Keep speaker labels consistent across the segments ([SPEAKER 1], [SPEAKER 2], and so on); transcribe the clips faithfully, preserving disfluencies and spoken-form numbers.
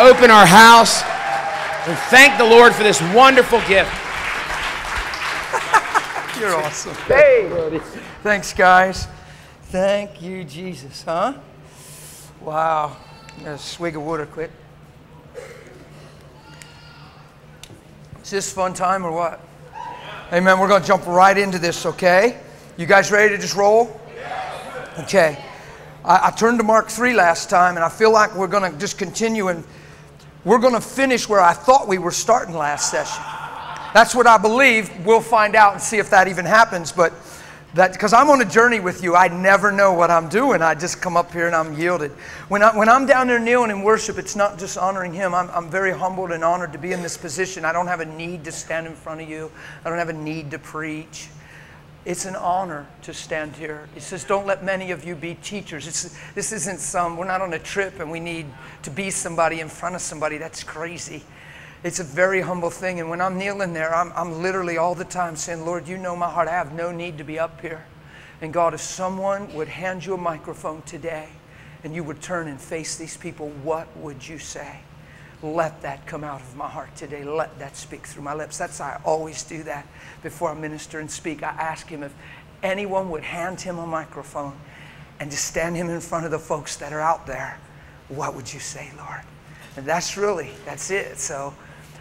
[SPEAKER 1] open our house and thank the Lord for this wonderful gift.
[SPEAKER 2] You're awesome. Hey, thanks, guys. Thank you, Jesus, huh? Wow. I'm gonna swig of water quick. Is this fun time or what? Amen. We're going to jump right into this, okay? You guys ready to just roll? Okay. I, I turned to Mark three last time, and I feel like we're going to just continue, and we're going to finish where I thought we were starting last session. That's what I believe. We'll find out and see if that even happens, but that, because I'm on a journey with you, I never know what I'm doing. I just come up here and I'm yielded. When, I, when I'm down there kneeling in worship, it's not just honoring Him. I'm, I'm very humbled and honored to be in this position. I don't have a need to stand in front of you. I don't have a need to preach. It's an honor to stand here. It says, don't let many of you be teachers. It's, this isn't some, we're not on a trip and we need to be somebody in front of somebody. That's crazy. It's a very humble thing. And when I'm kneeling there, I'm, I'm literally all the time saying, Lord, you know my heart. I have no need to be up here. And God, if someone would hand you a microphone today and you would turn and face these people, what would you say? Let that come out of my heart today. Let that speak through my lips. That's how I always do that before I minister and speak. I ask Him if anyone would hand Him a microphone and just stand Him in front of the folks that are out there. What would you say, Lord? And that's really, that's it. So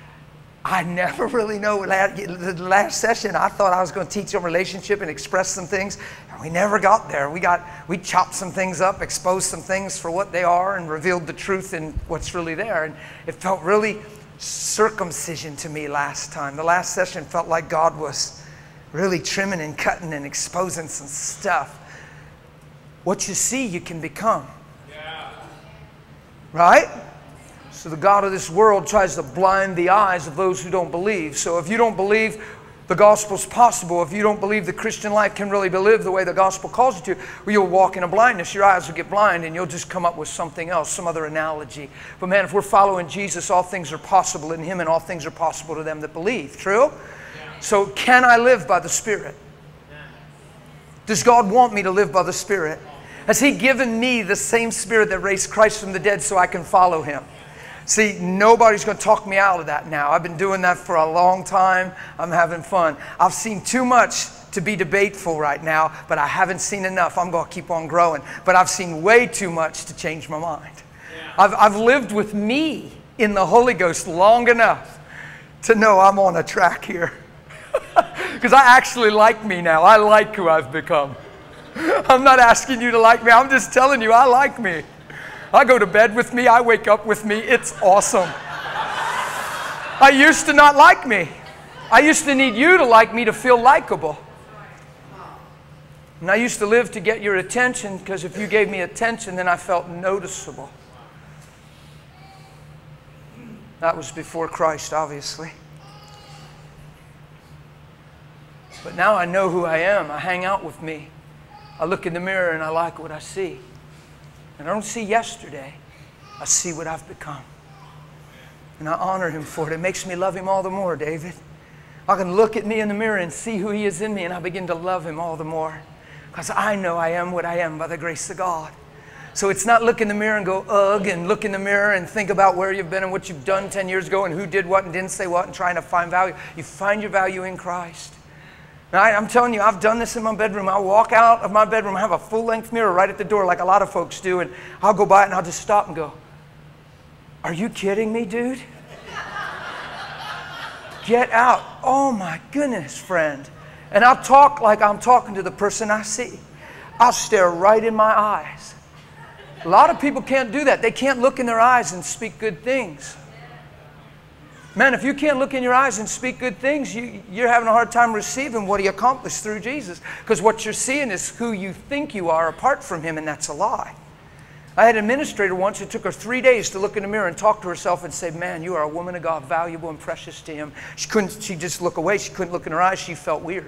[SPEAKER 2] I never really know. The last session, I thought I was going to teach on relationship and express some things. And we never got there. We got, we chopped some things up, exposed some things for what they are, and revealed the truth in what's really there. And it felt really circumcision to me last time. The last session felt like God was really trimming and cutting and exposing some stuff. What you see, you can become. Yeah. Right? So the God of this world tries to blind the eyes of those who don't believe. So if you don't believe the gospel's possible, if you don't believe the Christian life can really be lived the way the gospel calls you to, well, you'll walk in a blindness. Your eyes will get blind and you'll just come up with something else, some other analogy. But man, if we're following Jesus, all things are possible in Him, and all things are possible to them that believe. True? Yeah. So can I live by the Spirit? Yeah. Does God want me to live by the Spirit? Has He given me the same Spirit that raised Christ from the dead so I can follow Him? See, nobody's going to talk me out of that now. I've been doing that for a long time. I'm having fun. I've seen too much to be debateful right now, but I haven't seen enough. I'm going to keep on growing. But I've seen way too much to change my mind. Yeah. I've, I've lived with me in the Holy Ghost long enough to know I'm on a track here. Because I actually like me now. I like who I've become. I'm not asking you to like me. I'm just telling you I like me. I go to bed with me. I wake up with me. It's awesome. I used to not like me. I used to need you to like me to feel likable. And I used to live to get your attention, because if you gave me attention, then I felt noticeable. That was before Christ, obviously. But now I know who I am. I hang out with me. I look in the mirror and I like what I see. And I don't see yesterday. I see what I've become. And I honor Him for it. It makes me love Him all the more, David. I can look at me in the mirror and see who He is in me, and I begin to love Him all the more. Because I know I am what I am by the grace of God. So it's not look in the mirror and go, ugh, and look in the mirror and think about where you've been and what you've done ten years ago and who did what and didn't say what and trying to find value. You find your value in Christ. Right? I'm telling you, I've done this in my bedroom. I'll walk out of my bedroom, I have a full-length mirror right at the door like a lot of folks do, and I'll go by it and I'll just stop and go, are you kidding me, dude? Get out. Oh my goodness, friend. And I'll talk like I'm talking to the person I see. I'll stare right in my eyes. A lot of people can't do that. They can't look in their eyes and speak good things. Man, if you can't look in your eyes and speak good things, you, you're having a hard time receiving what He accomplished through Jesus. Because what you're seeing is who you think you are apart from Him, and that's a lie. I had an administrator once. It took her three days to look in the mirror and talk to herself and say, man, you are a woman of God, valuable and precious to Him. She couldn't, she'd just look away. She couldn't look in her eyes. She felt weird.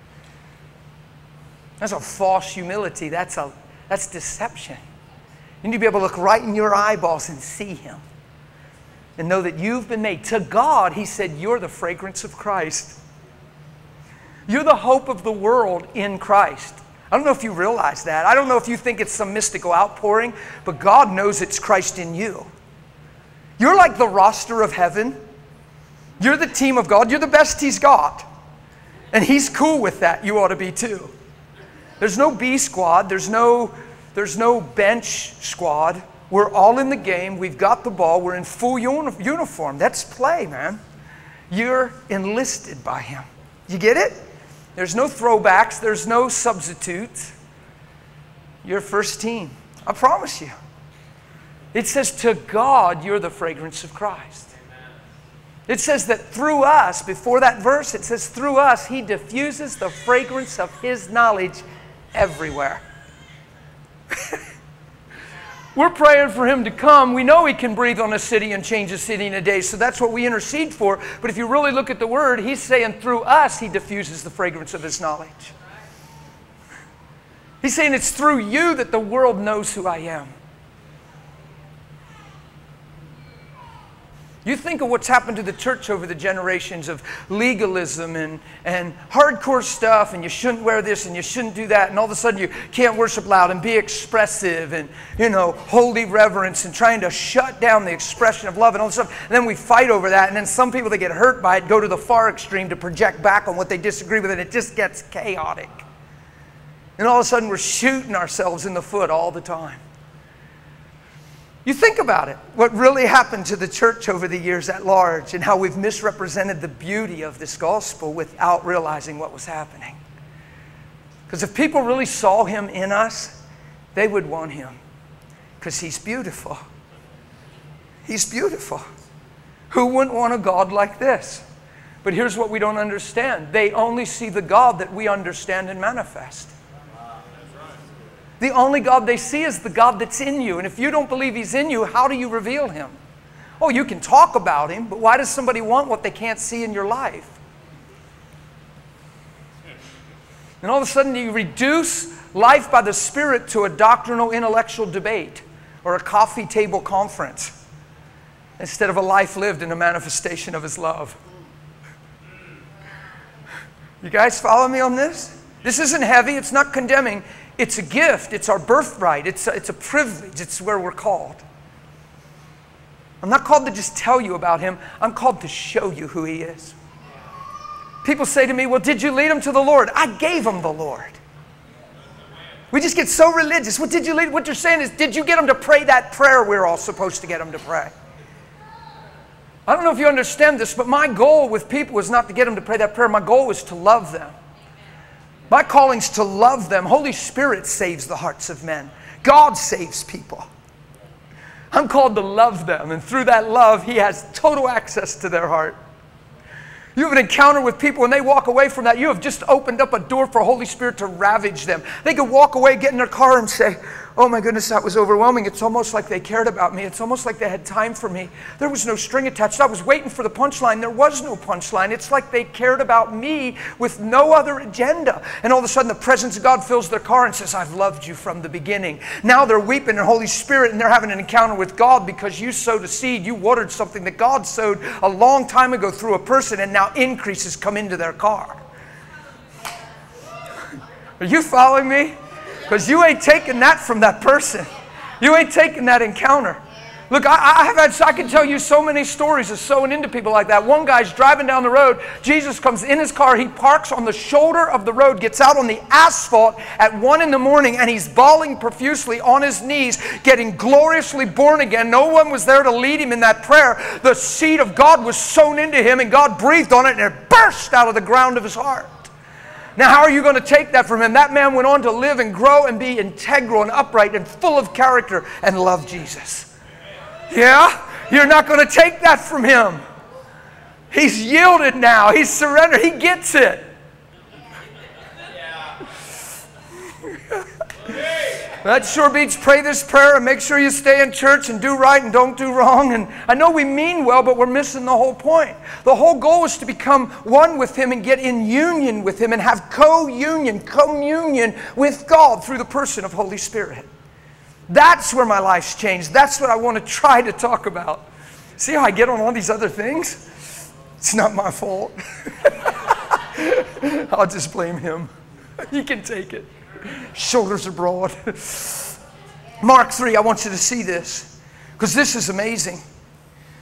[SPEAKER 2] That's a false humility. That's, a, that's deception. You need to be able to look right in your eyeballs and see Him. And know that you've been made. To God, He said, you're the fragrance of Christ. You're the hope of the world in Christ. I don't know if you realize that. I don't know if you think it's some mystical outpouring, but God knows it's Christ in you. You're like the roster of heaven. You're the team of God. You're the best He's got. And He's cool with that. You ought to be too. There's no B squad. There's no, there's no bench squad. We're all in the game. We've got the ball. We're in full uni uniform. That's play, man. You're enlisted by Him. You get it? There's no throwbacks. There's no substitutes. You're first team. I promise you. It says, to God, you're the fragrance of Christ. It says that through us, before that verse, it says through us, He diffuses the fragrance of His knowledge everywhere. We're praying for Him to come. We know He can breathe on a city and change a city in a day, so that's what we intercede for. But if you really look at the Word, He's saying through us, He diffuses the fragrance of His knowledge. He's saying it's through you that the world knows who I am. You think of what's happened to the church over the generations of legalism and, and hardcore stuff, and you shouldn't wear this and you shouldn't do that, and all of a sudden you can't worship loud and be expressive and, you know, holy reverence and trying to shut down the expression of love and all this stuff. And then we fight over that, and then some people that get hurt by it go to the far extreme to project back on what they disagree with, and it just gets chaotic. And all of a sudden we're shooting ourselves in the foot all the time. You think about it, what really happened to the church over the years at large and how we've misrepresented the beauty of this gospel without realizing what was happening. Because if people really saw Him in us, they would want Him. Because He's beautiful. He's beautiful. Who wouldn't want a God like this? But here's what we don't understand. They only see the God that we understand and manifest. The only God they see is the God that's in you. And if you don't believe He's in you, how do you reveal Him? Oh, you can talk about Him, but why does somebody want what they can't see in your life? And all of a sudden you reduce life by the Spirit to a doctrinal intellectual debate or a coffee table conference instead of a life lived in a manifestation of His love. You guys follow me on this? This isn't heavy. It's not condemning. It's a gift. It's our birthright. It's a, it's a privilege. It's where we're called. I'm not called to just tell you about Him. I'm called to show you who He is. People say to me, well, did you lead them to the Lord? I gave them the Lord. We just get so religious. What did you lead? What you're saying is, did you get them to pray that prayer we're all supposed to get them to pray? I don't know if you understand this, but my goal with people is not to get them to pray that prayer. My goal is to love them. My calling's to love them. Holy Spirit saves the hearts of men. God saves people. I'm called to love them, and through that love, He has total access to their heart. You have an encounter with people and they walk away from that. You have just opened up a door for Holy Spirit to ravage them. They could walk away, get in their car and say, oh my goodness, that was overwhelming. It's almost like they cared about me. It's almost like they had time for me. There was no string attached. I was waiting for the punchline. There was no punchline. It's like they cared about me with no other agenda. And all of a sudden the presence of God fills their car and says, I've loved you from the beginning. Now they're weeping in Holy Spirit and they're having an encounter with God because you sowed a seed. You watered something that God sowed a long time ago through a person, and now increases come into their car. Are you following me? Because you ain't taking that from that person. You ain't taking that encounter. Look, I, I have had, I can tell you so many stories of sowing into people like that. One guy's driving down the road. Jesus comes in his car. He parks on the shoulder of the road, gets out on the asphalt at one in the morning, and he's bawling profusely on his knees, getting gloriously born again. No one was there to lead him in that prayer. The seed of God was sown into him, and God breathed on it, and it burst out of the ground of his heart. Now, how are you going to take that from him? That man went on to live and grow and be integral and upright and full of character and love Jesus. Yeah? You're not going to take that from him. He's yielded now. He's surrendered. He gets it. That sure beats pray this prayer and make sure you stay in church and do right and don't do wrong. And I know we mean well, but we're missing the whole point. The whole goal is to become one with Him and get in union with Him and have co-union, communion with God through the person of Holy Spirit. That's where my life's changed. That's what I want to try to talk about. See how I get on all these other things? It's not my fault. I'll just blame Him. He can take it. Shoulders are broad. Mark three, I want you to see this, because this is amazing.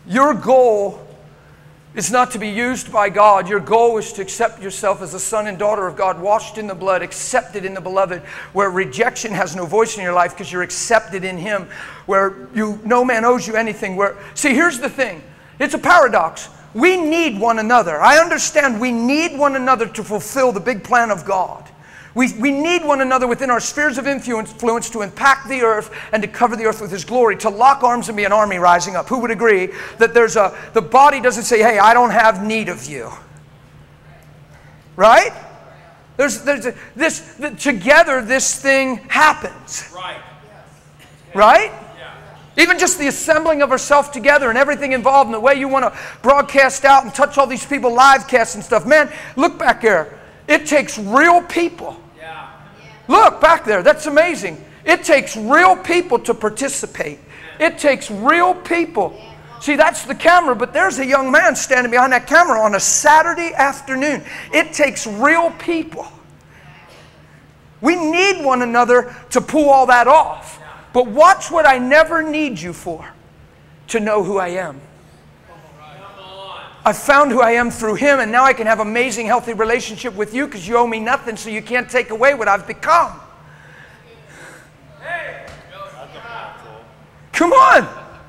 [SPEAKER 2] Your goal is not to be used by God. Your goal is to accept yourself as a son and daughter of God, washed in the blood, accepted in the beloved, where rejection has no voice in your life because you're accepted in Him, where you no man owes you anything. Where see, here's the thing. It's a paradox. We need one another. I understand we need one another to fulfill the big plan of God. We, we need one another within our spheres of influence, influence to impact the earth and to cover the earth with His glory, to lock arms and be an army rising up. Who would agree that there's a, the body doesn't say, hey, I don't have need of you. Right? There's, there's a, this, the, together this thing happens.
[SPEAKER 1] Right.
[SPEAKER 2] Right? Even just the assembling of ourselves together and everything involved in the way you want to broadcast out and touch all these people, live casts and stuff. Man, look back there. It takes real people.
[SPEAKER 1] Yeah.
[SPEAKER 2] Look back there. That's amazing. It takes real people to participate. It takes real people. See, that's the camera, but there's a young man standing behind that camera on a Saturday afternoon. It takes real people. We need one another to pull all that off. But watch what I never need you for. To know who I am. I found who I am through Him, and now I can have amazing, healthy relationship with you because you owe me nothing, so you can't take away what I've become. Come on.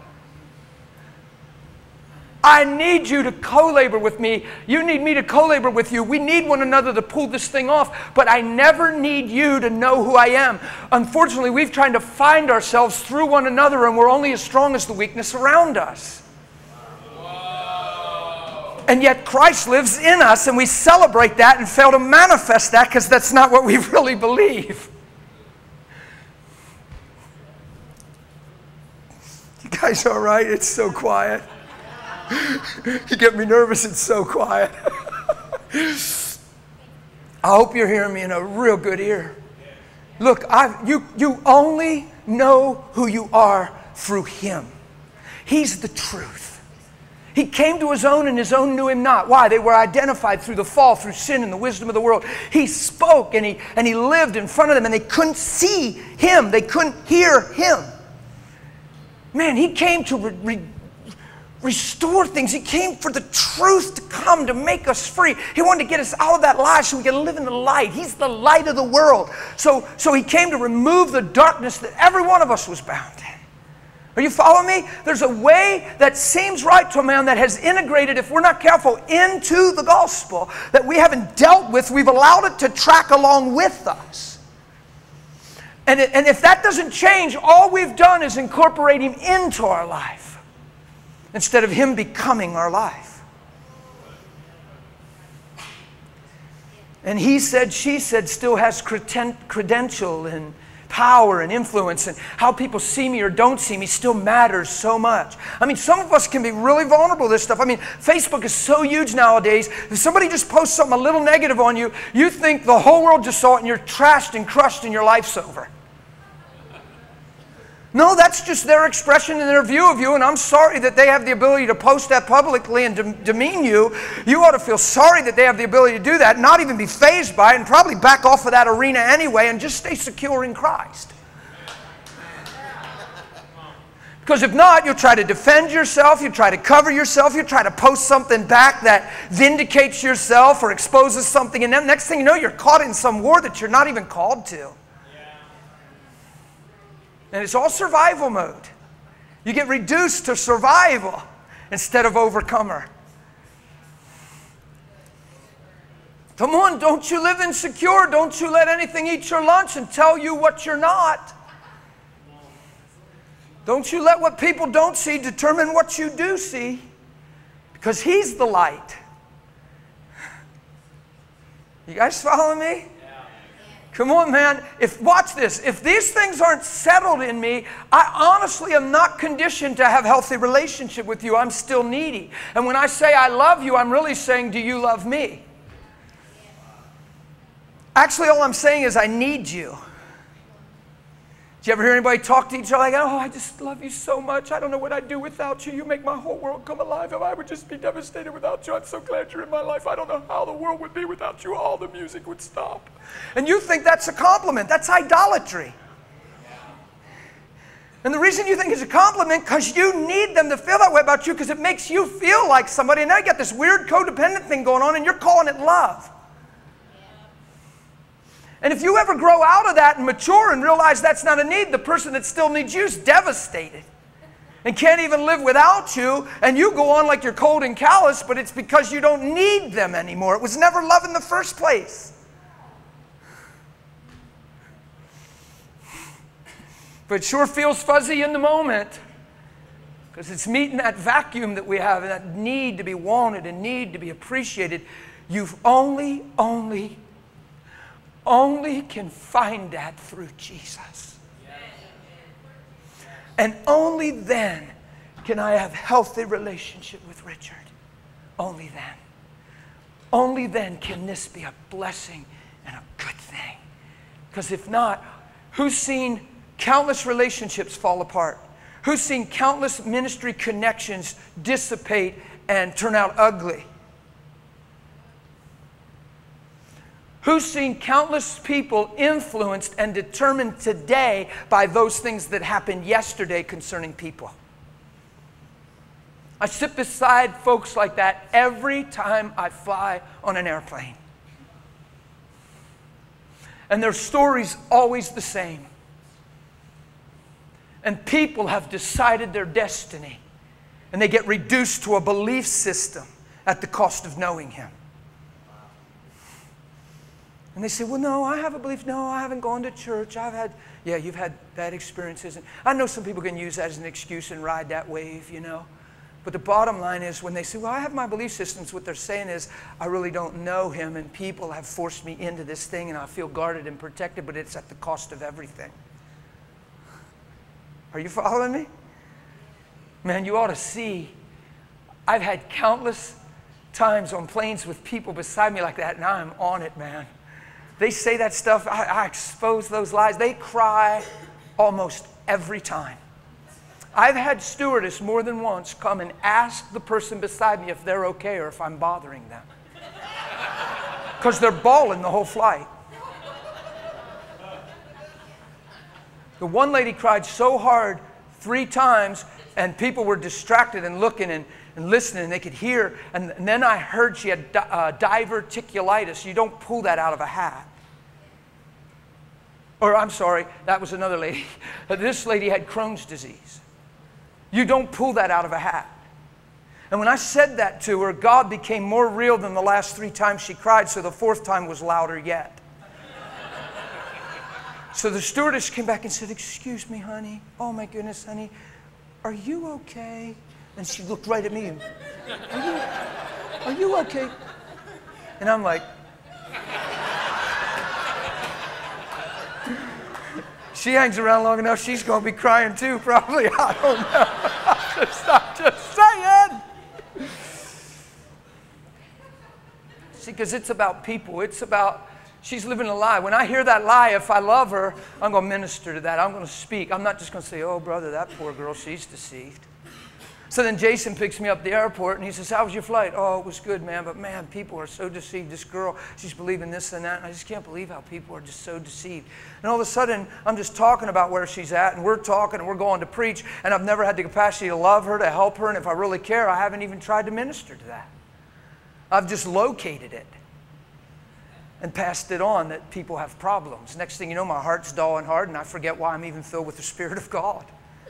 [SPEAKER 2] I need you to co-labor with me. You need me to co-labor with you. We need one another to pull this thing off, but I never need you to know who I am. Unfortunately, we've tried to find ourselves through one another, and we're only as strong as the weakness around us. And yet Christ lives in us, and we celebrate that and fail to manifest that because that's not what we really believe. You guys all right? It's so quiet. You get me nervous. It's so quiet. I hope you're hearing me in a real good ear. Look, I, you, you only know who you are through Him. He's the truth. He came to His own, and His own knew Him not. Why? They were identified through the fall, through sin and the wisdom of the world. He spoke, and He, and he lived in front of them, and they couldn't see Him. They couldn't hear Him. Man, He came to re, re, restore things. He came for the truth to come to make us free. He wanted to get us out of that lie so we can live in the light. He's the light of the world. So, so He came to remove the darkness that every one of us was bound in. Are you following me? There's a way that seems right to a man that has integrated, if we're not careful, into the gospel that we haven't dealt with. We've allowed it to track along with us. And, it, and if that doesn't change, all we've done is incorporate Him into our life instead of Him becoming our life. And he said, she said, still has credential and power and influence, and how people see me or don't see me still matters so much. I mean, some of us can be really vulnerable to this stuff. I mean, Facebook is so huge nowadays. If somebody just posts something a little negative on you, you think the whole world just saw it and you're trashed and crushed and your life's over. No, that's just their expression and their view of you, and I'm sorry that they have the ability to post that publicly and de- demean you. You ought to feel sorry that they have the ability to do that, not even be fazed by it, and probably back off of that arena anyway and just stay secure in Christ. Because if not, you'll try to defend yourself, you try to cover yourself, you try to post something back that vindicates yourself or exposes something, and then next thing you know, you're caught in some war that you're not even called to. And it's all survival mode. You get reduced to survival instead of overcomer. Come on, don't you live insecure. Don't you let anything eat your lunch and tell you what you're not. Don't you let what people don't see determine what you do see. Because He's the light. You guys follow me? Come on, man. If, watch this. If these things aren't settled in me, I honestly am not conditioned to have a healthy relationship with you. I'm still needy. And when I say I love you, I'm really saying, do you love me? Actually, all I'm saying is I need you. Do you ever hear anybody talk to each other like, oh, I just love you so much. I don't know what I'd do without you. You make my whole world come alive. If I would just be devastated without you, I'm so glad you're in my life. I don't know how the world would be without you. All the music would stop. And you think that's a compliment. That's idolatry. And the reason you think it's a compliment, because you need them to feel that way about you, because it makes you feel like somebody. And now you got this weird codependent thing going on, and you're calling it love. And if you ever grow out of that and mature and realize that's not a need, the person that still needs you is devastated and can't even live without you, and you go on like you're cold and callous, but it's because you don't need them anymore. It was never love in the first place. But it sure feels fuzzy in the moment, because it's meeting that vacuum that we have and that need to be wanted and need to be appreciated. You've only, only, only can find that through Jesus. And only then can I have healthy relationship with Richard. Only then. Only then can this be a blessing and a good thing. Because if not, who's seen countless relationships fall apart? Who's seen countless ministry connections dissipate and turn out ugly? Who's seen countless people influenced and determined today by those things that happened yesterday concerning people? I sit beside folks like that every time I fly on an airplane. And their story's always the same. And people have decided their destiny, and they get reduced to a belief system at the cost of knowing Him. And they say, well, no, I have a belief. No, I haven't gone to church. I've had, yeah, you've had bad experiences. And I know some people can use that as an excuse and ride that wave, you know. But the bottom line is when they say, well, I have my belief systems, what they're saying is, I really don't know Him, and people have forced me into this thing, and I feel guarded and protected, but it's at the cost of everything. Are you following me? Man, you ought to see. I've had countless times on planes with people beside me like that, and I'm on it, man. They say that stuff. I, I expose those lies. They cry almost every time. I've had stewardess more than once come and ask the person beside me if they're okay or if I'm bothering them. Because they're bawling the whole flight. The one lady cried so hard three times, and people were distracted and looking and, and listening, and they could hear. And, and then I heard she had di uh, diverticulitis. You don't pull that out of a hat. Or I'm sorry, that was another lady. This lady had Crohn's disease. You don't pull that out of a hat. And when I said that to her, God became more real than the last three times she cried, so the fourth time was louder yet. So the stewardess came back and said, excuse me, honey. Oh, my goodness, honey. Are you okay? And she looked right at me. And, are you, are you okay? And I'm like, she hangs around long enough, she's going to be crying too, probably. I don't know. I'm just, I'm just saying. See, because it's about people. It's about... She's living a lie. When I hear that lie, if I love her, I'm going to minister to that. I'm going to speak. I'm not just going to say, oh, brother, that poor girl, she's deceived. So then Jason picks me up at the airport, and he says, how was your flight? Oh, it was good, man. But, man, people are so deceived. This girl, she's believing this and that. And I just can't believe how people are just so deceived. And all of a sudden, I'm just talking about where she's at, and we're talking, and we're going to preach. And I've never had the capacity to love her, to help her. And if I really care, I haven't even tried to minister to that. I've just located it and passed it on that people have problems. Next thing you know, my heart's dull and hard, and I forget why I'm even filled with the Spirit of God.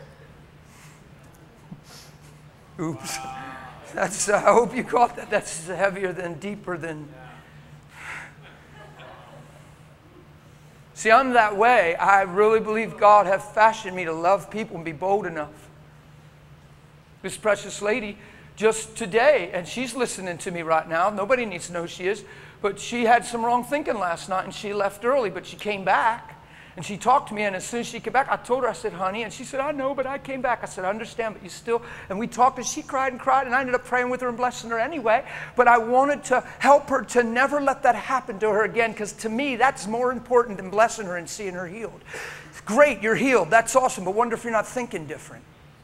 [SPEAKER 2] Oops. That's, uh, I hope you caught that. That's heavier than, deeper than. See, I'm that way. I really believe God has fashioned me to love people and be bold enough. This precious lady just today, and she's listening to me right now. Nobody needs to know who she is. But she had some wrong thinking last night, and she left early, but she came back, and she talked to me, and as soon as she came back, I told her, I said, honey, and she said, I know, but I came back. I said, I understand, but you still, and we talked, and she cried and cried, and I ended up praying with her and blessing her anyway, but I wanted to help her to never let that happen to her again, because to me, that's more important than blessing her and seeing her healed. Great, you're healed. That's awesome, but wonder if you're not thinking different.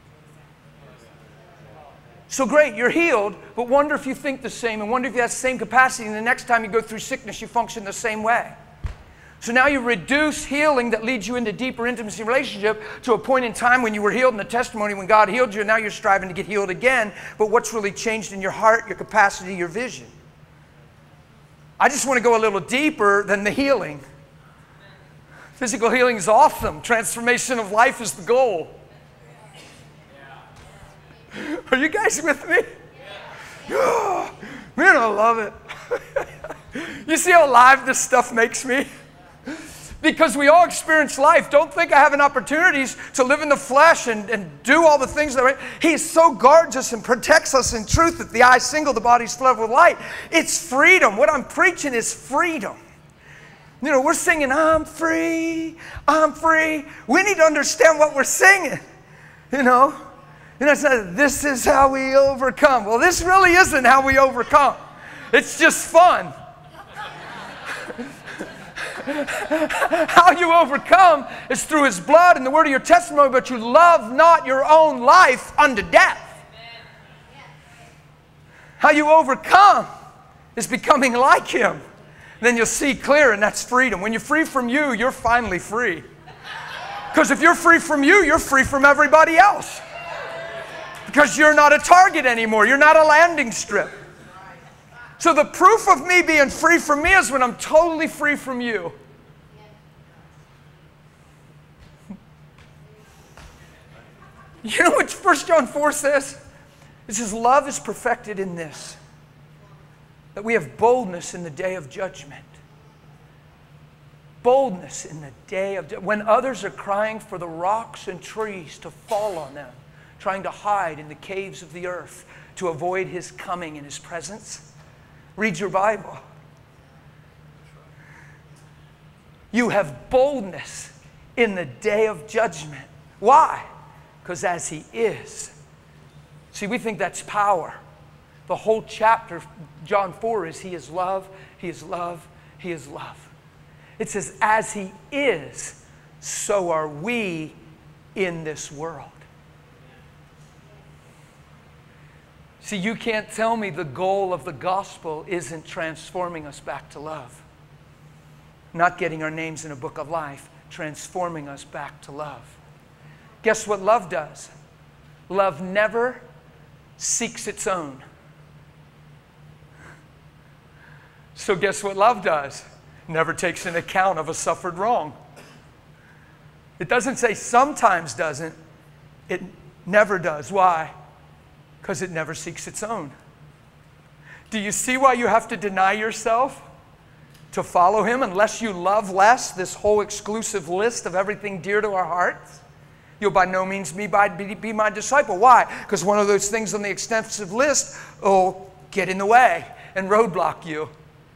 [SPEAKER 2] So great, you're healed, but wonder if you think the same, and wonder if you have the same capacity, and the next time you go through sickness, you function the same way. So now you reduce healing that leads you into deeper intimacy relationship to a point in time when you were healed in the testimony when God healed you, and now you're striving to get healed again. But what's really changed in your heart, your capacity, your vision? I just want to go a little deeper than the healing. Physical healing is awesome. Transformation of life is the goal. Are you guys with me? Yeah. Man, I love it. You see how alive this stuff makes me? Because we all experience life. Don't think I have an opportunities to live in the flesh and, and do all the things that He so guards us and protects us in truth that the eye single, the body's flooded with light. It's freedom. What I'm preaching is freedom. You know, we're singing, I'm free, I'm free. We need to understand what we're singing, you know. And I said, this is how we overcome. Well, this really isn't how we overcome. It's just fun. How you overcome is through His blood and the word of your testimony, but you love not your own life unto death. How you overcome is becoming like Him. Then you'll see clear, and that's freedom. When you're free from you, you're finally free. Because if you're free from you, you're free from everybody else. Because you're not a target anymore. You're not a landing strip. So the proof of me being free from me is when I'm totally free from you. You know what First John four says? It says, love is perfected in this, that we have boldness in the day of judgment. Boldness in the day of judgment. When others are crying for the rocks and trees to fall on them, trying to hide in the caves of the earth to avoid His coming and His presence. Read your Bible. You have boldness in the day of judgment. Why? Because as He is. See, we think that's power. The whole chapter, John four, is He is love, He is love, He is love. It says, as He is, so are we in this world. See, you can't tell me the goal of the gospel isn't transforming us back to love. Not getting our names in a book of life, transforming us back to love. Guess what love does? Love never seeks its own. So guess what love does? Never takes an account of a suffered wrong. It doesn't say sometimes doesn't. It never does. Why? Because it never seeks its own. Do you see why you have to deny yourself to follow Him unless you love less, this whole exclusive list of everything dear to our hearts? You'll by no means be, by, be, be my disciple. Why? Because one of those things on the extensive list will get in the way and roadblock you.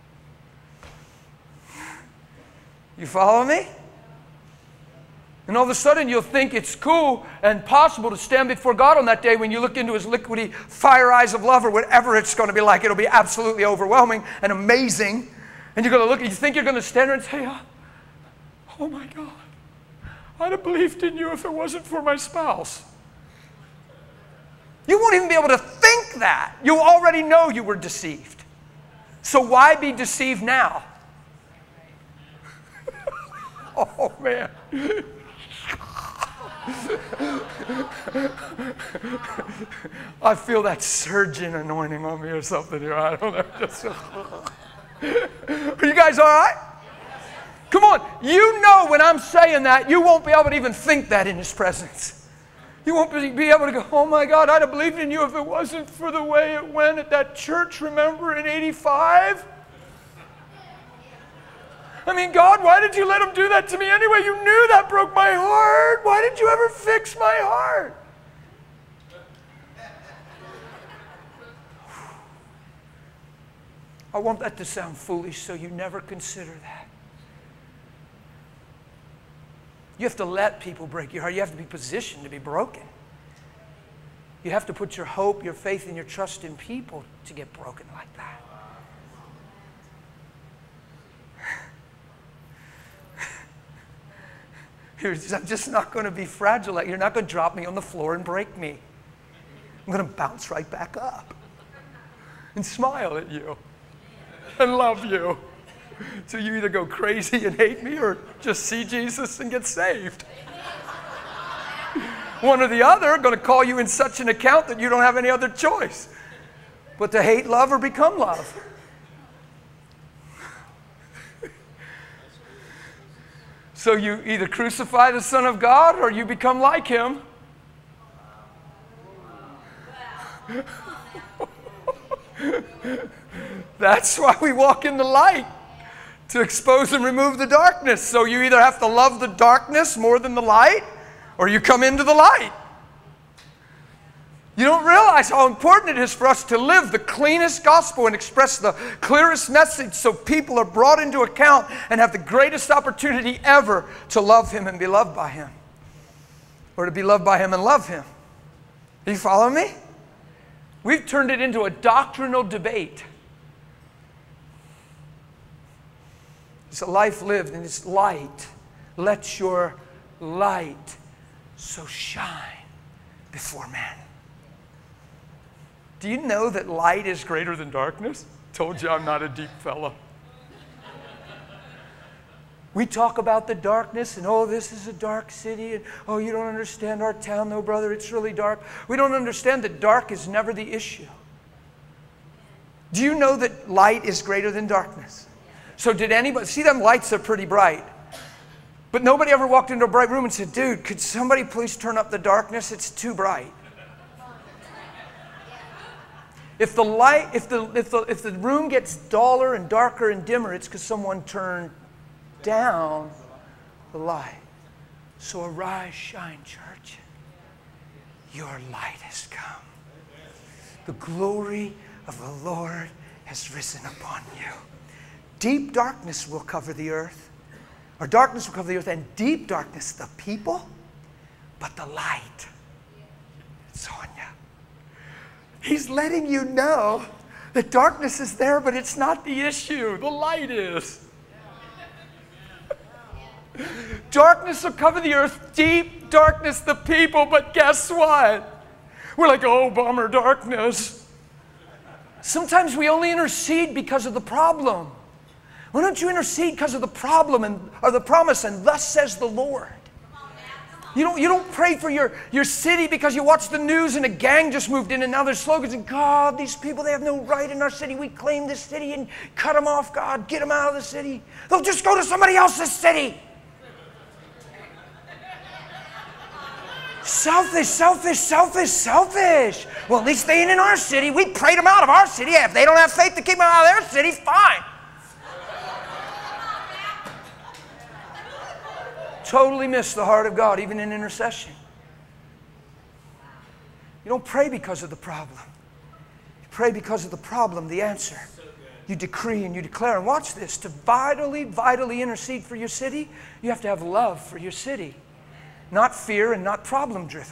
[SPEAKER 2] You follow me? And all of a sudden you'll think it's cool and possible to stand before God on that day when you look into His liquidy fire eyes of love or whatever it's going to be like. It'll be absolutely overwhelming and amazing. And you're going to look and you think you're going to stand there and say, oh, oh my God, I'd have believed in you if it wasn't for my spouse. You won't even be able to think that. You already know you were deceived. So why be deceived now? Oh man. I feel that surgeon anointing on me or something here. I don't know. Just, are you guys all right? Come on. You know when I'm saying that, you won't be able to even think that in His presence. You won't be able to go, oh my God, I'd have believed in you if it wasn't for the way it went at that church, remember, in eighty-five? I mean, God, why did you let him do that to me anyway? You knew that broke my heart. Why did you ever fix my heart? I want that to sound foolish, so you never consider that. You have to let people break your heart. You have to be positioned to be broken. You have to put your hope, your faith, and your trust in people to get broken like that. I'm just not going to be fragile. You're not going to drop me on the floor and break me. I'm going to bounce right back up and smile at you and love you. So you either go crazy and hate me or just see Jesus and get saved. One or the other are going to call you in such an account that you don't have any other choice but to hate love or become love. So you either crucify the Son of God or you become like Him. That's why we walk in the light, to expose and remove the darkness. So you either have to love the darkness more than the light, or you come into the light. You don't realize how important it is for us to live the cleanest gospel and express the clearest message so people are brought into account and have the greatest opportunity ever to love Him and be loved by Him. Or to be loved by Him and love Him. Are you following me? We've turned it into a doctrinal debate. It's a life lived and it's light. Let your light so shine before men. Do you know that light is greater than darkness? Told you I'm not a deep fellow. We talk about the darkness and, oh, this is a dark city, and, oh, you don't understand our town, though, brother, it's really dark. We don't understand that dark is never the issue. Do you know that light is greater than darkness? So did anybody, see them lights are pretty bright, but nobody ever walked into a bright room and said, dude, could somebody please turn up the darkness? It's too bright. If the light, if the, if the, if the room gets duller and darker and dimmer, it's because someone turned down the light. So arise, shine, church. Your light has come. The glory of the Lord has risen upon you. Deep darkness will cover the earth. Or darkness will cover the earth, and deep darkness the people, but the light, it's on you. He's letting you know that darkness is there, but it's not the issue. The light is. Darkness will cover the earth, deep darkness the people, but guess what? We're like, oh, bummer, darkness. Sometimes we only intercede because of the problem. Why don't you intercede because of the problem and or the promise, and thus says the Lord? You don't, you don't pray for your, your city because you watch the news and a gang just moved in and now there's slogans and, God, these people, they have no right in our city. We claim this city and cut them off, God. Get them out of the city. They'll just go to somebody else's city. Selfish, selfish, selfish, selfish. Well, at least they ain't in our city. We prayed them out of our city. If they don't have faith to keep them out of their city, fine. Totally miss the heart of God, even in intercession. You don't pray because of the problem. You pray because of the problem, the answer. You decree and you declare. And watch this. To vitally, vitally intercede for your city, you have to have love for your city. Not fear and not problem-driven.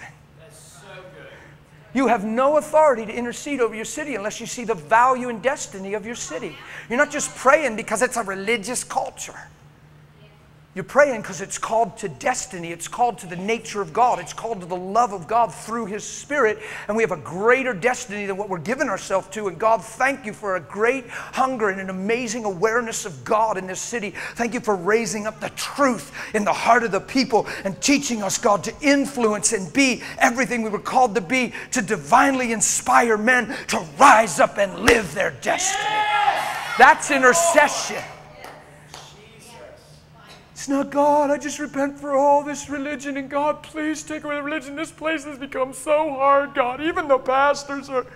[SPEAKER 2] You have no authority to intercede over your city unless you see the value and destiny of your city. You're not just praying because it's a religious culture. You're praying because it's called to destiny. It's called to the nature of God. It's called to the love of God through His Spirit. And we have a greater destiny than what we're giving ourselves to. And God, thank you for a great hunger and an amazing awareness of God in this city. Thank you for raising up the truth in the heart of the people and teaching us, God, to influence and be everything we were called to be, to divinely inspire men to rise up and live their destiny. That's intercession. It's not, God, I just repent for all this religion, and God, please take away the religion. This place has become so hard, God. Even the pastors are...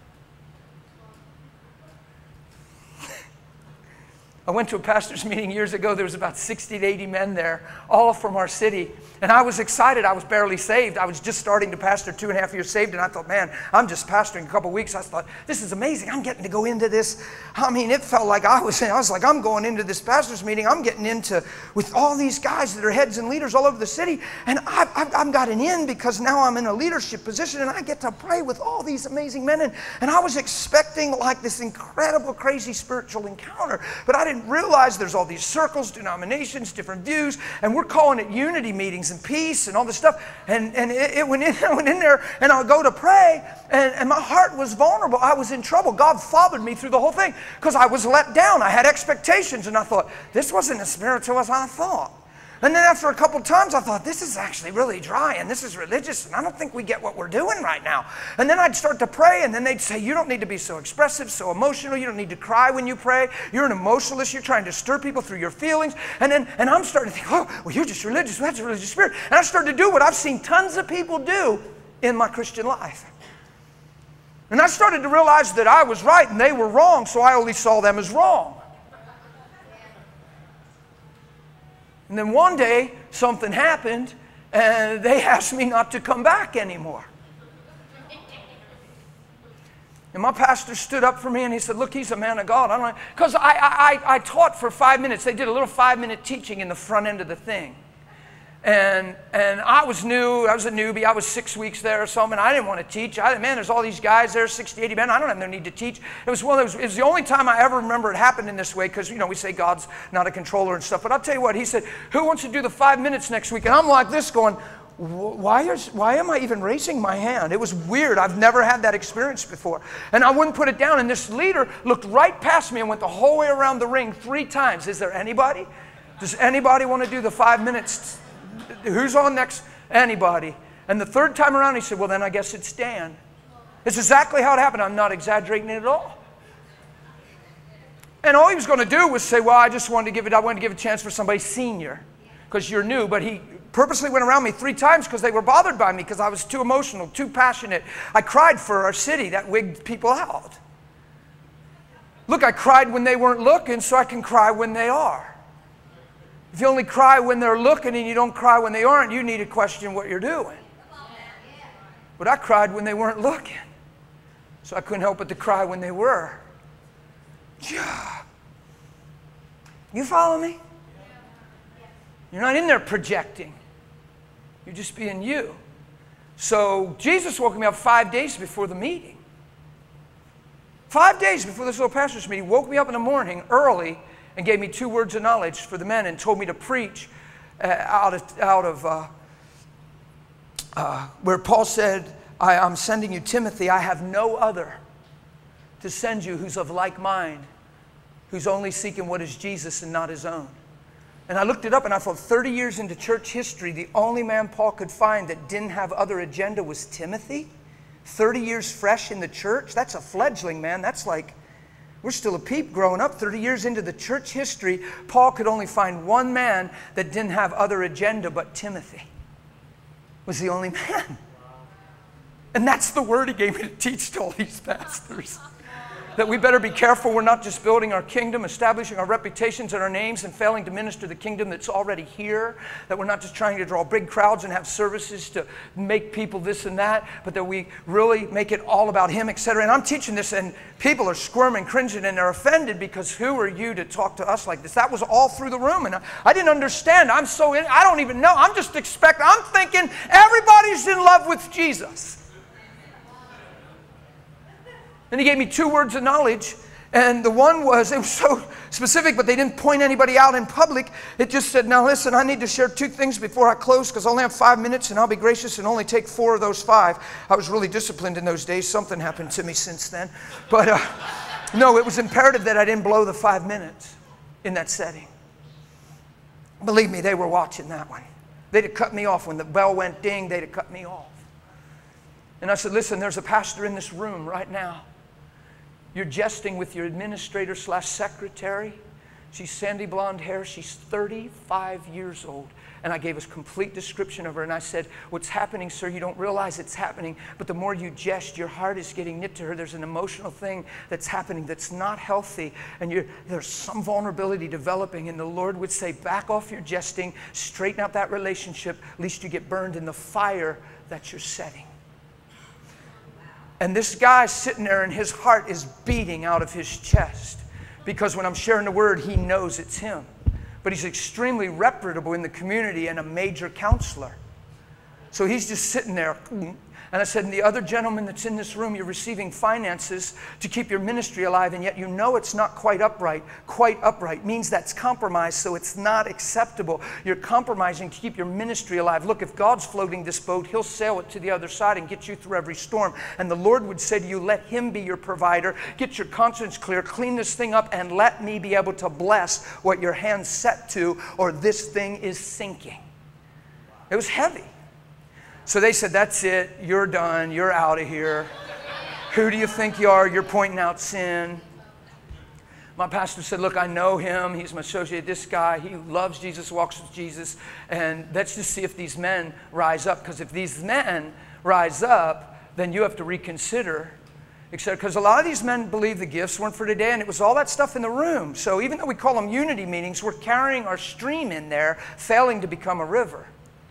[SPEAKER 2] I went to a pastor's meeting years ago. There was about sixty to eighty men there, all from our city. And I was excited. I was barely saved. I was just starting to pastor, two and a half years saved. And I thought, man, I'm just pastoring a couple weeks. I thought, this is amazing. I'm getting to go into this. I mean, it felt like I was, I was like, I'm going into this pastor's meeting. I'm getting into with all these guys that are heads and leaders all over the city. And I've, I've, I've gotten in because now I'm in a leadership position and I get to pray with all these amazing men. And, and I was expecting like this incredible, crazy spiritual encounter. But I didn't didn't realize there's all these circles, denominations, different views, and we're calling it unity meetings and peace and all this stuff. And, and it, it went in, I went in there, and I'll go to pray, and, and my heart was vulnerable. I was in trouble. God fathered me through the whole thing because I was let down. I had expectations, and I thought, this wasn't as spiritual as I thought. And then after a couple times, I thought, this is actually really dry, and this is religious, and I don't think we get what we're doing right now. And then I'd start to pray, and then they'd say, you don't need to be so expressive, so emotional. You don't need to cry when you pray. You're an emotionalist. You're trying to stir people through your feelings. And then and I'm starting to think, oh, well, you're just religious. That's a religious spirit. And I started to do what I've seen tons of people do in my Christian life. And I started to realize that I was right and they were wrong, so I only saw them as wrong. And then one day, something happened, and they asked me not to come back anymore. And my pastor stood up for me, and he said, look, he's a man of God. I'm like, because I, I, I taught for five minutes. They did a little five-minute teaching in the front end of the thing. And, and I was new. I was a newbie. I was six weeks there or something. I didn't want to teach. I, man, there's all these guys there, sixty, eighty men. I don't have no need to teach. It was, one of those, it was the only time I ever remember it happened in this way because, you know, we say God's not a controller and stuff. But I'll tell you what, he said, who wants to do the five minutes next week? And I'm like this going, why, is, why am I even raising my hand? It was weird. I've never had that experience before. And I wouldn't put it down. And this leader looked right past me and went the whole way around the ring three times. Is there anybody? Does anybody want to do the five minutes? Who's on next? Anybody. And the third time around, he said, well, then I guess it's Dan. It's exactly how it happened. I'm not exaggerating it at all. And all he was going to do was say, well, I just wanted to give it, I wanted to give a chance for somebody senior because you're new. But he purposely went around me three times because they were bothered by me because I was too emotional, too passionate. I cried for our city. That wigged people out. Look, I cried when they weren't looking, so I can cry when they are. If you only cry when they're looking and you don't cry when they aren't, you need to question what you're doing. But I cried when they weren't looking. So I couldn't help but to cry when they were. You follow me? You're not in there projecting. You're just being you. So Jesus woke me up five days before the meeting. Five days before this little pastor's meeting, woke me up in the morning early and gave me two words of knowledge for the men and told me to preach uh, out of, out of uh, uh, where Paul said, I, I'm sending you Timothy. I have no other to send you who's of like mind, who's only seeking what is Jesus and not his own. And I looked it up and I thought thirty years into church history, the only man Paul could find that didn't have other agenda was Timothy. thirty years fresh in the church. That's a fledgling, man. That's like, we're still a peep growing up. thirty years into the church history, Paul could only find one man that didn't have other agenda but Timothy. Was the only man. And that's the word he gave me to teach to all these pastors. That we better be careful we're not just building our kingdom, establishing our reputations and our names and failing to minister the kingdom that's already here. That we're not just trying to draw big crowds and have services to make people this and that, but that we really make it all about him, et cetera. And I'm teaching this and people are squirming, cringing, and they're offended because who are you to talk to us like this? That was all through the room. And I, I didn't understand. I'm so in, I don't even know. I'm just expecting, I'm thinking everybody's in love with Jesus. And he gave me two words of knowledge. And the one was, it was so specific, but they didn't point anybody out in public. It just said, now listen, I need to share two things before I close because I only have five minutes and I'll be gracious and only take four of those five. I was really disciplined in those days. Something happened to me since then. But uh, no, it was imperative that I didn't blow the five minutes in that setting. Believe me, they were watching that one. They'd have cut me off. When the bell went ding, they'd have cut me off. And I said, listen, there's a pastor in this room right now. You're jesting with your administrator slash secretary. She's sandy blonde hair. She's thirty-five years old. And I gave a complete description of her. And I said, what's happening, sir, you don't realize it's happening. But the more you jest, your heart is getting knit to her. There's an emotional thing that's happening that's not healthy. And you're, there's some vulnerability developing. And the Lord would say, back off your jesting. Straighten out that relationship, lest you get burned in the fire that you're setting. And this guy's sitting there and his heart is beating out of his chest because when I'm sharing the word, he knows it's him. But he's extremely reputable in the community and a major counselor. So he's just sitting there. And I said, and the other gentleman that's in this room, you're receiving finances to keep your ministry alive, and yet you know it's not quite upright. Quite upright means that's compromised, so it's not acceptable. You're compromising to keep your ministry alive. Look, if God's floating this boat, He'll sail it to the other side and get you through every storm. And the Lord would say to you, let Him be your provider. Get your conscience clear, clean this thing up, and let me be able to bless what your hand's set to, or this thing is sinking. It was heavy. So they said, that's it, you're done, you're out of here. Who do you think you are? You're pointing out sin. My pastor said, look, I know him, he's my associate, this guy, he loves Jesus, walks with Jesus, and let's just see if these men rise up, because if these men rise up, then you have to reconsider, et cetera. Because a lot of these men believe the gifts weren't for today, and it was all that stuff in the room. So even though we call them unity meetings, we're carrying our stream in there, failing to become a river.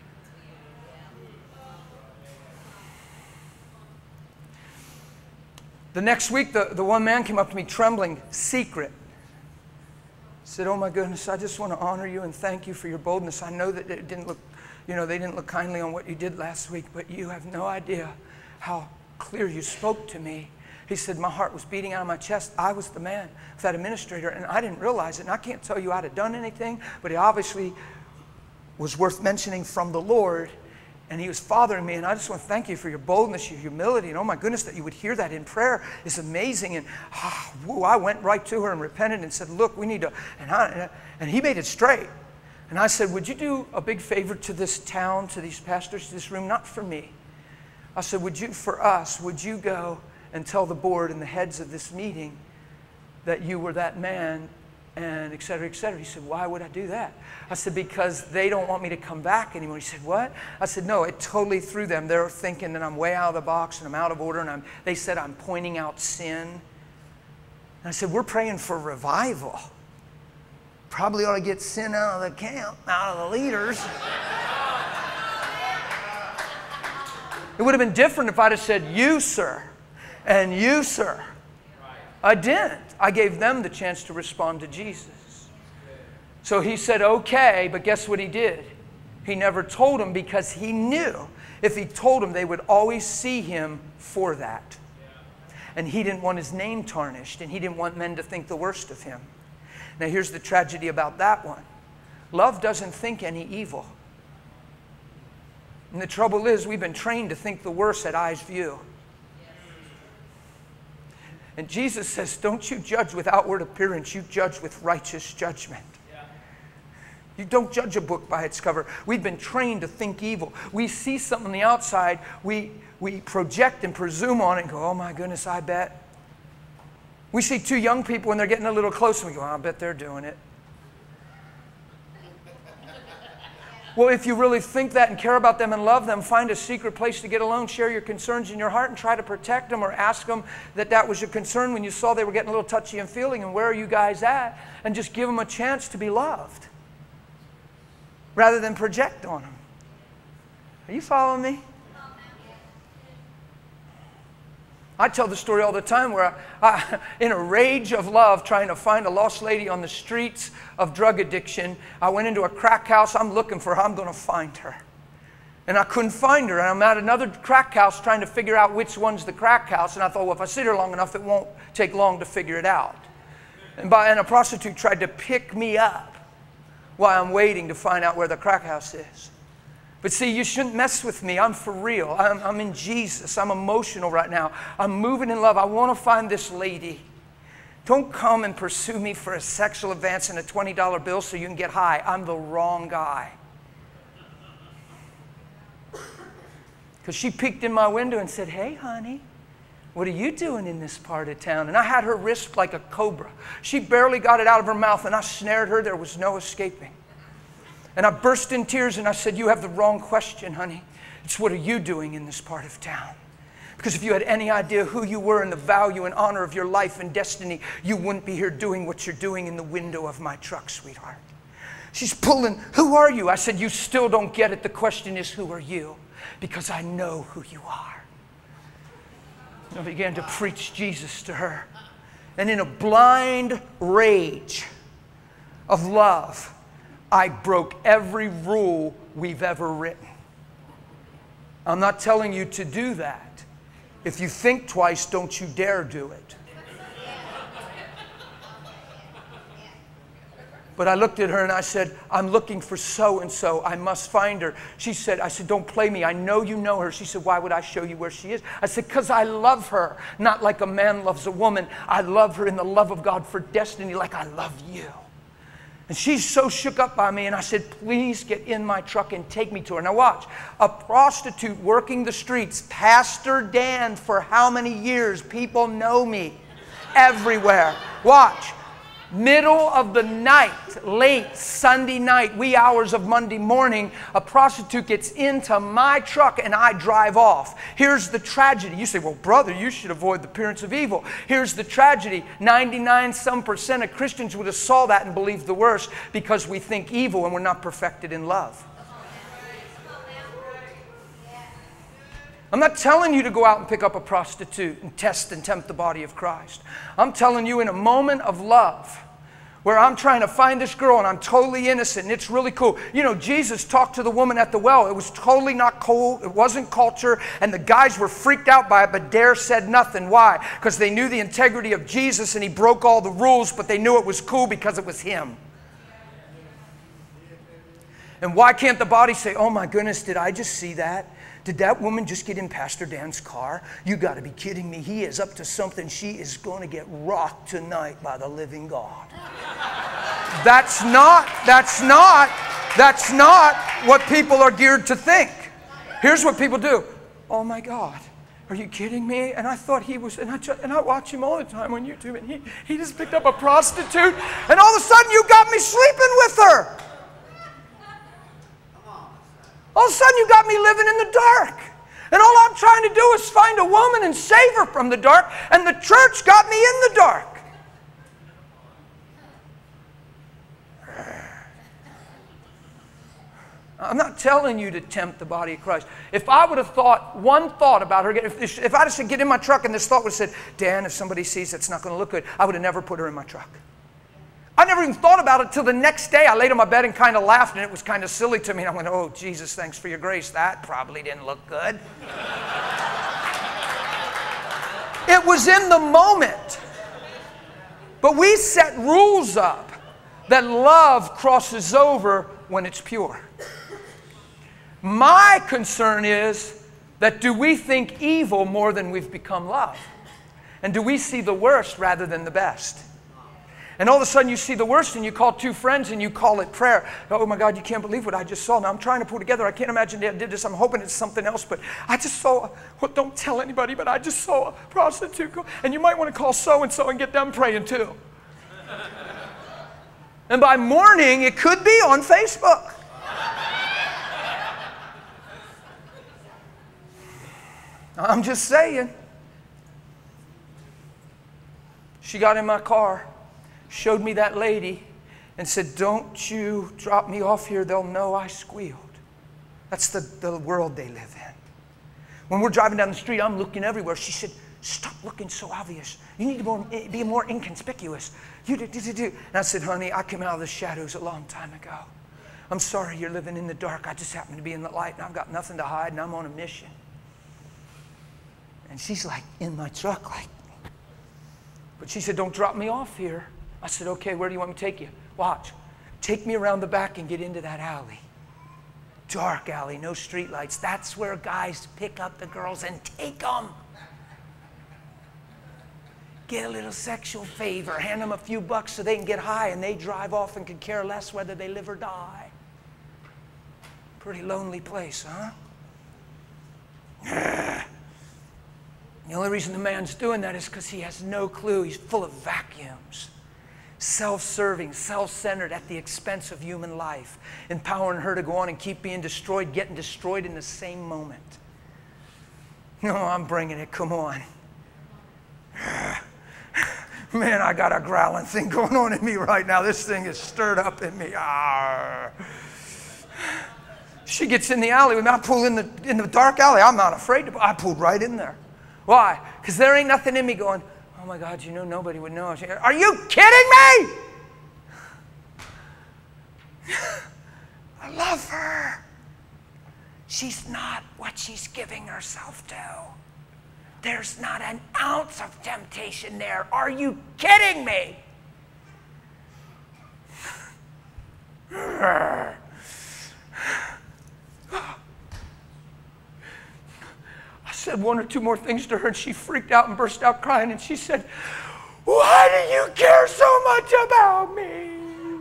[SPEAKER 2] The next week, the, the one man came up to me trembling, secret. Said, oh my goodness, I just want to honor you and thank you for your boldness. I know that it didn't look, you know, they didn't look kindly on what you did last week, but you have no idea how clear you spoke to me. He said, my heart was beating out of my chest. I was the man, that administrator, and I didn't realize it. And I can't tell you I'd have done anything, but it obviously was worth mentioning from the Lord. And He was fathering me, and I just want to thank you for your boldness, your humility, and oh my goodness, that you would hear that in prayer is amazing. And oh, woo, I went right to her and repented and said, look, we need to, and, I, and he made it straight. And I said, would you do a big favor to this town, to these pastors, to this room, not for me. I said, would you, for us, would you go and tell the board and the heads of this meeting that you were that man, and et cetera, et cetera. He said, why would I do that? I said, because they don't want me to come back anymore. He said, what? I said, no, it totally threw them. They're thinking that I'm way out of the box and I'm out of order. And I'm, they said I'm pointing out sin. And I said, we're praying for revival. Probably ought to get sin out of the camp, out of the leaders. It would have been different if I'd have said, you, sir, and you, sir. I didn't. I gave them the chance to respond to Jesus. So he said, okay, but guess what he did? He never told them, because he knew if he told them, they would always see him for that. And he didn't want his name tarnished, and he didn't want men to think the worst of him. Now here's the tragedy about that one. Love doesn't think any evil. And the trouble is, we've been trained to think the worst at eyes view. And Jesus says, don't you judge with outward appearance, you judge with righteous judgment. Yeah. You don't judge a book by its cover. We've been trained to think evil. We see something on the outside, we, we project and presume on it and go, oh my goodness, I bet. We see two young people when they're getting a little closer, and we go, I bet they're doing it. Well, if you really think that and care about them and love them, find a secret place to get alone, share your concerns in your heart, and try to protect them, or ask them that that was your concern when you saw they were getting a little touchy and feeling, and where are you guys at? And just give them a chance to be loved rather than project on them. Are you following me? I tell the story all the time where I, I, in a rage of love, trying to find a lost lady on the streets of drug addiction, I went into a crack house. I'm looking for her. I'm going to find her. And I couldn't find her. And I'm at another crack house trying to figure out which one's the crack house. And I thought, well, if I sit here long enough, it won't take long to figure it out. And, by, and a prostitute tried to pick me up while I'm waiting to find out where the crack house is. But see, you shouldn't mess with me. I'm for real. I'm, I'm in Jesus. I'm emotional right now. I'm moving in love. I want to find this lady. Don't come and pursue me for a sexual advance and a twenty dollar bill so you can get high. I'm the wrong guy. Because she peeked in my window and said, hey, honey, what are you doing in this part of town? And I had her wrist like a cobra. She barely got it out of her mouth, and I snared her. There was no escaping. And I burst in tears and I said, you have the wrong question, honey. It's what are you doing in this part of town? Because if you had any idea who you were and the value and honor of your life and destiny, you wouldn't be here doing what you're doing in the window of my truck, sweetheart. She's pulling, who are you? I said, you still don't get it. The question is, who are you? Because I know who you are. And I began to preach Jesus to her. And in a blind rage of love, I broke every rule we've ever written. I'm not telling you to do that. If you think twice, don't you dare do it. But I looked at her and I said, I'm looking for so-and-so. I must find her. She said, I said, don't play me. I know you know her. She said, why would I show you where she is? I said, because I love her. Not like a man loves a woman. I love her in the love of God for destiny like I love you. And she's so shook up by me. And I said, please get in my truck and take me to her. Now watch. A prostitute working the streets. Pastor Dan for how many years? People know me everywhere. Watch. Middle of the night, late Sunday night, wee hours of Monday morning, a prostitute gets into my truck and I drive off. Here's the tragedy. You say, well, brother, you should avoid the appearance of evil. Here's the tragedy. ninety-nine some percent of Christians would have saw that and believed the worst because we think evil and we're not perfected in love. I'm not telling you to go out and pick up a prostitute and test and tempt the body of Christ. I'm telling you in a moment of love where I'm trying to find this girl and I'm totally innocent and it's really cool. You know, Jesus talked to the woman at the well. It was totally not cool. It wasn't culture. And the guys were freaked out by it, but dare said nothing. Why? Because they knew the integrity of Jesus and he broke all the rules, but they knew it was cool because it was him. And why can't the body say, oh my goodness, did I just see that? Did that woman just get in Pastor Dan's car? You got to be kidding me. He is up to something. She is going to get rocked tonight by the living God. That's not, that's not, that's not what people are geared to think. Here's what people do. Oh my God, are you kidding me? And I thought he was, and I, just, and I watch him all the time on YouTube, and he, he just picked up a prostitute, and all of a sudden you got me sleeping with her. All of a sudden you got me living in the dark. And all I'm trying to do is find a woman and save her from the dark. And the church got me in the dark. I'm not telling you to tempt the body of Christ. If I would have thought one thought about her, if, if I'd have said, get in my truck, and this thought would have said, Dan, if somebody sees it's not going to look good, I would have never put her in my truck. I never even thought about it till the next day. I laid on my bed and kind of laughed, and it was kind of silly to me. And I went, oh, Jesus, thanks for your grace. That probably didn't look good. It was in the moment. But we set rules up that love crosses over when it's pure. My concern is that do we think evil more than we've become love? And do we see the worst rather than the best? And all of a sudden you see the worst and you call two friends and you call it prayer. Oh my God, you can't believe what I just saw. Now I'm trying to pull together. I can't imagine Dad did this. I'm hoping it's something else. But I just saw, well, don't tell anybody, but I just saw a prostitute go. And you might want to call so-and-so and get them praying too. And by morning, it could be on Facebook. I'm just saying. She got in my car, showed me that lady, and said, don't you drop me off here, they'll know I squealed. That's the, the world they live in. When we're driving down the street, I'm looking everywhere. She said, stop looking so obvious. You need to more, be more inconspicuous. You do, do, do, do. And I said, honey, I came out of the shadows a long time ago. I'm sorry you're living in the dark. I just happen to be in the light, and I've got nothing to hide, and I'm on a mission. And she's like in my truck, like. But she said, don't drop me off here. I said, okay, where do you want me to take you? Watch. Take me around the back and get into that alley. Dark alley, no street lights. That's where guys pick up the girls and take them. Get a little sexual favor. Hand them a few bucks so they can get high and they drive off and can care less whether they live or die. Pretty lonely place, huh? The only reason the man's doing that is because he has no clue. He's full of vacuums. Self-serving, self-centered at the expense of human life. Empowering her to go on and keep being destroyed, getting destroyed in the same moment. No, I'm bringing it. Come on. Man, I got a growling thing going on in me right now. This thing is stirred up in me. Arr. She gets in the alley with me. I pull in the, in the dark alley. I'm not afraid to. I pulled right in there. Why? Because there ain't nothing in me going, oh my God, you know nobody would know. Are you kidding me? I love her. She's not what she's giving herself to. There's not an ounce of temptation there. Are you kidding me? I said one or two more things to her, and she freaked out and burst out crying, and she said, "Why do you care so much about me?"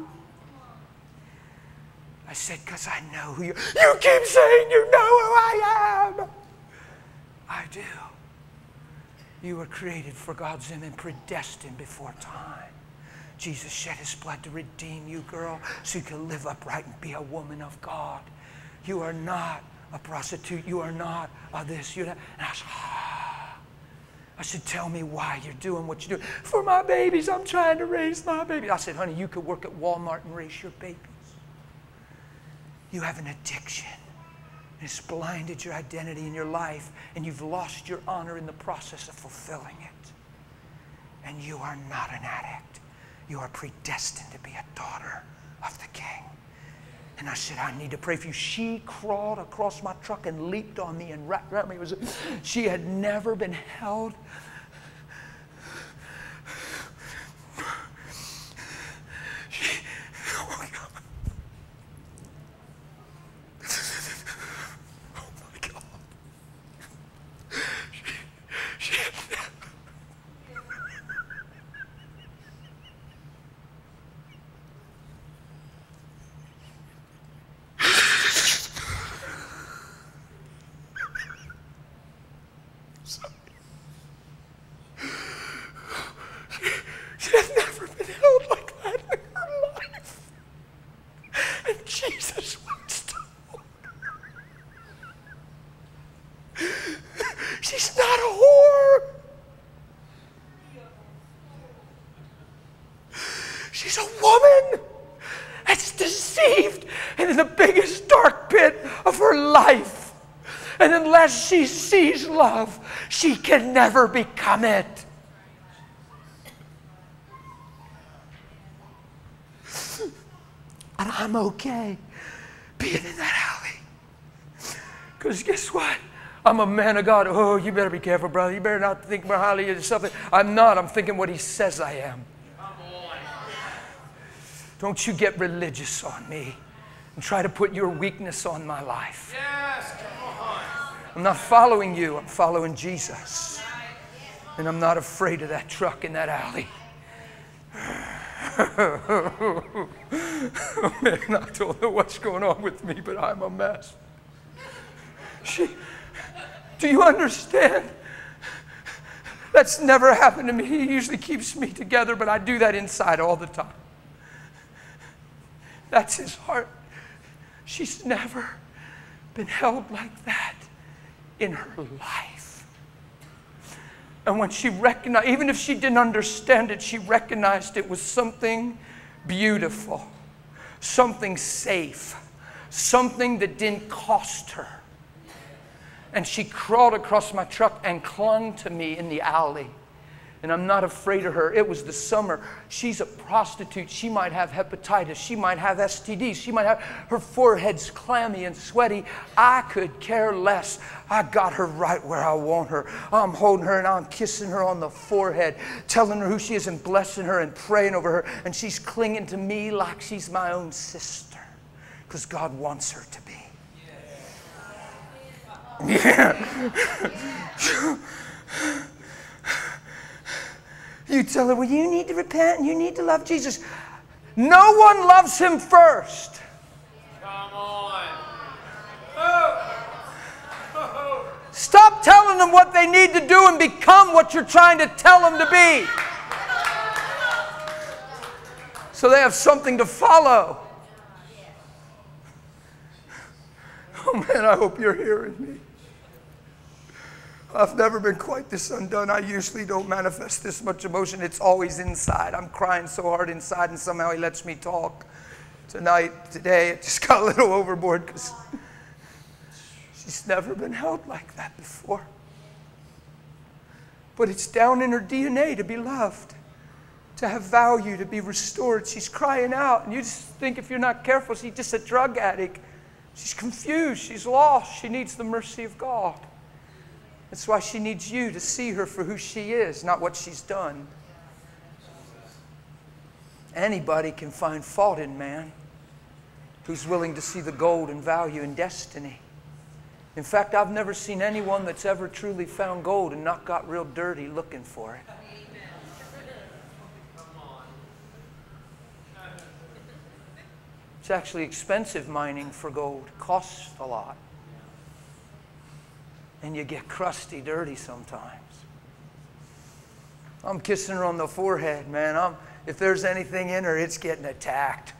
[SPEAKER 2] I said, "Because I know who you are." "You keep saying you know who I am." I do. You were created for God's image, predestined before time. Jesus shed his blood to redeem you, girl, so you can live upright and be a woman of God. You are not a prostitute. You are not a this. You're not. And I said, ah. I said, "Tell me why you're doing what you're doing." "For my babies. I'm trying to raise my babies." I said, "Honey, you could work at Walmart and raise your babies. You have an addiction. It's blinded your identity in your life, and you've lost your honor in the process of fulfilling it. And you are not an addict. You are predestined to be a daughter of the King." And I said, "I need to pray for you." She crawled across my truck and leaped on me and wrapped around me. It was, she had never been held. She, oh my God. She has never been held like that in her life. And Jesus wants to hold her. She's not a whore. She's a woman that's deceived and in the biggest dark pit of her life. And unless she sees love, she can never become it. And I'm okay being in that alley. Because guess what? I'm a man of God. Oh, you better be careful, brother. You better not think more highly of yourself. I'm not. I'm thinking what he says I am. Don't you get religious on me and try to put your weakness on my life.
[SPEAKER 1] Yes, come on.
[SPEAKER 2] I'm not following you. I'm following Jesus. And I'm not afraid of that truck in that alley. Oh, man, I don't know what's going on with me, but I'm a mess. She, do you understand? That's never happened to me. He usually keeps me together, but I do that inside all the time. That's his heart. She's never been held like that in her life. And when she recognized, even if she didn't understand it, she recognized it was something beautiful, something safe, something that didn't cost her. And she crawled across my truck and clung to me in the alley. And I'm not afraid of her. It was the summer. She's a prostitute. She might have hepatitis. She might have S T Ds. She might have, her forehead's clammy and sweaty. I could care less. I got her right where I want her. I'm holding her and I'm kissing her on the forehead, telling her who she is and blessing her and praying over her. And she's clinging to me like she's my own sister, because God wants her to be. Yeah. You tell her, well, you need to repent and you need to love Jesus. No one loves him first.
[SPEAKER 1] Come on. Oh. Oh.
[SPEAKER 2] Stop telling them what they need to do and become what you're trying to tell them to be. So they have something to follow. Oh man, I hope you're hearing me. I've never been quite this undone. I usually don't manifest this much emotion. It's always inside. I'm crying so hard inside, and somehow he lets me talk. Tonight, today, it just got a little overboard because she's never been held like that before. But it's down in her D N A to be loved, to have value, to be restored. She's crying out, and you just think if you're not careful, she's just a drug addict. She's confused. She's lost. She needs the mercy of God. That's why she needs you to see her for who she is, not what she's done. Anybody can find fault in man who's willing to see the gold and value and destiny. In fact, I've never seen anyone that's ever truly found gold and not got real dirty looking for it. It's actually expensive mining for gold. It costs a lot. And you get crusty, dirty sometimes. I'm kissing her on the forehead, man. I'm, if there's anything in her, it's getting attacked.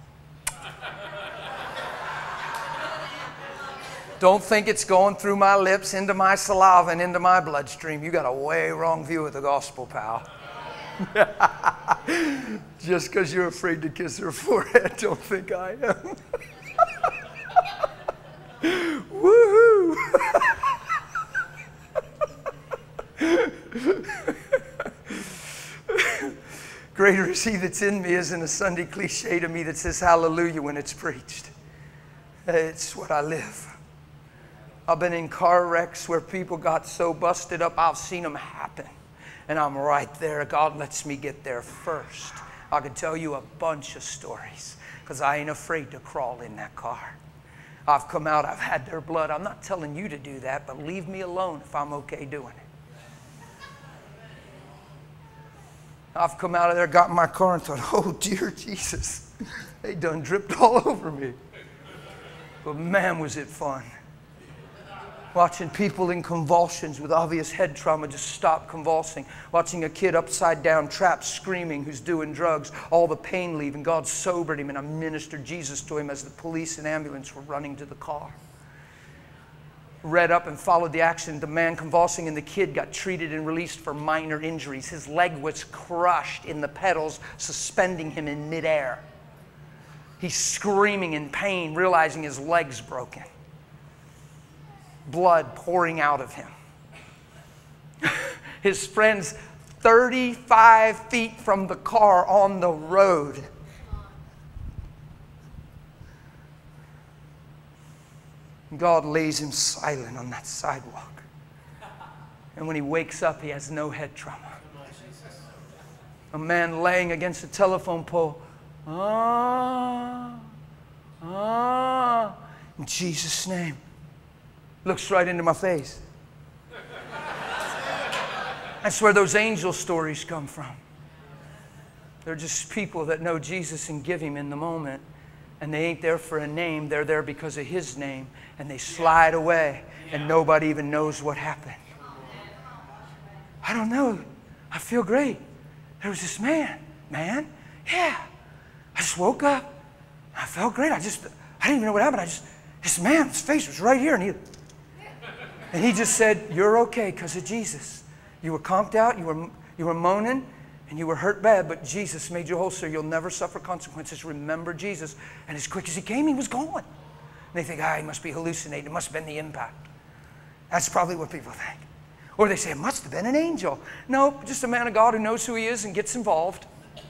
[SPEAKER 2] Don't think it's going through my lips, into my saliva, and into my bloodstream. You got a way wrong view of the gospel, pal. Just because you're afraid to kiss her forehead, don't think I am. Woohoo! Greater is he that's in me isn't a Sunday cliche to me that says hallelujah when it's preached. It's what I live. I've been in car wrecks where people got so busted up, I've seen them happen. And I'm right there. God lets me get there first. I could tell you a bunch of stories because I ain't afraid to crawl in that car. I've come out, I've had their blood. I'm not telling you to do that, but leave me alone if I'm okay doing it. I've come out of there, got in my car and thought, oh dear Jesus, they done dripped all over me. But man, was it fun. Watching people in convulsions with obvious head trauma just stop convulsing. Watching a kid upside down, trapped, screaming, who's doing drugs, all the pain leaving. God sobered him and I ministered Jesus to him as the police and ambulance were running to the car. Read up and followed the accident. The man convulsing and the kid got treated and released for minor injuries. His leg was crushed in the pedals, suspending him in midair. He's screaming in pain, realizing his leg's broken. Blood pouring out of him. His friends thirty-five feet from the car on the road. God lays him silent on that sidewalk. And when he wakes up, he has no head trauma. A man laying against a telephone pole. Ah, ah, in Jesus' name. Looks right into my face. That's where those angel stories come from. They're just people that know Jesus and give him in the moment. And they ain't there for a name. They're there because of his name. And they slide away. And nobody even knows what happened. I don't know. I feel great. There was this man. Man? Yeah. I just woke up. I felt great. I just, I didn't even know what happened. I just, this man's face was right here. And he, and he just said, you're okay because of Jesus. You were conked out. You were, you were moaning. And you were hurt bad, but Jesus made you whole, so you'll never suffer consequences. Remember Jesus. And as quick as he came, he was gone. And they think, ah, he must be hallucinating. It must have been the impact. That's probably what people think. Or they say, it must have been an angel. No, just a man of God who knows who he is and gets involved.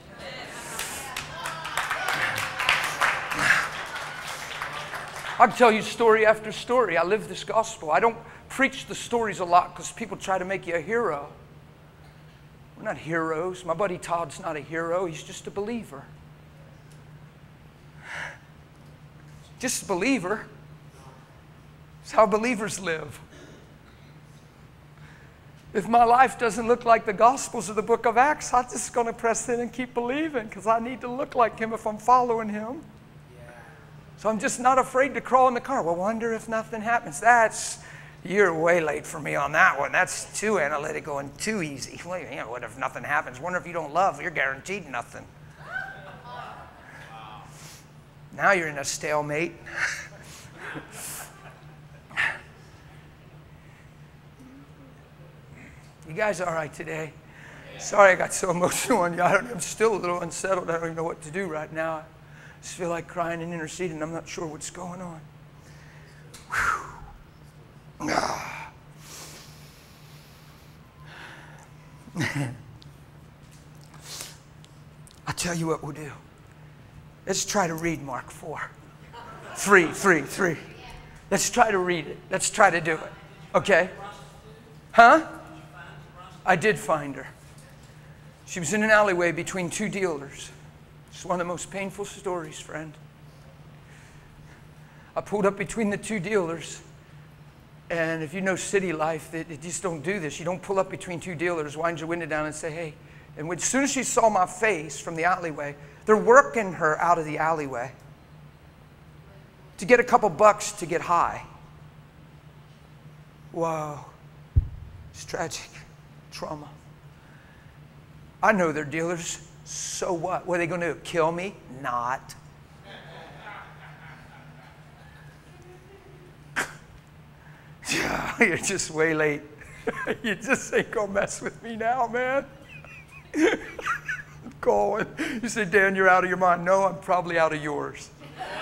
[SPEAKER 2] I can tell you story after story. I live this gospel. I don't preach the stories a lot because people try to make you a hero. We're not heroes. My buddy Todd's not a hero. He's just a believer. Just a believer. It's how believers live. If my life doesn't look like the Gospels of the book of Acts, I'm just going to press in and keep believing because I need to look like him if I'm following him. So I'm just not afraid to crawl in the car. Well, wonder if nothing happens. That's... You're way late for me on that one. That's too analytical and too easy. Well, you know, what if nothing happens? Wonder if you don't love, you're guaranteed nothing. Now you're in a stalemate. You guys all right today? Sorry I got so emotional on you. I don't, I'm still a little unsettled. I don't even know what to do right now. I just feel like crying and interceding. I'm not sure what's going on. Whew. Ah. I'll tell you what we'll do. Let's try to read Mark four. Three, three, three. Let's try to read it. Let's try to do it. Okay? Huh? I did find her. She was in an alleyway between two dealers. It's one of the most painful stories, friend. I pulled up between the two dealers. And if you know city life, they, they just don't do this. You don't pull up between two dealers, wind your window down and say, hey. And when, as soon as she saw my face from the alleyway, they're working her out of the alleyway to get a couple bucks to get high. Whoa. It's tragic. Trauma. I know they're dealers. So what? What are they going to do? Kill me? Not. You're just way late. You just ain't going to mess with me now, man. Going. You say, Dan, you're out of your mind. No, I'm probably out of yours.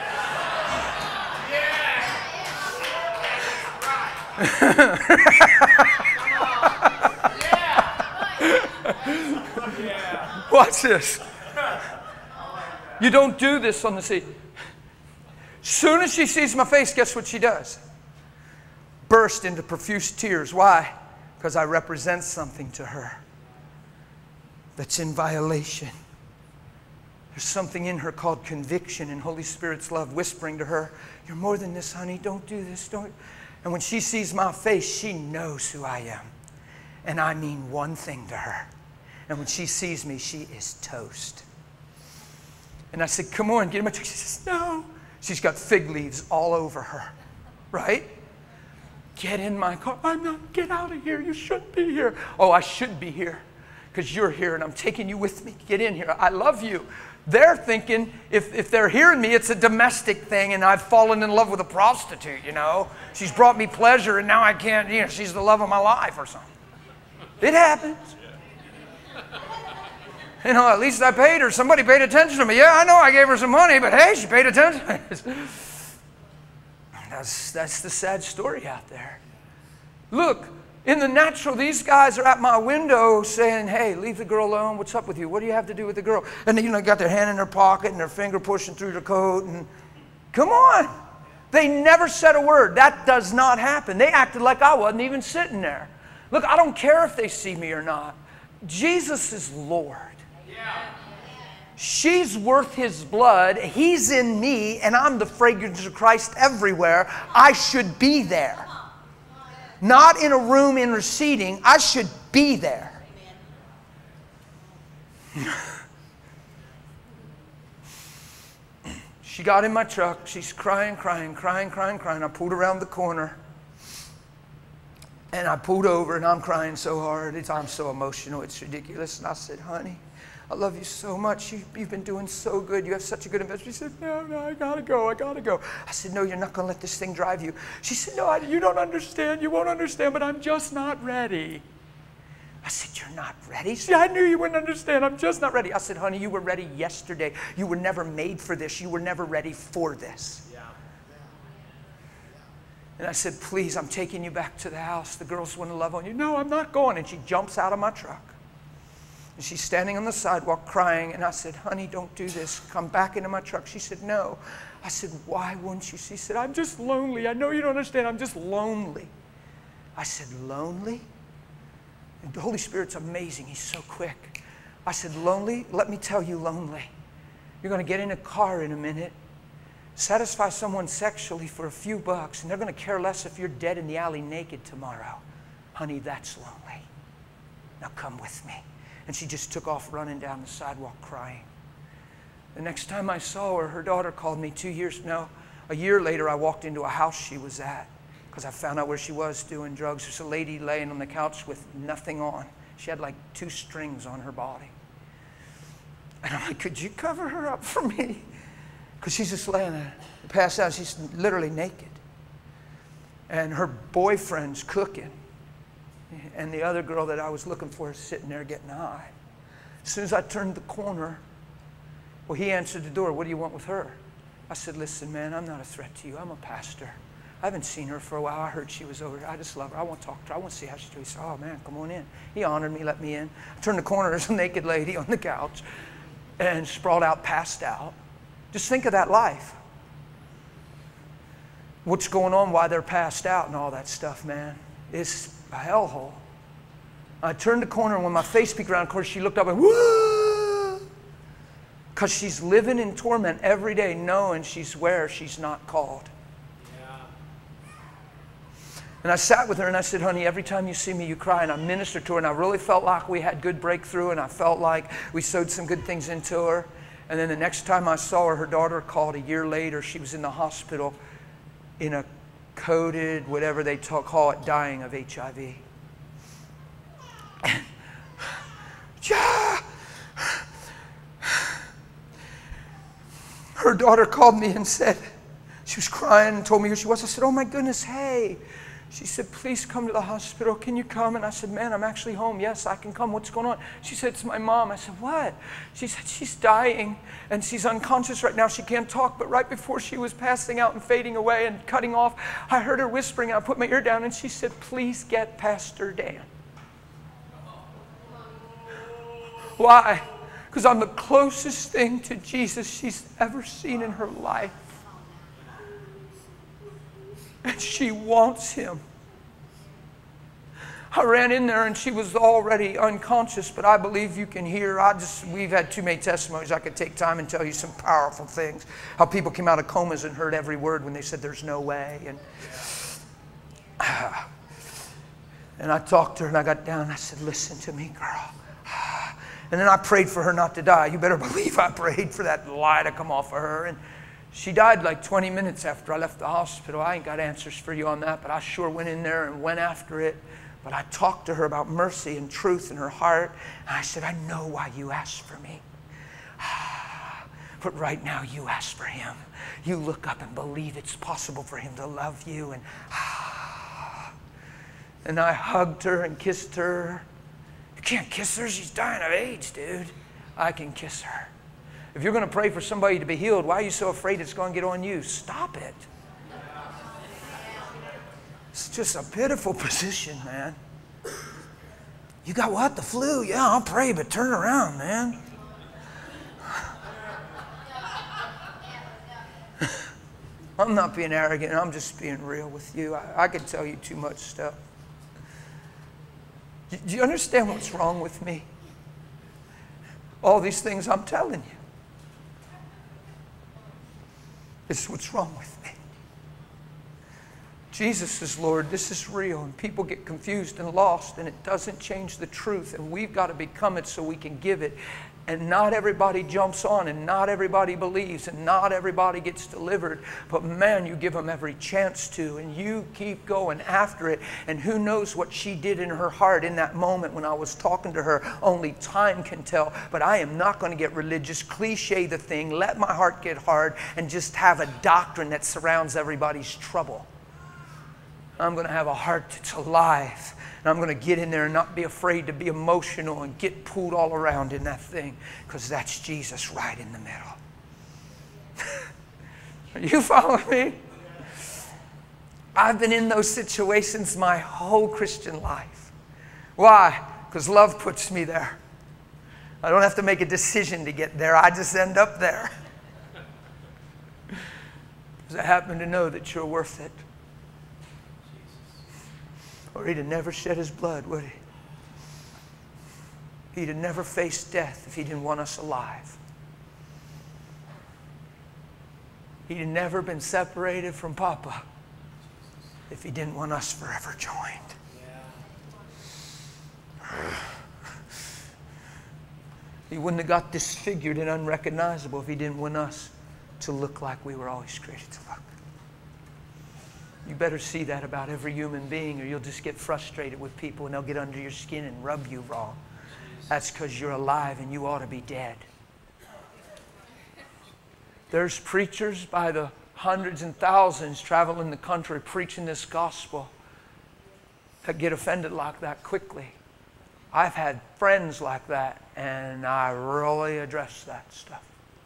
[SPEAKER 2] Watch this. You don't do this on the sea. Soon as she sees my face, guess what she does? Burst into profuse tears. Why? Because I represent something to her that's in violation. There's something in her called conviction and Holy Spirit's love whispering to her, you're more than this, honey. Don't do this. Don't. And when she sees my face, she knows who I am. And I mean one thing to her. And when she sees me, she is toast. And I said, come on, get in my truck. She says, no. She's got fig leaves all over her. Right? Get in my car. I'm not. Get out of here. You shouldn't be here. Oh, I should be here because you're here and I'm taking you with me. Get in here. I love you. They're thinking if, if they're hearing me, it's a domestic thing and I've fallen in love with a prostitute, you know. She's brought me pleasure and now I can't, you know, she's the love of my life or something. It happens. You know, at least I paid her. Somebody paid attention to me. Yeah, I know I gave her some money, but hey, she paid attention. That's, that's the sad story out there. Look, in the natural, these guys are at my window saying, hey, leave the girl alone. What's up with you? What do you have to do with the girl? And they, you know, got their hand in their pocket and their finger pushing through their coat. And come on. They never said a word. That does not happen. They acted like I wasn't even sitting there. Look, I don't care if they see me or not. Jesus is Lord. Yeah. She's worth His blood. He's in me, and I'm the fragrance of Christ everywhere. I should be there. Not in a room interceding. I should be there. She got in my truck. She's crying, crying, crying, crying, crying. I pulled around the corner. And I pulled over, and I'm crying so hard. It's, I'm so emotional. It's ridiculous. And I said, honey, I love you so much. You, you've been doing so good. You have such a good investment. She said, no, no, I got to go. I got to go. I said, no, you're not going to let this thing drive you. She said, no, I, you don't understand. You won't understand, but I'm just not ready. I said, you're not ready? She said, I knew you wouldn't understand. I'm just not ready. I said, honey, you were ready yesterday. You were never made for this. You were never ready for this. Yeah. And I said, please, I'm taking you back to the house. The girls want to love on you. No, I'm not going. And she jumps out of my truck. And she's standing on the sidewalk crying. And I said, honey, don't do this. Come back into my truck. She said, no. I said, why wouldn't you? She said, I'm just lonely. I know you don't understand. I'm just lonely. I said, lonely? And the Holy Spirit's amazing. He's so quick. I said, lonely? Let me tell you lonely. You're going to get in a car in a minute, satisfy someone sexually for a few bucks, and they're going to care less if you're dead in the alley naked tomorrow. Honey, that's lonely. Now come with me. And she just took off running down the sidewalk crying. The next time I saw her, her daughter called me two years, no, a year later, I walked into a house she was at because I found out where she was doing drugs. There's a lady laying on the couch with nothing on. She had like two strings on her body. And I'm like, could you cover her up for me? Because she's just laying there, passed out. She's literally naked. And her boyfriend's cooking. And the other girl that I was looking for is sitting there getting high. As soon as I turned the corner, well, he answered the door. What do you want with her? I said, listen, man, I'm not a threat to you. I'm a pastor. I haven't seen her for a while. I heard she was over here. I just love her. I want to talk to her. I want to see how she's doing. He said, oh, man, come on in. He honored me, let me in. I turned the corner. There's a naked lady on the couch and sprawled out, passed out. Just think of that life. what's going on, why they're passed out and all that stuff, man. It's a hellhole. I turned the corner, and when my face peeked around, of course, she looked up and whoa! Because she's living in torment every day knowing she's where she's not called. And I sat with her and I said, honey, every time you see me, you cry. And I ministered to her, and I really felt like we had good breakthrough, and I felt like we sowed some good things into her. And then the next time I saw her, her daughter called a year later. She was in the hospital in a coded, whatever they talk, call it, dying of H I V. Her daughter called me and said, she was crying and told me who she was. I said, oh my goodness, hey. She said, please come to the hospital. Can you come? And I said, man, I'm actually home. Yes, I can come. What's going on? She said, it's my mom. I said, what? She said, she's dying and she's unconscious right now. She can't talk. But right before she was passing out and fading away and cutting off, I heard her whispering. I put my ear down and she said, please get Pastor Dan. Why? Because I'm the closest thing to Jesus she's ever seen in her life. And she wants him. I ran in there and she was already unconscious, but I believe you can hear. I just, we've had too many testimonies. I could take time and tell you some powerful things. How people came out of comas and heard every word when they said there's no way. And, and I talked to her and I got down and I said, listen to me, girl. And then I prayed for her not to die. You better believe I prayed for that lie to come off of her. And she died like twenty minutes after I left the hospital. I ain't got answers for you on that, but I sure went in there and went after it. But I talked to her about mercy and truth in her heart. And I said, I know why you asked for me. But right now you ask for him. You look up and believe it's possible for him to love you. And, and I hugged her and kissed her. You can't kiss her. She's dying of AIDS, dude. I can kiss her. If you're going to pray for somebody to be healed, why are you so afraid it's going to get on you? Stop it. It's just a pitiful position, man. You got what? The flu? Yeah, I'll pray, but turn around, man. I'm not being arrogant. I'm just being real with you. I, I could tell you too much stuff. Do you understand what's wrong with me? All these things I'm telling you. It's what's wrong with me. Jesus is Lord. This is real. And people get confused and lost, and it doesn't change the truth. And we've got to become it so we can give it. And not everybody jumps on, and not everybody believes, and not everybody gets delivered. But man, you give them every chance to, and you keep going after it. And who knows what she did in her heart in that moment when I was talking to her. Only time can tell. But I am not going to get religious, cliche the thing, let my heart get hard, and just have a doctrine that surrounds everybody's trouble. I'm going to have a heart that's alive. And I'm going to get in there and not be afraid to be emotional and get pulled all around in that thing. Because that's Jesus right in the middle. Are you following me? I've been in those situations my whole Christian life. Why? Because love puts me there. I don't have to make a decision to get there. I just end up there. Because I happen to know that you're worth it. Or he'd have never shed his blood, would he? He'd have never faced death if he didn't want us alive. He'd have never been separated from Papa if he didn't want us forever joined. Yeah. He wouldn't have got disfigured and unrecognizable if he didn't want us to look like we were always created to look. You better see that about every human being, or you'll just get frustrated with people and they'll get under your skin and rub you wrong. That's because you're alive and you ought to be dead. There's preachers by the hundreds and thousands traveling the country preaching this gospel that get offended like that quickly. I've had friends like that, and I really address that stuff.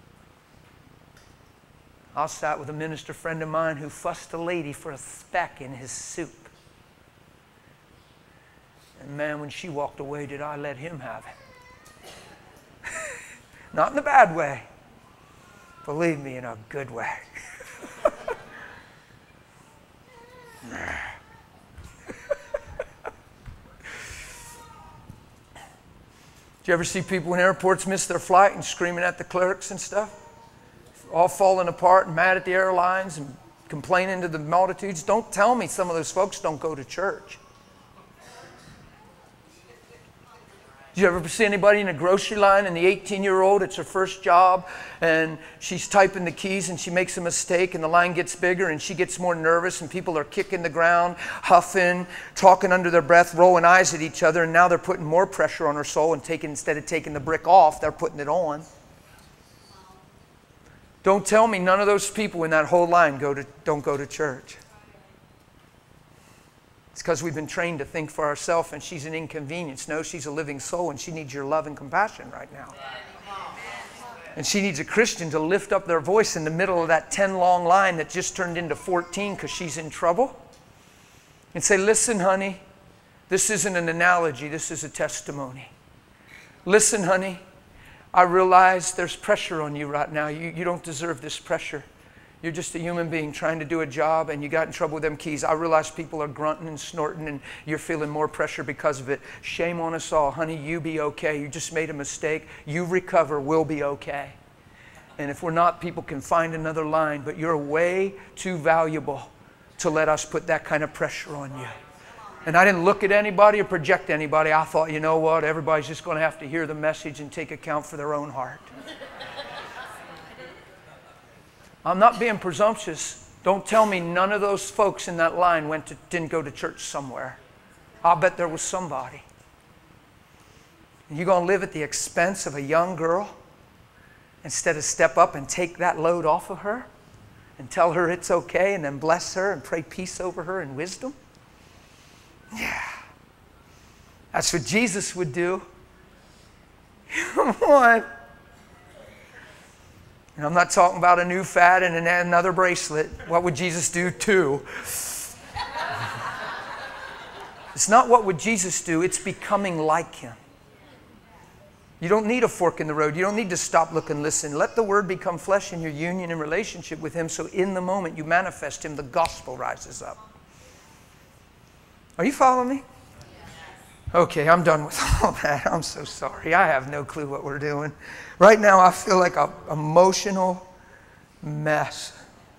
[SPEAKER 2] I sat with a minister friend of mine who fussed a lady for a speck in his soup. And man, when she walked away, did I let him have it. Not in a bad way. Believe me, in a good way. Do you ever see people in airports miss their flight and screaming at the clerks and stuff? All falling apart and mad at the airlines and complaining to the multitudes. Don't tell me some of those folks don't go to church. Do you ever see anybody in a grocery line and the eighteen-year-old, it's her first job, and she's typing the keys and she makes a mistake and the line gets bigger and she gets more nervous and people are kicking the ground, huffing, talking under their breath, rolling eyes at each other, and now they're putting more pressure on her soul and taking, instead of taking the brick off, they're putting it on. Don't tell me none of those people in that whole line go to, don't go to church. It's because we've been trained to think for ourselves and she's an inconvenience. No, she's a living soul and she needs your love and compassion right now. And she needs a Christian to lift up their voice in the middle of that ten long line that just turned into fourteen because she's in trouble. And say, listen, honey, this isn't an analogy, this is a testimony. Listen, honey, I realize there's pressure on you right now. You, you don't deserve this pressure. You're just a human being trying to do a job and you got in trouble with them keys. I realize people are grunting and snorting and you're feeling more pressure because of it. Shame on us all. Honey, you be okay. You just made a mistake. You recover. We'll be okay. And if we're not, people can find another line. But you're way too valuable to let us put that kind of pressure on you. And I didn't look at anybody or project anybody. I thought, you know what? Everybody's just going to have to hear the message and take account for their own heart. I'm not being presumptuous. Don't tell me none of those folks in that line went to, didn't go to church somewhere. I'll bet there was somebody. And you're going to live at the expense of a young girl instead of step up and take that load off of her and tell her it's okay and then bless her and pray peace over her and wisdom? Yeah. That's what Jesus would do. Come on. And I'm not talking about a new fad and another bracelet. What would Jesus do too? It's not what would Jesus do, it's becoming like Him. You don't need a fork in the road. You don't need to stop, look, and listen. Let the Word become flesh in your union and relationship with Him so in the moment you manifest Him, the gospel rises up. Are you following me? Okay, I'm done with all that. I'm so sorry. I have no clue what we're doing. Right now, I feel like an emotional mess.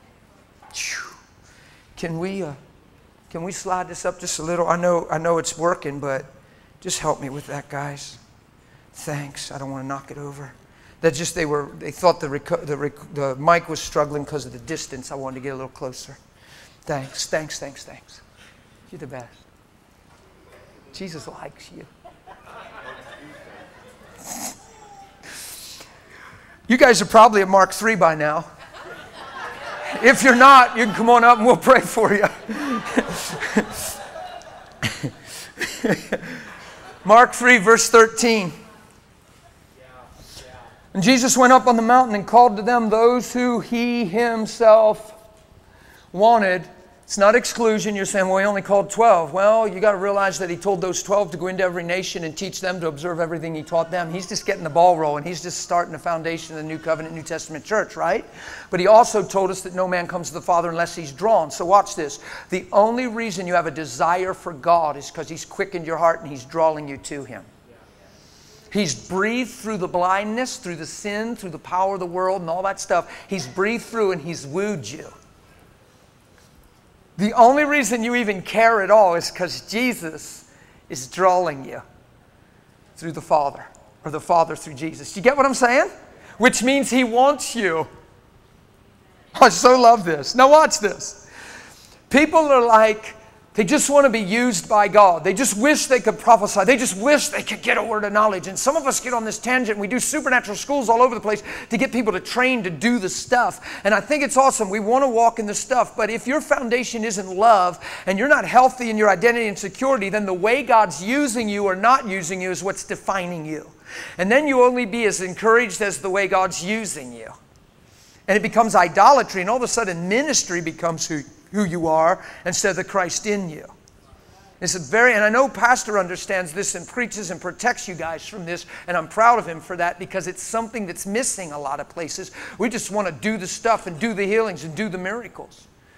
[SPEAKER 2] Can we, uh, can we slide this up just a little? I know, I know it's working, but just help me with that, guys. Thanks. I don't want to knock it over. That just they were. They thought the reco- the, rec- the mic was struggling because of the distance. I wanted to get a little closer. Thanks. Thanks. Thanks. Thanks. You're the best. Jesus likes you. You guys are probably at Mark three by now. If you're not, you can come on up and we'll pray for you. Mark three, verse thirteen. And Jesus went up on the mountain and called to them those who He Himself wanted. It's not exclusion. You're saying, well, He only called twelve. Well, you got to realize that He told those twelve to go into every nation and teach them to observe everything He taught them. He's just getting the ball rolling. He's just starting the foundation of the New Covenant, New Testament church, right? But He also told us that no man comes to the Father unless he's drawn. So watch this. The only reason you have a desire for God is because He's quickened your heart and He's drawing you to Him. He's breathed through the blindness, through the sin, through the power of the world and all that stuff. He's breathed through and He's wooed you. The only reason you even care at all is because Jesus is drawing you through the Father, or the Father through Jesus. You get what I'm saying? Which means He wants you. I so love this. Now watch this. People are like, they just want to be used by God. They just wish they could prophesy. They just wish they could get a word of knowledge. And some of us get on this tangent. We do supernatural schools all over the place to get people to train to do the stuff. And I think it's awesome. We want to walk in the stuff. But if your foundation isn't love and you're not healthy in your identity and security, then the way God's using you or not using you is what's defining you. And then you only be as encouraged as the way God's using you. And it becomes idolatry. And all of a sudden ministry becomes who who you are instead of the Christ in you. It's a very, and I know Pastor understands this and preaches and protects you guys from this, and I'm proud of him for that because it's something that's missing a lot of places. We just want to do the stuff and do the healings and do the miracles.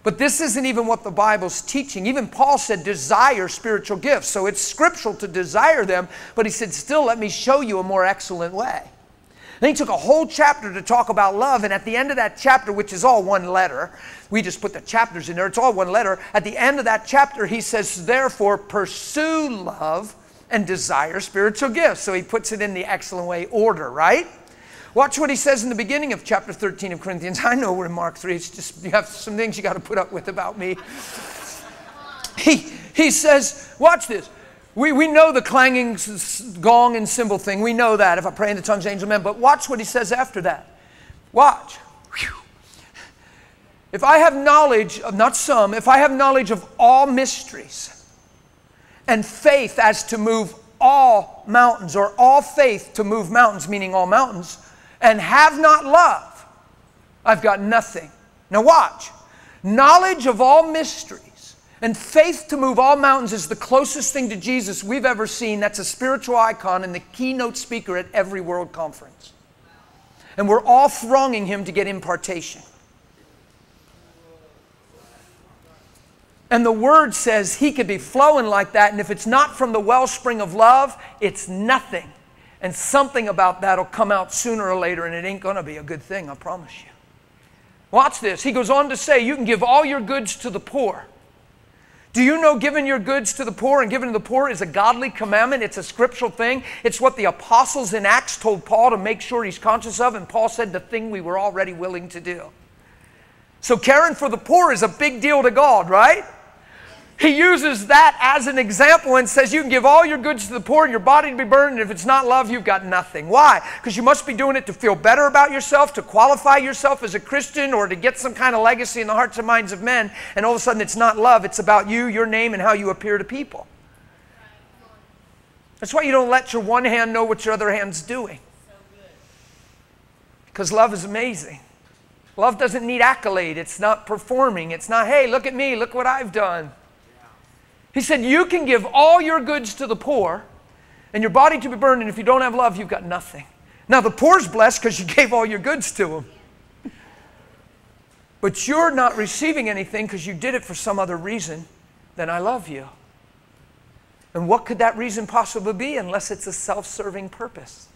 [SPEAKER 2] But this isn't even what the Bible's teaching. Even Paul said desire spiritual gifts. So it's scriptural to desire them, but he said still let me show you a more excellent way. Then he took a whole chapter to talk about love, and at the end of that chapter, which is all one letter, we just put the chapters in there, it's all one letter. At the end of that chapter, he says, therefore, pursue love and desire spiritual gifts. So he puts it in the excellent way order, right? Watch what he says in the beginning of chapter thirteen of Corinthians. I know we're in Mark three. It's just, you have some things you got to put up with about me. He, he says, watch this. We, we know the clanging gong and cymbal thing. We know that. If I pray in the tongues, angel men. But watch what he says after that. Watch. Whew. If I have knowledge of, not some, if I have knowledge of all mysteries and faith as to move all mountains, or all faith to move mountains, meaning all mountains, and have not love, I've got nothing. Now watch. Knowledge of all mysteries and faith to move all mountains is the closest thing to Jesus we've ever seen. That's a spiritual icon and the keynote speaker at every world conference. And we're all thronging him to get impartation. And the Word says he could be flowing like that, and if it's not from the wellspring of love, it's nothing. And something about that will come out sooner or later, and it ain't going to be a good thing, I promise you. Watch this. He goes on to say, you can give all your goods to the poor. Do you know giving your goods to the poor and giving to the poor is a godly commandment? It's a scriptural thing. It's what the apostles in Acts told Paul to make sure he's conscious of, and Paul said the thing we were already willing to do. So caring for the poor is a big deal to God, right? He uses that as an example and says you can give all your goods to the poor and your body to be burned, and if it's not love, you've got nothing. Why? Because you must be doing it to feel better about yourself, to qualify yourself as a Christian, or to get some kind of legacy in the hearts and minds of men, and all of a sudden it's not love, it's about you, your name, and how you appear to people. That's why you don't let your one hand know what your other hand's doing. Because love is amazing. Love doesn't need accolade. It's not performing. It's not, hey, look at me, look what I've done. He said, you can give all your goods to the poor and your body to be burned, and if you don't have love, you've got nothing. Now, the poor's blessed because you gave all your goods to him. But you're not receiving anything because you did it for some other reason than I love you. And what could that reason possibly be unless it's a self-serving purpose?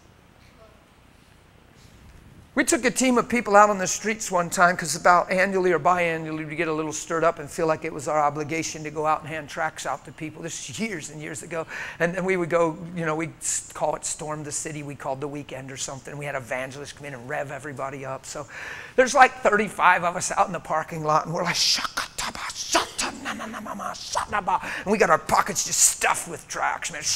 [SPEAKER 2] We took a team of people out on the streets one time because about annually or biannually we get a little stirred up and feel like it was our obligation to go out and hand tracts out to people. This is years and years ago. And then we would go, you know, we'd call it Storm the City. We called the weekend or something. We had evangelists come in and rev everybody up. So there's like thirty-five of us out in the parking lot, and we're like, and we got our pockets just stuffed with tracts, man.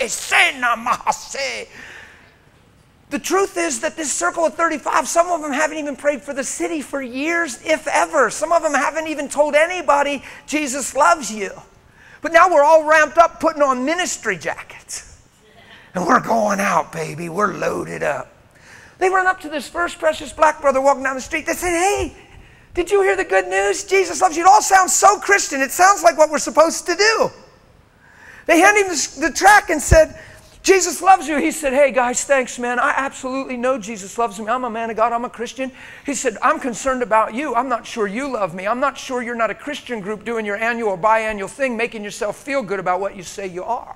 [SPEAKER 2] The truth is that this circle of thirty-five, some of them haven't even prayed for the city for years, if ever. Some of them haven't even told anybody Jesus loves you. But now we're all ramped up putting on ministry jackets. And we're going out, baby. We're loaded up. They run up to this first precious black brother walking down the street. They said, hey, did you hear the good news? Jesus loves you. It all sounds so Christian. It sounds like what we're supposed to do. They handed him the, the tract and said, Jesus loves you. He said, hey guys, thanks man. I absolutely know Jesus loves me. I'm a man of God. I'm a Christian. He said, I'm concerned about you. I'm not sure you love me. I'm not sure you're not a Christian group doing your annual or biannual thing, making yourself feel good about what you say you are.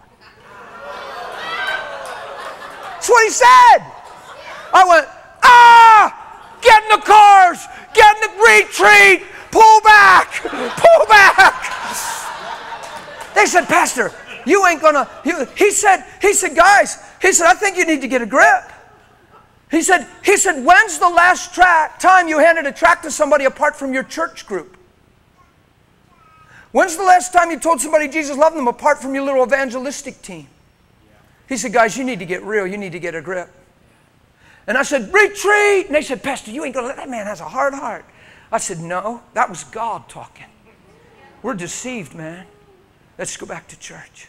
[SPEAKER 2] That's what he said. I went, ah, get in the cars, get in the retreat, pull back, pull back. They said, Pastor, you ain't gonna, he, he said, he said, guys, he said, I think you need to get a grip. He said, he said, when's the last tra- time you handed a tract to somebody apart from your church group? When's the last time you told somebody Jesus loved them apart from your little evangelistic team? He said, guys, you need to get real. You need to get a grip. And I said, retreat. And they said, Pastor, you ain't gonna let, that man has a hard heart. I said, no, that was God talking. We're deceived, man. Let's go back to church.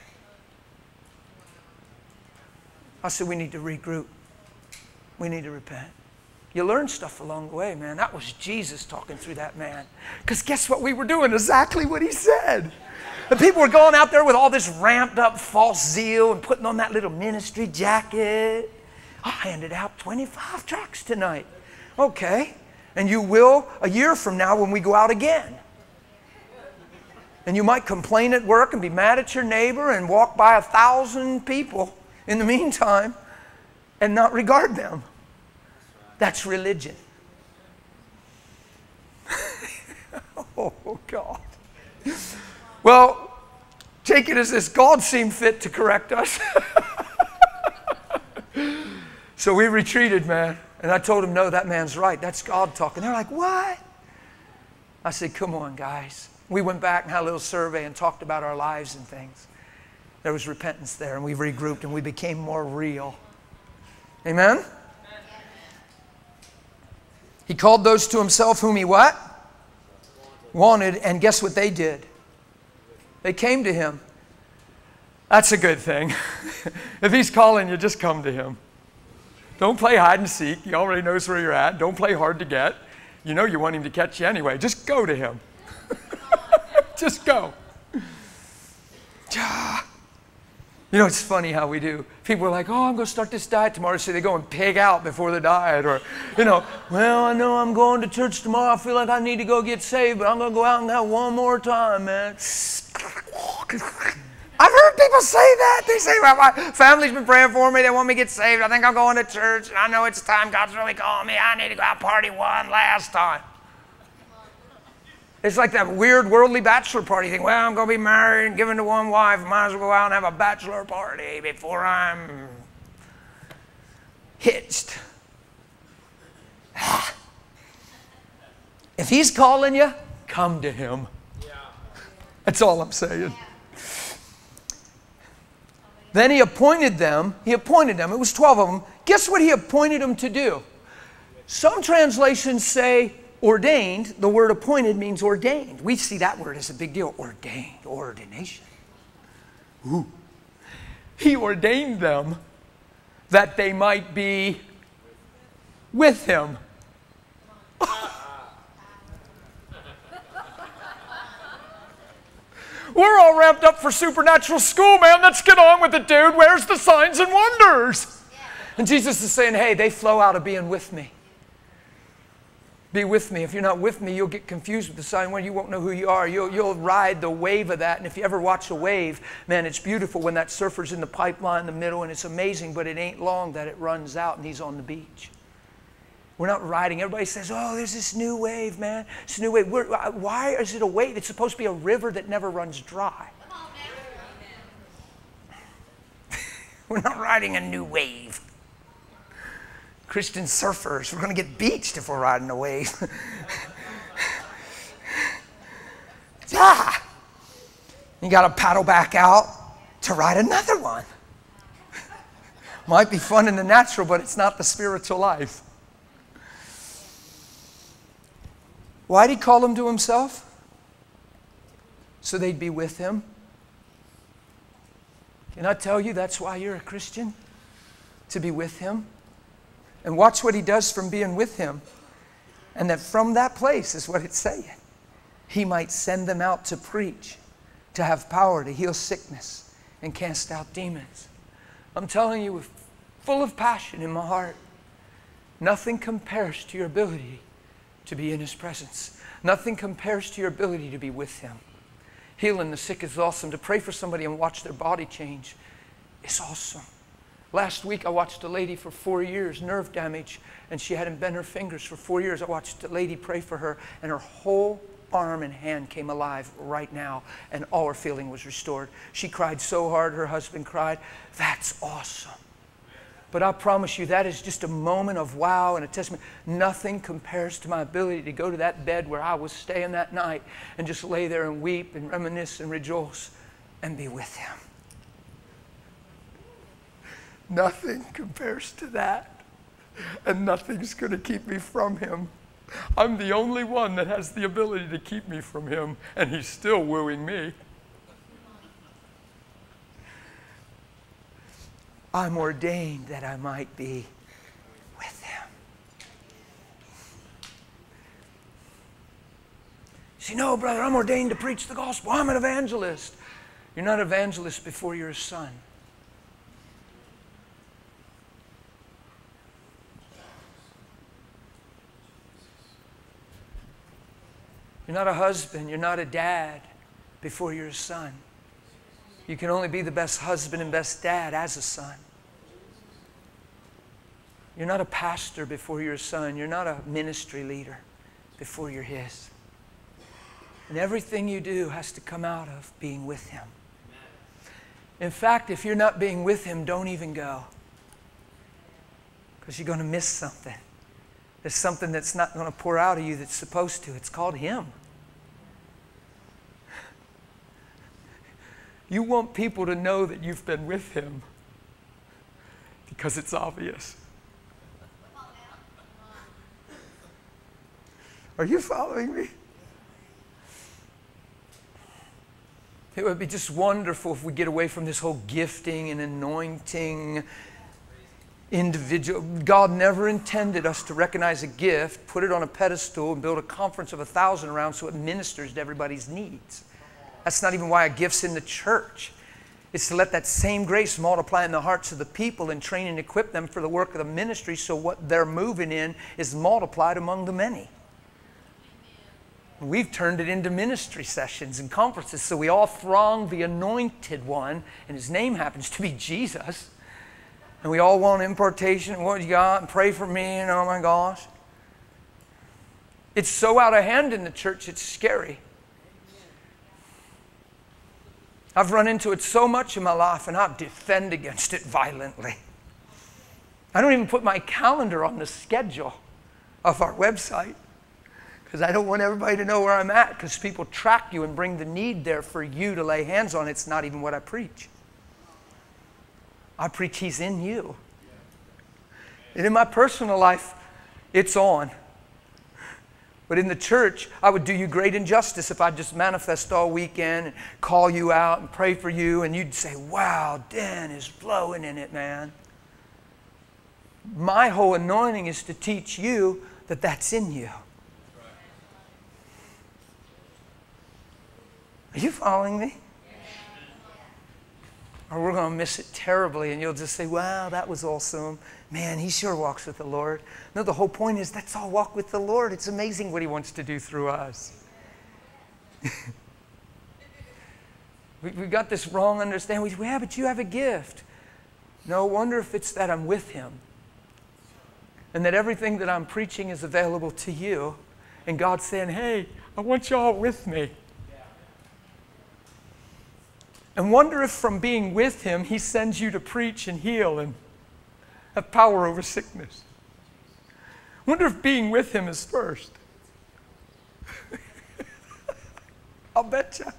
[SPEAKER 2] I said, we need to regroup. We need to repent. You learn stuff along the way, man. That was Jesus talking through that man. Because guess what we were doing? Exactly what he said. The people were going out there with all this ramped up false zeal and putting on that little ministry jacket. I handed out twenty-five tracts tonight. Okay. And you will a year from now when we go out again. And you might complain at work and be mad at your neighbor and walk by a thousand people in the meantime and not regard them. That's religion. Oh, God. Well, take it as this. God seemed fit to correct us. So we retreated, man. And I told him, no, that man's right. That's God talking. They're like, what? I said, come on, guys. We went back and had a little survey and talked about our lives and things. There was repentance there, and we regrouped, and we became more real. Amen? He called those to himself whom he what? Wanted, and guess what they did? They came to him. That's a good thing. If he's calling you, just come to him. Don't play hide and seek. He already knows where you're at. Don't play hard to get. You know you want him to catch you anyway. Just go to him. Just go. You know, it's funny how we do. People are like, oh, I'm going to start this diet tomorrow. So they go and pig out before the diet. Or, you know, well, I know I'm going to church tomorrow. I feel like I need to go get saved, but I'm going to go out and have one more time, man. I've heard people say that. They say, well, my family's been praying for me. They want me to get saved. I think I'm going to church. And I know it's time. God's really calling me. I need to go out party one last time. It's like that weird worldly bachelor party thing. Well, I'm going to be married and given to one wife. Might as well go out and have a bachelor party before I'm hitched. If he's calling you, come to him. That's all I'm saying. Then he appointed them. He appointed them. It was twelve of them. Guess what he appointed them to do? Some translations say ordained. The word appointed means ordained. We see that word as a big deal. Ordained, ordination. Ooh. He ordained them that they might be with him. We're all ramped up for supernatural school, man. Let's get on with it, dude. Where's the signs and wonders? And Jesus is saying, hey, they flow out of being with me. Be with me. If you're not with me, you'll get confused with the sign when you won't know who you are. You'll, you'll ride the wave of that. And if you ever watch a wave, man, it's beautiful when that surfer's in the pipeline in the middle, and it's amazing, but it ain't long that it runs out and he's on the beach. We're not riding. Everybody says, oh, there's this new wave, man. It's a new wave. We're, why is it a wave? It's supposed to be a river that never runs dry. We're not riding a new wave. Christian surfers, we're going to get beached if we're riding a wave. Ah, you got to paddle back out to ride another one. Might be fun in the natural, but it's not the spiritual life. Why did he call them to himself? So they'd be with him. Can I tell you that's why you're a Christian? To be with him. And watch what he does from being with him. And that from that place is what it's saying. He might send them out to preach, to have power to heal sickness and cast out demons. I'm telling you with full of passion in my heart, nothing compares to your ability to be in his presence. Nothing compares to your ability to be with him. Healing the sick is awesome. To pray for somebody and watch their body change is awesome. Last week I watched a lady for four years, nerve damage, and she hadn't bent her fingers for four years. I watched a lady pray for her, and her whole arm and hand came alive right now, and all her feeling was restored. She cried so hard, her husband cried. That's awesome. But I promise you, that is just a moment of wow and a testament. Nothing compares to my ability to go to that bed where I was staying that night and just lay there and weep and reminisce and rejoice and be with him. Nothing compares to that. And nothing's going to keep me from him. I'm the only one that has the ability to keep me from him, and he's still wooing me. I'm ordained that I might be with him. See, no, brother, I'm ordained to preach the gospel. I'm an evangelist. You're not an evangelist before you're a son. You're not a husband. You're not a dad before you're a son. You can only be the best husband and best dad as a son. You're not a pastor before you're a son. You're not a ministry leader before you're his. And everything you do has to come out of being with him. In fact, if you're not being with him, don't even go. Because you're going to miss something. There's something that's not going to pour out of you that's supposed to. It's called him. You want people to know that you've been with him because it's obvious. Are you following me? It would be just wonderful if we get away from this whole gifting and anointing individual. God never intended us to recognize a gift, put it on a pedestal, and build a conference of a thousand around so it ministers to everybody's needs. That's not even why a gift's in the church. It's to let that same grace multiply in the hearts of the people and train and equip them for the work of the ministry so what they're moving in is multiplied among the many. We've turned it into ministry sessions and conferences so we all throng the anointed one, and his name happens to be Jesus. And we all want impartation, what you got, and pray for me, and oh my gosh. It's so out of hand in the church, it's scary. I've run into it so much in my life, and I defend against it violently. I don't even put my calendar on the schedule of our website because I don't want everybody to know where I'm at, because people track you and bring the need there for you to lay hands on. It's not even what I preach. I preach he's in you. And in my personal life, it's on. But in the church, I would do you great injustice if I just manifest all weekend and call you out and pray for you, and you'd say, wow, Dan is flowing in it, man. My whole anointing is to teach you that that's in you. Are you following me? Or we're going to miss it terribly, and you'll just say, wow, that was awesome. Man, he sure walks with the Lord. No, the whole point is that's all walk with the Lord. It's amazing what he wants to do through us. we, we've got this wrong understanding. We say, yeah, but you have a gift. No wonder if it's that I'm with him. And that everything that I'm preaching is available to you. And God's saying, hey, I want you all with me. And wonder if from being with him, he sends you to preach and heal and have power over sickness. Wonder if being with him is first. I'll bet you.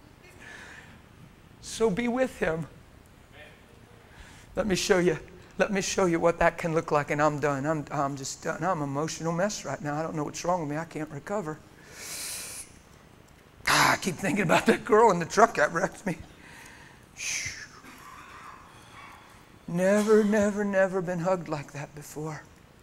[SPEAKER 2] So be with him. Let me show you. Let me show you what that can look like, and I'm done. I'm, I'm just done. I'm an emotional mess right now. I don't know what's wrong with me. I can't recover. Ah, I keep thinking about that girl in the truck that wrecked me. Never, never, never been hugged like that before.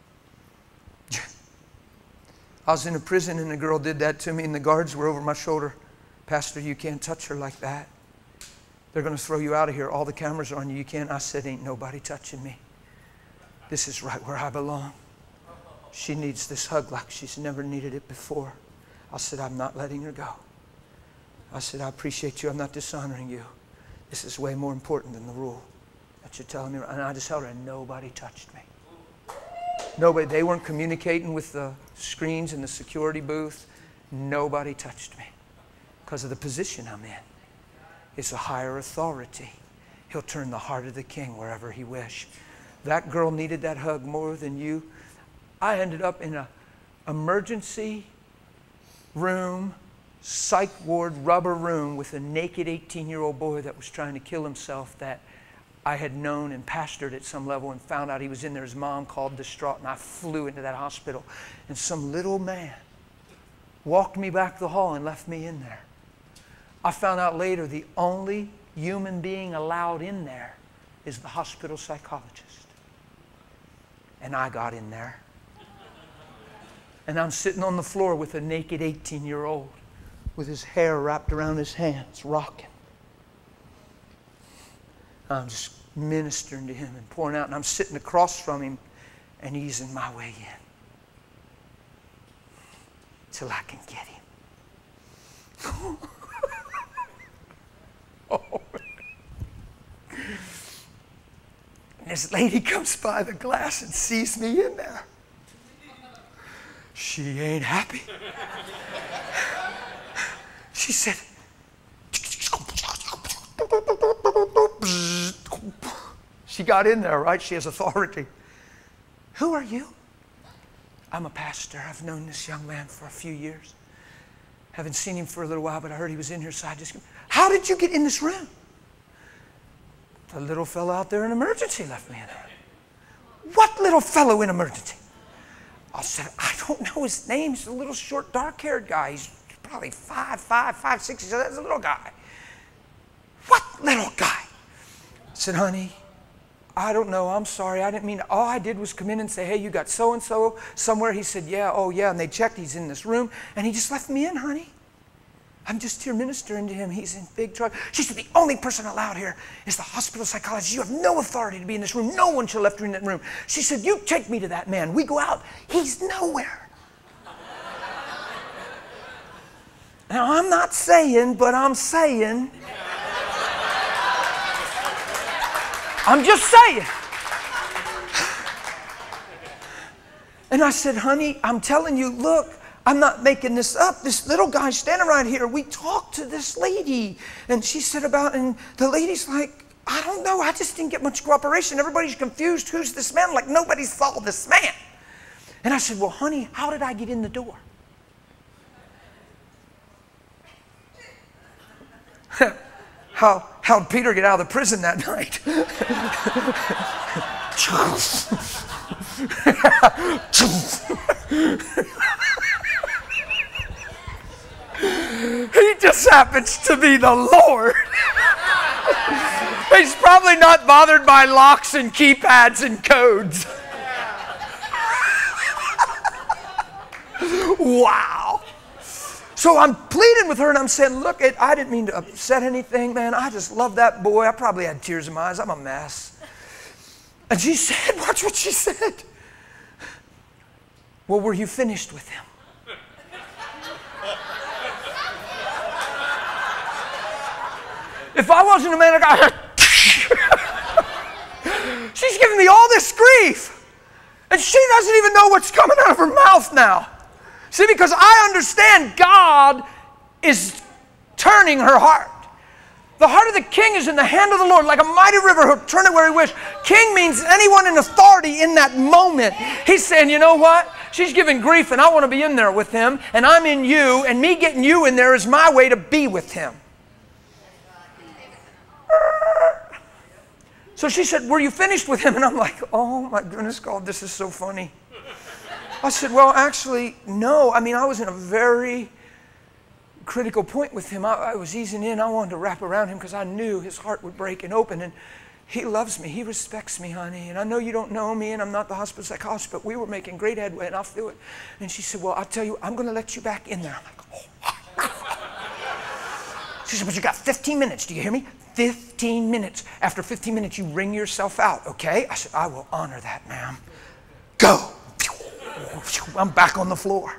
[SPEAKER 2] I was in a prison and a girl did that to me, and the guards were over my shoulder. Pastor, you can't touch her like that. They're going to throw you out of here. All the cameras are on you. You can't. I said, ain't nobody touching me. This is right where I belong. She needs this hug like she's never needed it before. I said, I'm not letting her go. I said, I appreciate you. I'm not dishonoring you. This is way more important than the rule that you're telling me. And I just held her, and nobody touched me. Nobody. They weren't communicating with the screens in the security booth. Nobody touched me because of the position I'm in. It's a higher authority. He'll turn the heart of the king wherever he wish. That girl needed that hug more than you. I ended up in an emergency room, psych ward, rubber room with a naked eighteen-year-old boy that was trying to kill himself that I had known and pastored at some level, and found out he was in there. His mom called distraught, and I flew into that hospital. And some little man walked me back the hall and left me in there. I found out later the only human being allowed in there is the hospital psychologist. And I got in there. And I'm sitting on the floor with a naked eighteen-year-old with his hair wrapped around his hands, rocking. I'm just ministering to him and pouring out, and I'm sitting across from him and easing my way in till I can get him. And this lady comes by the glass and sees me in there. She ain't happy. She said, she got in there, right? She has authority. Who are you? I'm a pastor. I've known this young man for a few years. Haven't seen him for a little while, but I heard he was in here, so I just... How did you get in this room? The little fellow out there in emergency left me in there. What little fellow in emergency? I said, I don't know his name. He's a little short, dark-haired guy. He's probably five, five, five, six. He said, that's a little guy. What little guy? I said, honey, I don't know. I'm sorry. I didn't mean, all I did was come in and say, hey, you got so-and-so somewhere. He said, yeah, oh, yeah. And they checked. He's in this room. And he just left me in, honey. I'm just here ministering to him. He's in big trouble. She said, the only person allowed here is the hospital psychologist. You have no authority to be in this room. No one should have left her in that room. She said, you take me to that man. We go out. He's nowhere. Now, I'm not saying, but I'm saying. I'm just saying. And I said, honey, I'm telling you, look, I'm not making this up. This little guy standing right here, we talked to this lady. And she said about, and the lady's like, I don't know. I just didn't get much cooperation. Everybody's confused. Who's this man? Like nobody saw this man. And I said, well, honey, how did I get in the door? how, how'd Peter get out of the prison that night? He just happens to be the Lord. He's probably not bothered by locks and keypads and codes. Wow. So I'm pleading with her and I'm saying, look, it, I didn't mean to upset anything, man. I just love that boy. I probably had tears in my eyes. I'm a mess. And she said, watch what she said. Well, were you finished with him? If I wasn't a man of God, she's giving me all this grief. And she doesn't even know what's coming out of her mouth now. See, because I understand God is turning her heart. The heart of the king is in the hand of the Lord, like a mighty river who'll turn it where he wishes. King means anyone in authority in that moment. He's saying, you know what? She's giving grief, and I want to be in there with him, and I'm in you, and me getting you in there is my way to be with him. So she said, were you finished with him? And I'm like, oh my goodness, God, this is so funny. I said, well, actually, no. I mean, I was in a very critical point with him. I, I was easing in. I wanted to wrap around him because I knew his heart would break and open. And he loves me. He respects me, honey. And I know you don't know me, and I'm not the hospital psychologist, but we were making great headway, and I'll feel it. And she said, well, I'll tell you, I'm going to let you back in there. I'm like, oh. She said, but you got fifteen minutes. Do you hear me? fifteen minutes. After fifteen minutes, you wring yourself out, okay? I said, I will honor that, ma'am. Go. I'm back on the floor.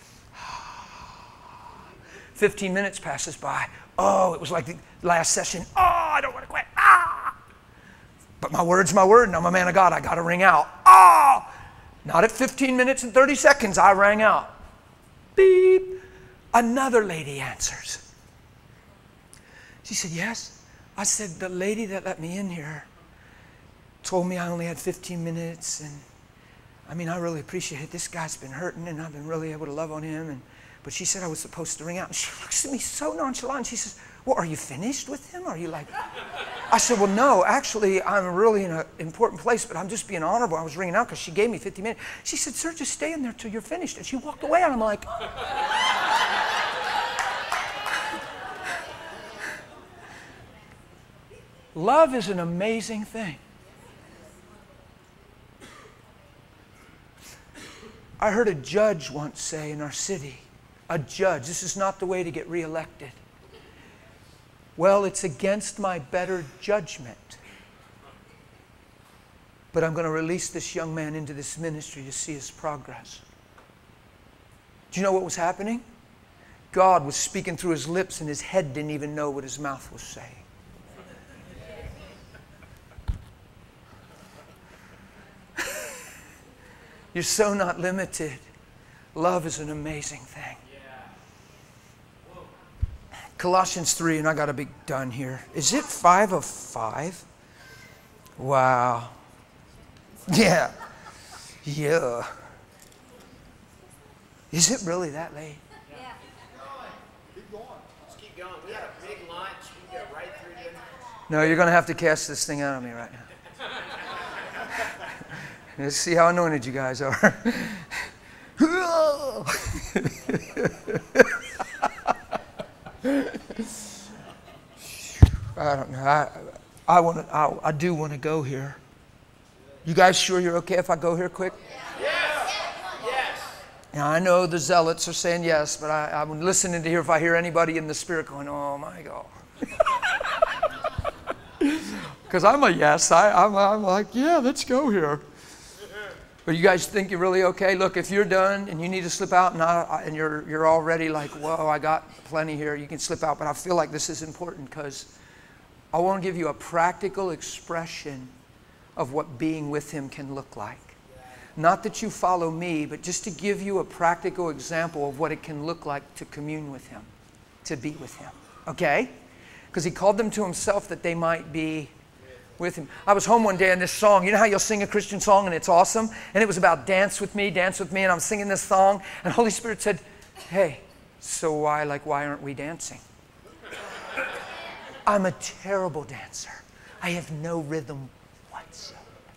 [SPEAKER 2] fifteen minutes passes by. Oh, it was like the last session. Oh, I don't want to quit. Ah. But my word's my word, and I'm a man of God. I got to ring out. Oh. Not at fifteen minutes and thirty seconds, I rang out. Beep. Another lady answers. She said, yes. I said, the lady that let me in here told me I only had fifteen minutes, and I mean, I really appreciate it. This guy's been hurting, and I've been really able to love on him. And but she said I was supposed to ring out. And she looks at me so nonchalant. She says, well, are you finished with him? Are you like... I said, well, no, actually, I'm really in an important place, but I'm just being honorable. I was ringing out because she gave me fifteen minutes. She said, sir, just stay in there till you're finished. And she walked away, and I'm like... Love is an amazing thing. I heard a judge once say in our city, a judge, this is not the way to get reelected. Well, it's against my better judgment, but I'm going to release this young man into this ministry to see his progress. Do you know what was happening? God was speaking through his lips, and his head didn't even know what his mouth was saying. You're so not limited. Love is an amazing thing. Colossians three, and I got to be done here. Is it five of five? Wow. Yeah. Yeah. Is it really that late?
[SPEAKER 1] Yeah. Keep going. Just keep going. We had a big lunch. We go right through dinner.
[SPEAKER 2] No, you're going to have to cast this thing out on me right now. Let's see how anointed you guys are. I don't know. I, I want to. I, I do want to go here. You guys sure you're okay if I go here quick?
[SPEAKER 1] Yes. Yes.
[SPEAKER 2] Now I know the zealots are saying yes, but I, I'm listening to hear if I hear anybody in the spirit going, "Oh my God," because I'm a yes. I, I'm, I'm like, yeah, let's go here. But you guys think you're really okay? Look, if you're done and you need to slip out, and, I, and you're you're already like, whoa, I got plenty here. You can slip out, but I feel like this is important because I want to give you a practical expression of what being with Him can look like. Not that you follow me, but just to give you a practical example of what it can look like to commune with Him, to be with Him. Okay? Because He called them to Himself that they might be with Him. I was home one day and this song, you know how you'll sing a Christian song and it's awesome? And it was about dance with me, dance with me, and I'm singing this song, and Holy Spirit said, hey, so why, like, why aren't we dancing? I'm a terrible dancer. I have no rhythm whatsoever.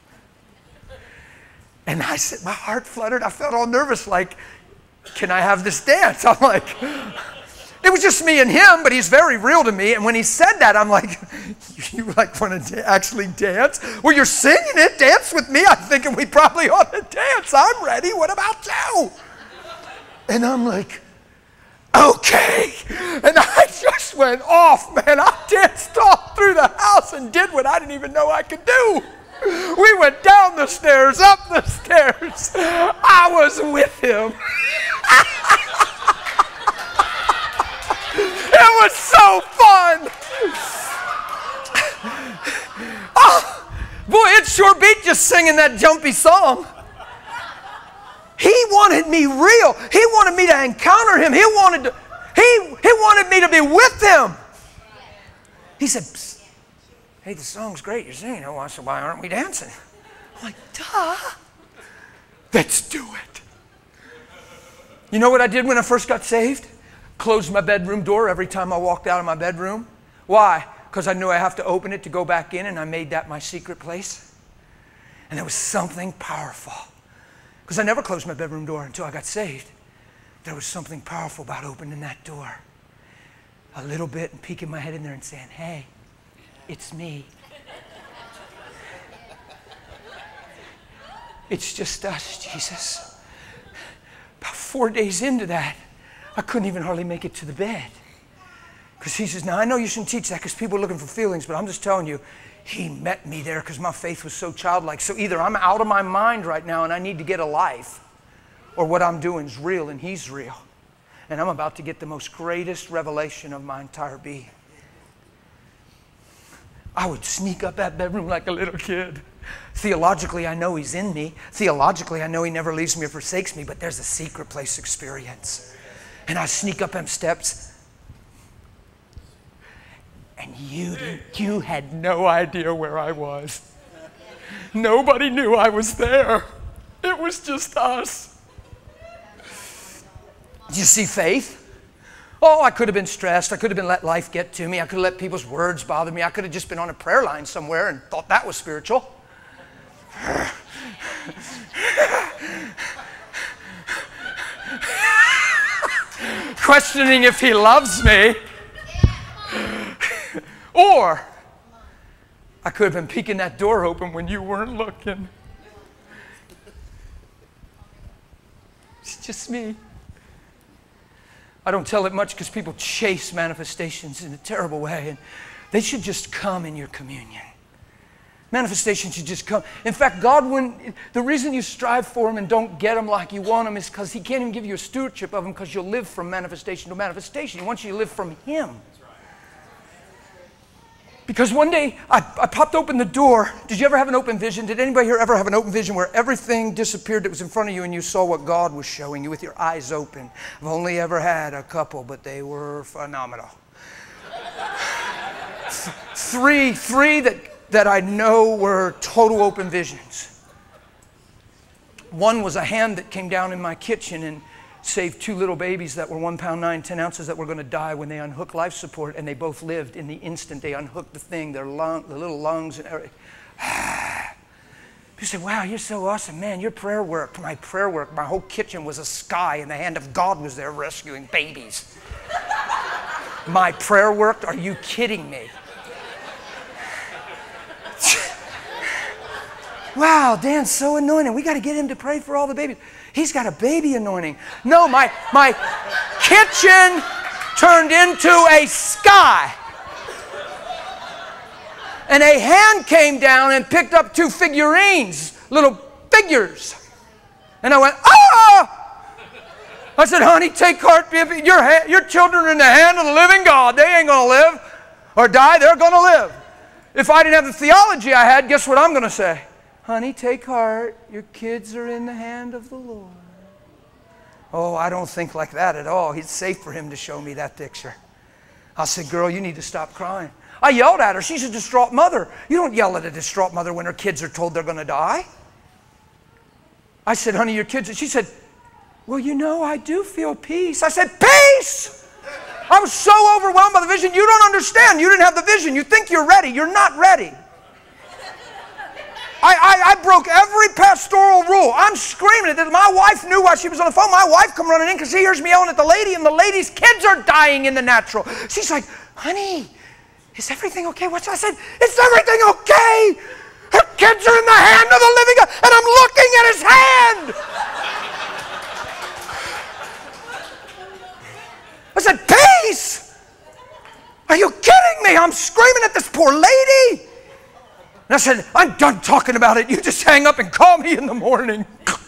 [SPEAKER 2] And I said, my heart fluttered. I felt all nervous, like, can I have this dance? I'm like, it was just me and Him, but He's very real to me. And when He said that, I'm like, you like want to actually dance? Well, you're singing it. Dance with me. I'm thinking we probably ought to dance. I'm ready. What about you? And I'm like, okay. And I just went off, man. I danced all through the house and did what I didn't even know I could do. We went down the stairs, up the stairs. I was with Him. It was so fun. Oh, boy, it sure beat just singing that jumpy song. He wanted me real. He wanted me to encounter Him. He wanted to, he, he wanted me to be with Him. He said, psst, hey, the song's great. You're singing. Oh, so why aren't we dancing? I'm like, duh. Let's do it. You know what I did when I first got saved? Closed my bedroom door every time I walked out of my bedroom. Why? Because I knew I have to open it to go back in, and I made that my secret place. And there was something powerful. Because I never closed my bedroom door until I got saved. There was something powerful about opening that door a little bit and peeking my head in there and saying, hey, it's me. It's just us, Jesus. About four days into that, I couldn't even hardly make it to the bed. Because He says, now I know you shouldn't teach that because people are looking for feelings, but I'm just telling you, He met me there because my faith was so childlike. So either I'm out of my mind right now and I need to get a life, or what I'm doing is real and He's real. And I'm about to get the most greatest revelation of my entire being. I would sneak up that bedroom like a little kid. Theologically, I know He's in me. Theologically, I know He never leaves me or forsakes me, but there's a secret place experience. And I sneak up them steps. And you, you had no idea where I was. Nobody knew I was there. It was just us. Do you see faith? Oh, I could have been stressed. I could have been let life get to me. I could have let people's words bother me. I could have just been on a prayer line somewhere and thought that was spiritual. Questioning if He loves me. Or I could have been peeking that door open when you weren't looking. It's just me. I don't tell it much because people chase manifestations in a terrible way, and they should just come in your communion. Manifestations should just come. In fact, God wouldn't, the reason you strive for them and don't get them like you want them is because He can't even give you a stewardship of them, because you'll live from manifestation to manifestation. He wants you to live from Him. Because one day I, I popped open the door. Did you ever have an open vision? Did anybody here ever have an open vision where everything disappeared that was in front of you and you saw what God was showing you with your eyes open? I've only ever had a couple, but they were phenomenal. three, three that, that I know were total open visions. One was a hand that came down in my kitchen and saved two little babies that were one pound nine, ten ounces that were going to die when they unhooked life support, and they both lived in the instant they unhooked the thing, their lung, the little lungs and everything. People say, wow, you're so awesome. Man, your prayer worked. My prayer worked. My whole kitchen was a sky, and the hand of God was there rescuing babies. My prayer worked? Are you kidding me? Wow, Dan's so anointed. We got to get him to pray for all the babies. He's got a baby anointing. No, my, my kitchen turned into a sky. And a hand came down and picked up two figurines, little figures. And I went, ah! I said, honey, take heart. Your, ha- your children are in the hand of the living God. They ain't going to live or die. They're going to live. If I didn't have the theology I had, guess what I'm going to say? Honey, take heart. Your kids are in the hand of the Lord. Oh, I don't think like that at all. It's safe for him to show me that picture. I said, girl, you need to stop crying. I yelled at her. She's a distraught mother. You don't yell at a distraught mother when her kids are told they're going to die. I said, honey, your kids... She said, well, you know, I do feel peace. I said, peace! I was so overwhelmed by the vision. You don't understand. You didn't have the vision. You think you're ready. You're not ready. I, I, I broke every pastoral rule. I'm screaming at this. My wife knew while she was on the phone. My wife come running in because she hears me yelling at the lady, and the lady's kids are dying in the natural. She's like, honey, is everything okay? What's I said, is everything okay? Her kids are in the hand of the living God, and I'm looking at his hand. I said, peace? Are you kidding me? I'm screaming at this poor lady. And I said, I'm done talking about it. You just hang up and call me in the morning.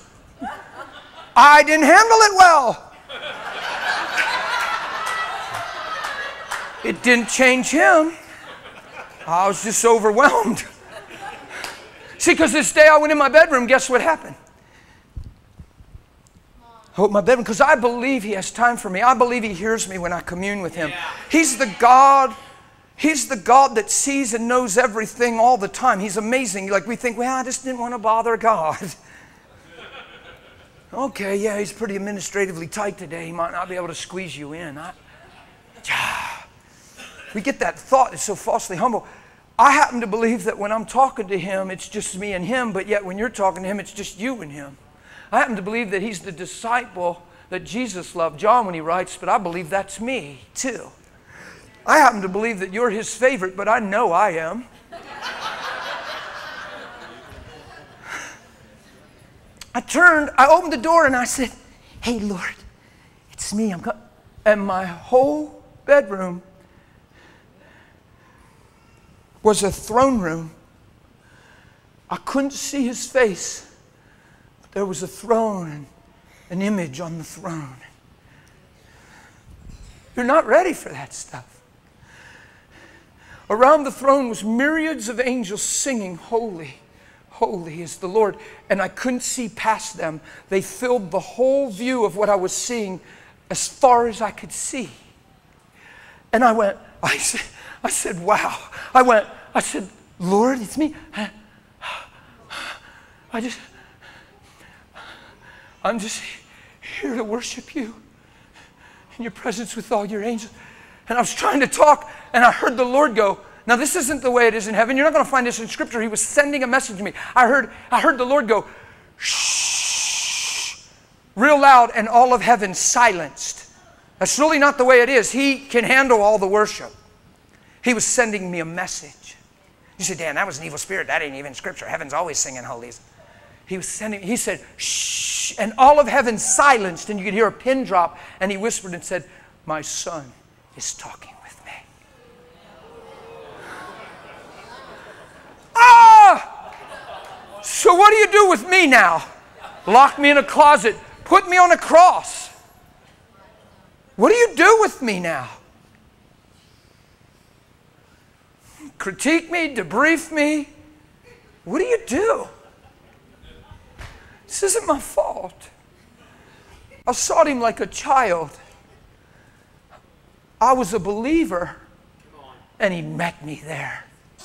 [SPEAKER 2] I didn't handle it well. It didn't change him. I was just overwhelmed. See, because this day I went in my bedroom, guess what happened? I opened my bedroom because I believe he has time for me. I believe he hears me when I commune with him. He's the God... He's the God that sees and knows everything all the time. He's amazing. Like we think, well, I just didn't want to bother God. Okay, yeah, he's pretty administratively tight today. He might not be able to squeeze you in. I, we get that thought. It's so falsely humble. I happen to believe that when I'm talking to him, it's just me and him, but yet when you're talking to him, it's just you and him. I happen to believe that he's the disciple that Jesus loved, John, when he writes, but I believe that's me too. I happen to believe that you're his favorite, but I know I am. I turned, I opened the door and I said, hey, Lord, it's me. I'm coming. And my whole bedroom was a throne room. I couldn't see his face, but there was a throne and an image on the throne. You're not ready for that stuff. Around the throne was myriads of angels singing, holy, holy is the Lord. And I couldn't see past them. They filled the whole view of what I was seeing as far as I could see. And I went, I said, I said, wow. I went, I said, Lord, it's me. I just, I'm just here to worship you in your presence with all your angels. And I was trying to talk, and I heard the Lord go, now this isn't the way it is in heaven. You're not going to find this in Scripture. He was sending a message to me. I heard, I heard the Lord go, shh, real loud, and all of heaven silenced. That's really not the way it is. He can handle all the worship. He was sending me a message. You say, Dan, that was an evil spirit. That ain't even Scripture. Heaven's always singing holies. He was sending, he said, shh, and all of heaven silenced, and you could hear a pin drop, and he whispered and said, my son is talking with me. Ah! So what do you do with me now? Lock me in a closet. Put me on a cross. What do you do with me now? critique me, debrief me. What do you do? This isn't my fault. I sought him like a child. I was a believer, and he met me there.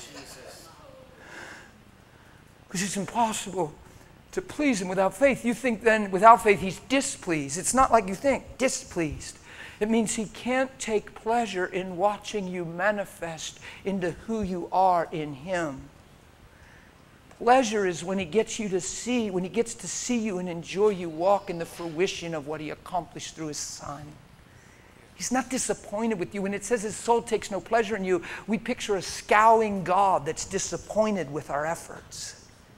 [SPEAKER 2] Because it's impossible to please him without faith. You think then without faith he's displeased. It's not like you think, displeased. It means he can't take pleasure in watching you manifest into who you are in him. Pleasure is when he gets you to see, when he gets to see you and enjoy you walk in the fruition of what he accomplished through his Son. He's not disappointed with you. When it says his soul takes no pleasure in you, we picture a scowling God that's disappointed with our efforts.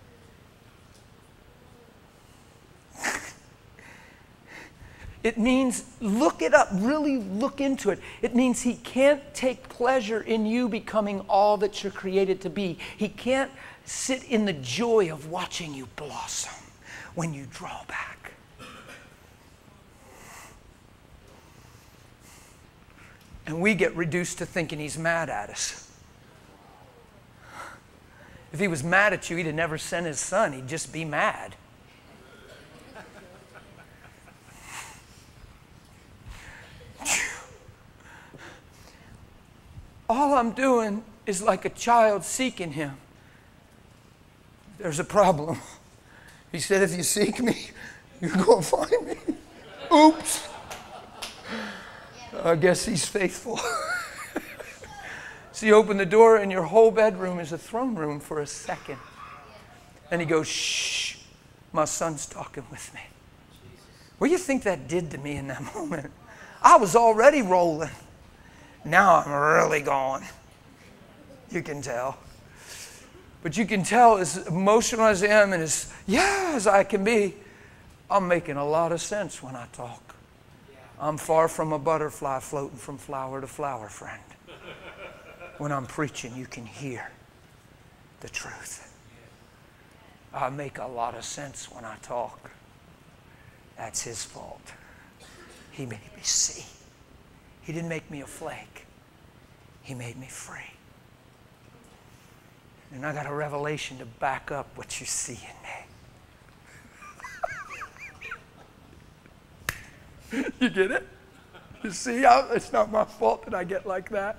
[SPEAKER 2] It means, look it up, really look into it. It means he can't take pleasure in you becoming all that you're created to be. He can't sit in the joy of watching you blossom when you draw back. And we get reduced to thinking he's mad at us. If he was mad at you, he'd have never sent his Son. He'd just be mad. All I'm doing is like a child seeking him. There's a problem. He said, if you seek me, you're going to find me. Oops. I guess he's faithful. So you open the door and your whole bedroom is a throne room for a second. And he goes, shh, my Son's talking with me. What do you think that did to me in that moment? I was already rolling. Now I'm really gone. You can tell. But you can tell, as emotional as I am and as, yeah, as I can be, I'm making a lot of sense when I talk. I'm far from a butterfly floating from flower to flower, friend. When I'm preaching, you can hear the truth. I make a lot of sense when I talk. That's his fault. He made me see. He didn't make me a flake. He made me free. And I got a revelation to back up what you see in me. You get it? You see, I, it's not my fault that I get like that.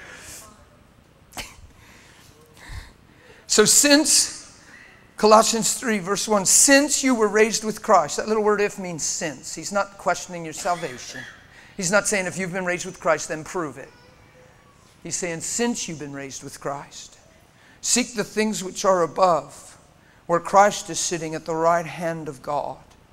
[SPEAKER 2] So since, Colossians three, verse one, since you were raised with Christ, that little word if means since. He's not questioning your salvation. He's not saying if you've been raised with Christ, then prove it. He's saying since you've been raised with Christ, seek the things which are above, where Christ is sitting at the right hand of God.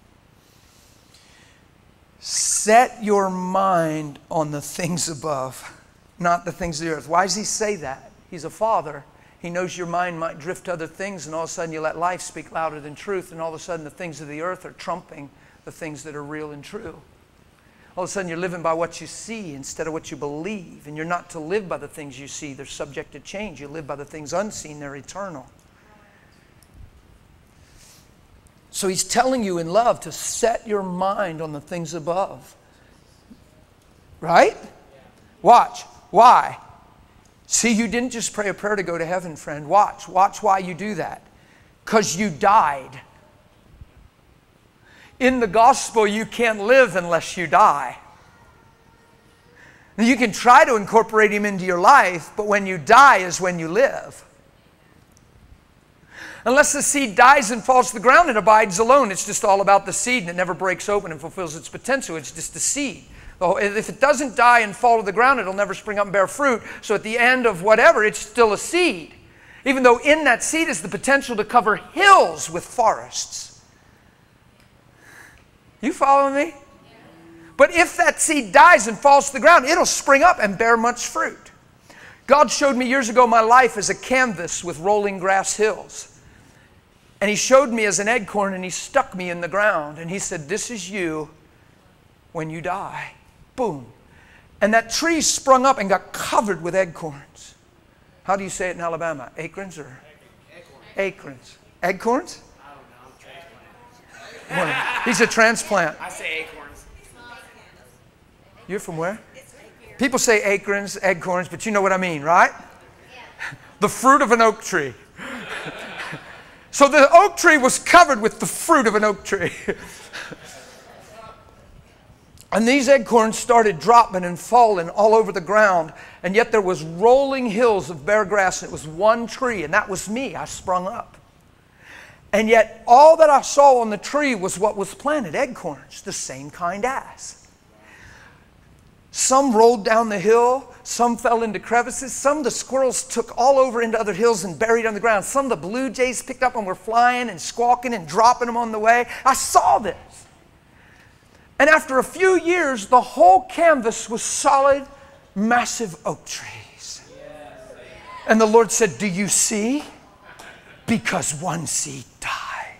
[SPEAKER 2] Set your mind on the things above, not the things of the earth. Why does he say that? He's a father. He knows your mind might drift to other things, and all of a sudden you let life speak louder than truth, and all of a sudden the things of the earth are trumping the things that are real and true. All of a sudden you're living by what you see instead of what you believe. And you're not to live by the things you see. They're subject to change. You live by the things unseen. They're eternal. So he's telling you in love to set your mind on the things above. Right? Watch. Why? See, you didn't just pray a prayer to go to heaven, friend. Watch. Watch why you do that. Because you died. In the gospel, you can't live unless you die. Now, you can try to incorporate him into your life, but when you die is when you live. Unless the seed dies and falls to the ground, it abides alone. It's just all about the seed, and it never breaks open and fulfills its potential. It's just a seed. If it doesn't die and fall to the ground, it'll never spring up and bear fruit. So at the end of whatever, it's still a seed. Even though in that seed is the potential to cover hills with forests. You following me? But if that seed dies and falls to the ground, it'll spring up and bear much fruit. God showed me years ago my life as a canvas with rolling grass hills. And he showed me as an acorn, and he stuck me in the ground. And he said, this is you when you die. Boom. And that tree sprung up and got covered with acorns. How do you say it in Alabama? Acorns or? Acorns. Acorns? He's a transplant.
[SPEAKER 1] I say acorns.
[SPEAKER 2] You're from where? People say acorns, acorns, but you know what I mean, right? The fruit of an oak tree. So the oak tree was covered with the fruit of an oak tree. And these acorns started dropping and falling all over the ground. And yet there was rolling hills of bare grass. And it was one tree, and that was me. I sprung up. And yet all that I saw on the tree was what was planted, acorns, the same kind as. Some rolled down the hill. Some fell into crevices. Some the squirrels took all over into other hills and buried on the ground. Some the blue jays picked up and were flying and squawking and dropping them on the way. I saw this. And after a few years, the whole canvas was solid, massive oak trees. And the Lord said, do you see? Because one seed died.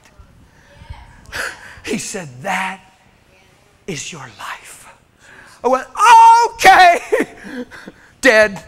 [SPEAKER 2] He said, that is your life. I went, okay, dead.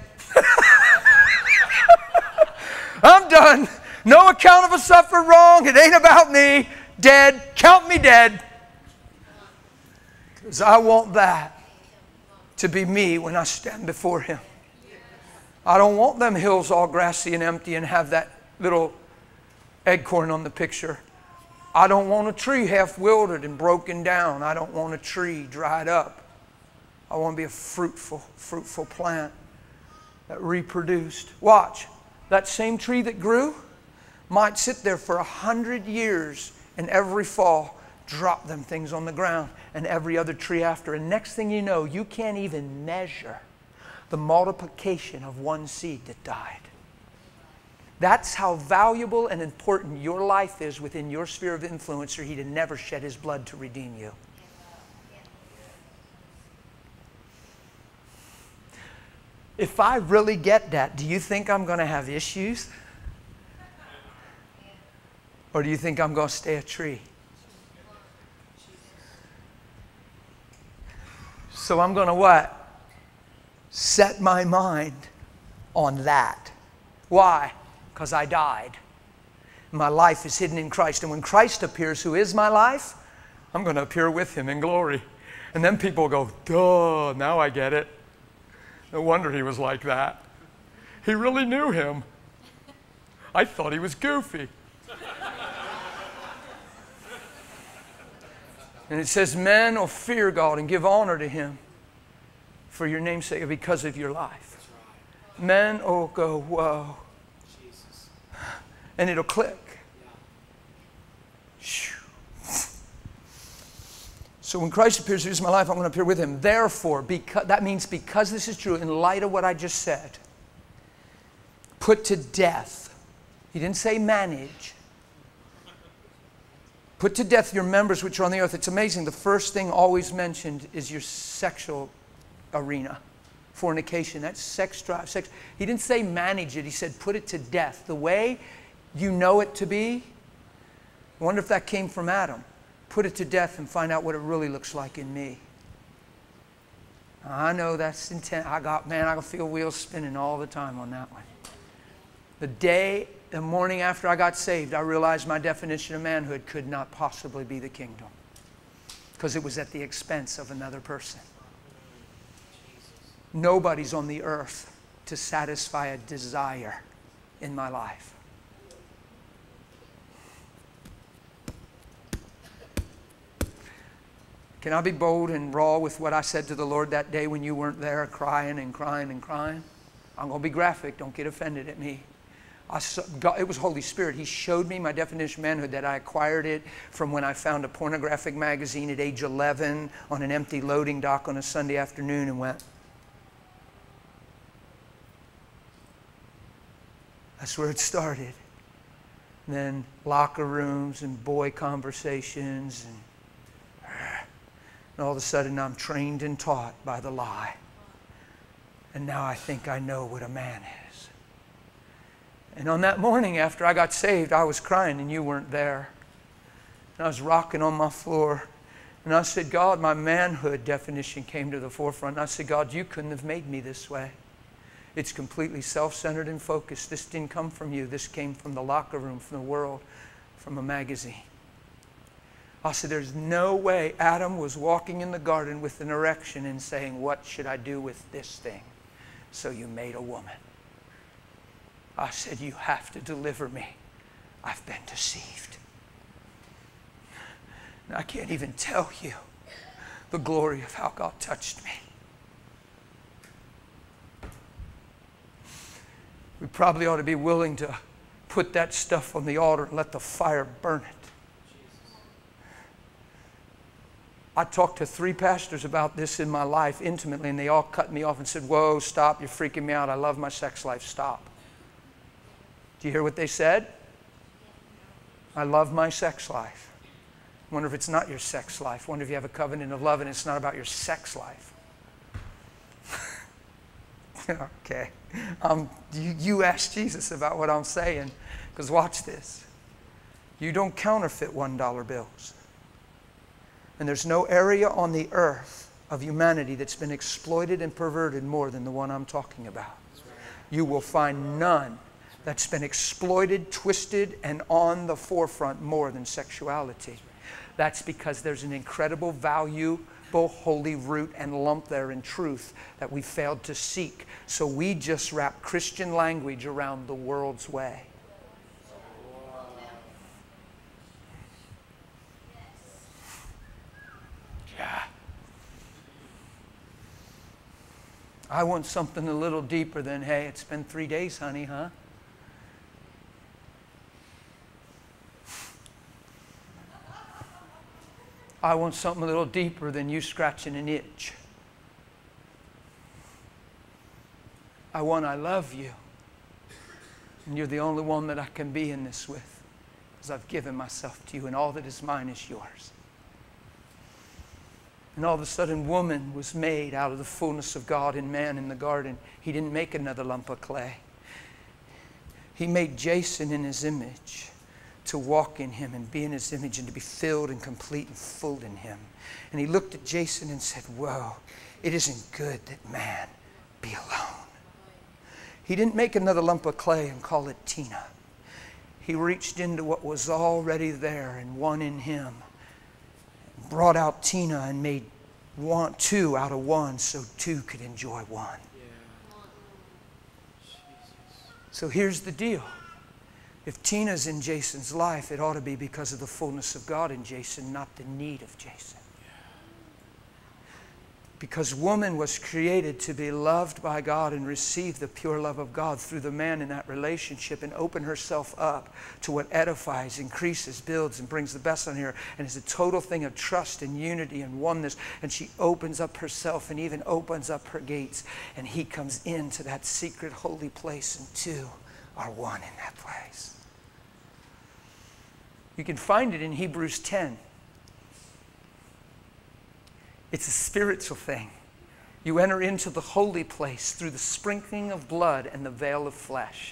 [SPEAKER 2] I'm done. No account of a suffered wrong. It ain't about me. Dead. Count me dead. Because I want that to be me when I stand before Him. I don't want them hills all grassy and empty and have that little acorn on the picture. I don't want a tree half wilted and broken down. I don't want a tree dried up. I want to be a fruitful, fruitful plant that reproduced. Watch, that same tree that grew might sit there for a hundred years and every fall drop them things on the ground and every other tree after. And next thing you know, you can't even measure the multiplication of one seed that died. That's how valuable and important your life is within your sphere of influence, or He'd have never shed His blood to redeem you. If I really get that, do you think I'm going to have issues? Or do you think I'm going to stay a tree? So I'm going to what? Set my mind on that. Why? Because I died. My life is hidden in Christ. And when Christ appears, who is my life, I'm going to appear with Him in glory. And then people go, duh, now I get it. No wonder he was like that. He really knew Him. I thought he was goofy. And it says, men will fear God and give honor to Him for your name's sake, because of your life. Men will go, whoa. And it'll click. So when Christ appears, here's my life, I'm going to appear with Him. Therefore, because, that means because this is true, in light of what I just said, put to death. He didn't say manage. Put to death your members which are on the earth. It's amazing. The first thing always mentioned is your sexual arena. Fornication. That's sex drive. Sex. He didn't say manage it. He said put it to death. The way you know it to be. I wonder if that came from Adam. Put it to death and find out what it really looks like in me. I know that's intense. I got, man, I can feel wheels spinning all the time on that one. The day, the morning after I got saved, I realized my definition of manhood could not possibly be the kingdom. Because it was at the expense of another person. Nobody's on the earth to satisfy a desire in my life. Can I be bold and raw with what I said to the Lord that day when you weren't there, crying and crying and crying? I'm going to be graphic. Don't get offended at me. I saw, God, it was Holy Spirit. He showed me my definition of manhood, that I acquired it from when I found a pornographic magazine at age eleven on an empty loading dock on a Sunday afternoon and went, that's where it started. And then locker rooms and boy conversations and And all of a sudden, I'm trained and taught by the lie. And now I think I know what a man is. And on that morning after I got saved, I was crying and you weren't there. And I was rocking on my floor. And I said, God, my manhood definition came to the forefront. And I said, God, you couldn't have made me this way. It's completely self-centered and focused. This didn't come from you. This came from the locker room, from the world, from a magazine. I said, there's no way Adam was walking in the garden with an erection and saying, what should I do with this thing? So you made a woman. I said, you have to deliver me. I've been deceived. And I can't even tell you the glory of how God touched me. We probably ought to be willing to put that stuff on the altar and let the fire burn it. I talked to three pastors about this in my life intimately, and they all cut me off and said, whoa, stop, you're freaking me out. I love my sex life. Stop. Do you hear what they said? I love my sex life. Wonder if it's not your sex life. Wonder if you have a covenant of love and it's not about your sex life. Okay. Um, you, you ask Jesus about what I'm saying, because watch this. You don't counterfeit one dollar bills. And there's no area on the earth of humanity that's been exploited and perverted more than the one I'm talking about. You will find none that's been exploited, twisted, and on the forefront more than sexuality. That's because there's an incredible valuable holy root and lump there in truth that we failed to seek. So we just wrap Christian language around the world's way. Yeah. I want something a little deeper than, hey, it's been three days, honey, huh? I want something a little deeper than you scratching an itch. I want, I love you. And you're the only one that I can be in this with, because I've given myself to you, and all that is mine is yours. And all of a sudden, woman was made out of the fullness of God in man in the garden. He didn't make another lump of clay. He made Jason in his image, to walk in him and be in his image and to be filled and complete and full in him. And he looked at Jason and said, whoa, it isn't good that man be alone. He didn't make another lump of clay and call it Tina. He reached into what was already there and one in him, brought out Tina and made one, two out of one so two could enjoy one. Yeah. So here's the deal. If Tina's in Jason's life, it ought to be because of the fullness of God in Jason, not the need of Jason. Because woman was created to be loved by God and receive the pure love of God through the man in that relationship and open herself up to what edifies, increases, builds, and brings the best on her. And it's a total thing of trust and unity and oneness. And she opens up herself and even opens up her gates. And he comes into that secret holy place, and two are one in that place. You can find it in Hebrews ten. It's a spiritual thing. You enter into the holy place through the sprinkling of blood and the veil of flesh.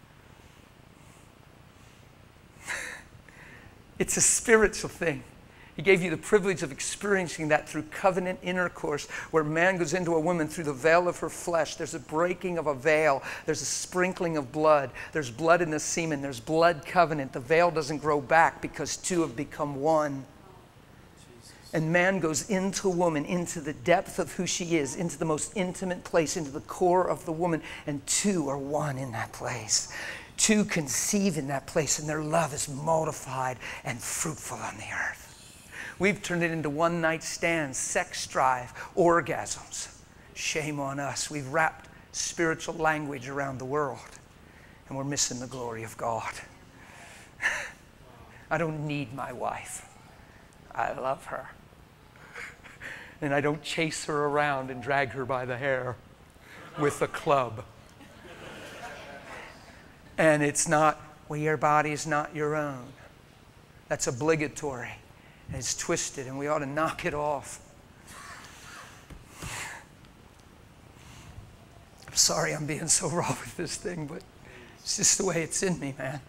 [SPEAKER 2] It's a spiritual thing. He gave you the privilege of experiencing that through covenant intercourse, where man goes into a woman through the veil of her flesh. There's a breaking of a veil. There's a sprinkling of blood. There's blood in the semen. There's blood covenant. The veil doesn't grow back because two have become one. Jesus. And man goes into woman, into the depth of who she is, into the most intimate place, into the core of the woman, and two are one in that place. Two conceive in that place, and their love is multiplied and fruitful on the earth. We've turned it into one-night stands, sex drive, orgasms. Shame on us. We've wrapped spiritual language around the world, and we're missing the glory of God. I don't need my wife. I love her. And I don't chase her around and drag her by the hair with a club. And it's not, well, your body is not your own. That's obligatory. And it's twisted, and we ought to knock it off. I'm sorry I'm being so raw with this thing, but it's just the way it's in me, man.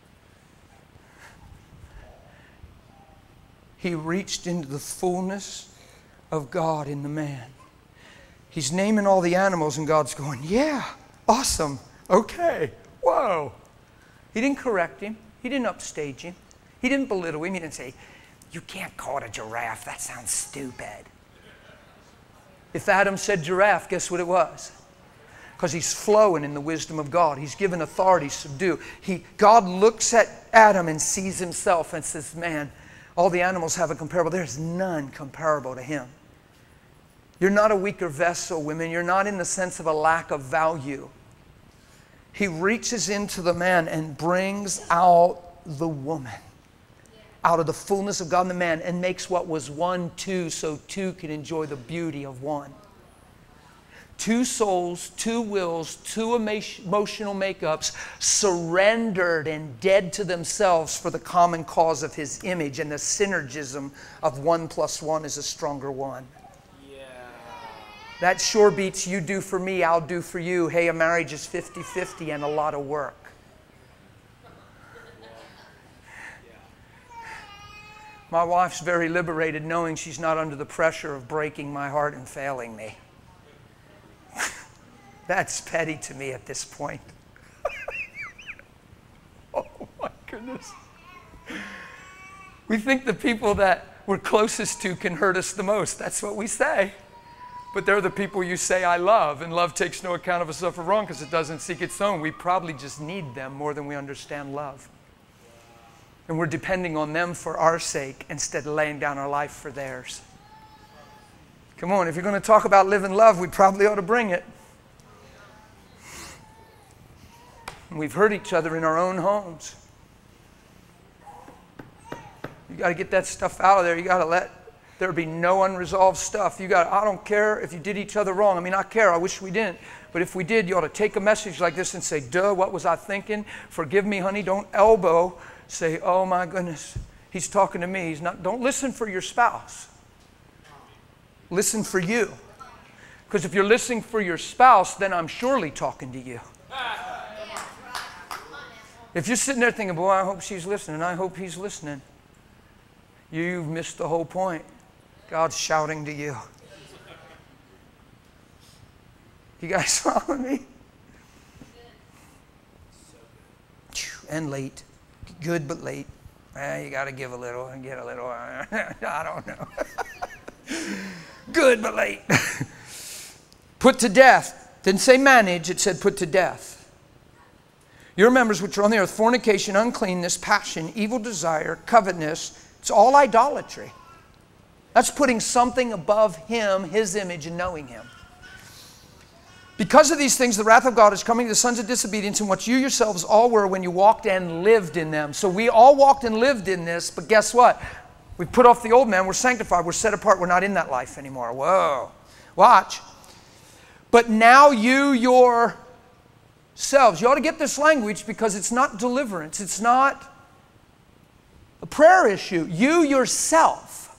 [SPEAKER 2] He reached into the fullness of God in the man. He's naming all the animals, and God's going, yeah, awesome, okay, whoa. He didn't correct him. He didn't upstage him. He didn't belittle him. He didn't say, you can't call it a giraffe. That sounds stupid. If Adam said giraffe, guess what it was? because he's flowing in the wisdom of God. He's given authority to subdue. He, God looks at Adam and sees himself and says, man, all the animals have a comparable. There's none comparable to him. You're not a weaker vessel, women. You're not in the sense of a lack of value. He reaches into the man and brings out the woman out of the fullness of God and the man, and makes what was one two, so two can enjoy the beauty of one. Two souls, two wills, two emotional makeups, surrendered and dead to themselves for the common cause of His image, and the synergism of one plus one is a stronger one. Yeah. That sure beats you do for me, I'll do for you. Hey, a marriage is fifty fifty and a lot of work. My wife's very liberated knowing she's not under the pressure of breaking my heart and failing me. That's petty to me at this point. Oh my goodness. We think the people that we're closest to can hurt us the most. That's what we say. But they're the people you say I love, and love takes no account of a suffer wrong because it doesn't seek its own. We probably just need them more than we understand love. And we're depending on them for our sake instead of laying down our life for theirs. Come on, if you're going to talk about living love, we probably ought to bring it. And we've hurt each other in our own homes. You got to get that stuff out of there. You got to let there be no unresolved stuff. You got. I don't care if you did each other wrong. I mean, I care. I wish we didn't. But if we did, you ought to take a message like this and say, duh, what was I thinking? Forgive me, honey. Don't elbow. Say, oh my goodness, he's talking to me. He's not. Don't listen for your spouse. Listen for you. Because if you're listening for your spouse, then I'm surely talking to you. If you're sitting there thinking, boy, I hope she's listening, I hope he's listening, you've missed the whole point. God's shouting to you. You guys follow me? And late. Good but late. Eh, you got to give a little and get a little. I don't know. Good but late. Put to death. Didn't say manage, it said put to death. Your members which are on the earth, fornication, uncleanness, passion, evil desire, covetousness. It's all idolatry. That's putting something above Him, His image, and knowing Him. Because of these things, the wrath of God is coming to the sons of disobedience, in what you yourselves all were when you walked and lived in them. So we all walked and lived in this, but guess what? We put off the old man, we're sanctified, we're set apart, we're not in that life anymore. Whoa. Watch. But now you yourselves, you ought to get this language because it's not deliverance, it's not a prayer issue. You yourself.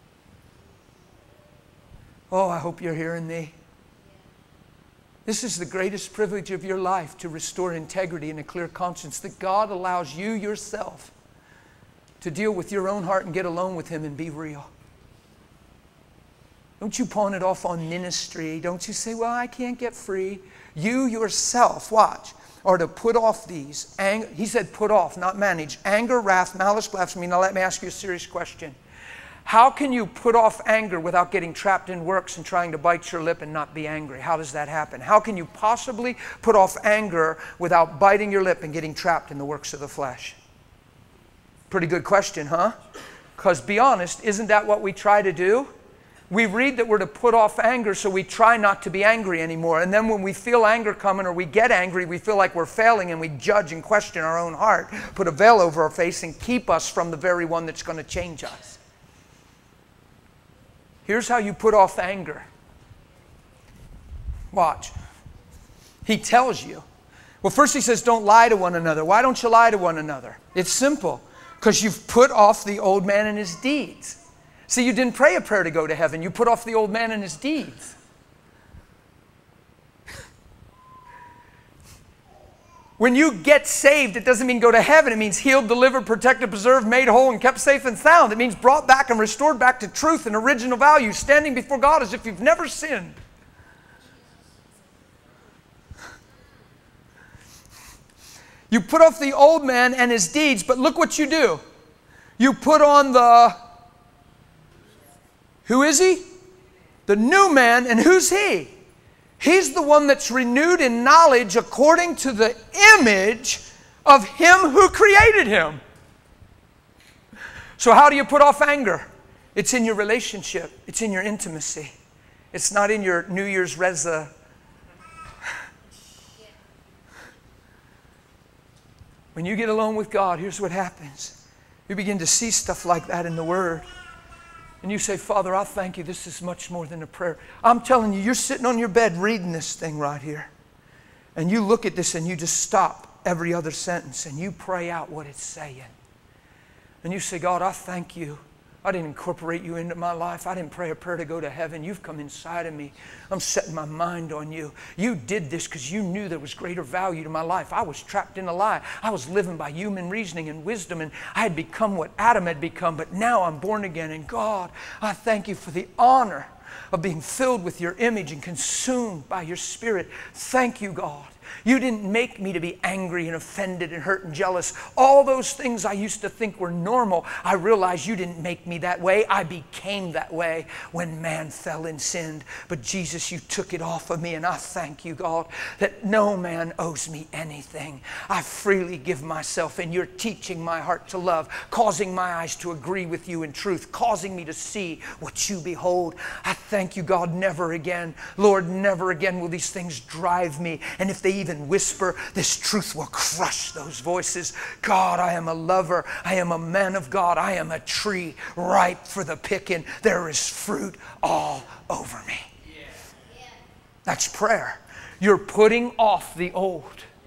[SPEAKER 2] Oh, I hope you're hearing me. This is the greatest privilege of your life, to restore integrity and a clear conscience, that God allows you yourself to deal with your own heart and get alone with Him and be real. Don't you pawn it off on ministry. Don't you say, well, I can't get free. You yourself, watch, are to put off these. Ang- he said put off, not manage. Anger, wrath, malice, blasphemy. Now let me ask you a serious question. How can you put off anger without getting trapped in works and trying to bite your lip and not be angry? How does that happen? How can you possibly put off anger without biting your lip and getting trapped in the works of the flesh? Pretty good question, huh? Because be honest, isn't that what we try to do? We read that we're to put off anger, so we try not to be angry anymore. And then when we feel anger coming or we get angry, we feel like we're failing and we judge and question our own heart, put a veil over our face and keep us from the very one that's going to change us. Here's how you put off anger. Watch. He tells you. Well, first he says, don't lie to one another. Why don't you lie to one another? It's simple. Because you've put off the old man and his deeds. See, you didn't pray a prayer to go to heaven. You put off the old man and his deeds. When you get saved, it doesn't mean go to heaven. It means healed, delivered, protected, preserved, made whole, and kept safe and sound. It means brought back and restored back to truth and original value, standing before God as if you've never sinned. You put off the old man and his deeds, but look what you do. You put on the, who is he? The new man, and who's he? He's the one that's renewed in knowledge according to the image of Him who created him. So how do you put off anger? It's in your relationship. It's in your intimacy. It's not in your New Year's reza. When you get alone with God, here's what happens. You begin to see stuff like that in the Word. And you say, Father, I thank you. This is much more than a prayer. I'm telling you, you're sitting on your bed reading this thing right here. And you look at this and you just stop every other sentence and you pray out what it's saying. And you say, God, I thank you. I didn't incorporate you into my life. I didn't pray a prayer to go to heaven. You've come inside of me. I'm setting my mind on you. You did this because you knew there was greater value to my life. I was trapped in a lie. I was living by human reasoning and wisdom, and I had become what Adam had become, but now I'm born again. And God, I thank you for the honor of being filled with your image and consumed by your Spirit. Thank you, God. You didn't make me to be angry and offended and hurt and jealous. All those things I used to think were normal, I realized you didn't make me that way. I became that way when man fell and sinned. But Jesus, you took it off of me, and I thank you, God, that no man owes me anything. I freely give myself, and you're teaching my heart to love, causing my eyes to agree with you in truth, causing me to see what you behold. I thank you, God, never again, Lord, never again will these things drive me. And if they even whisper, this truth will crush those voices. God, I am a lover. I am a man of God. I am a tree ripe for the picking. There is fruit all over me. Yeah. That's prayer. You're putting off the old.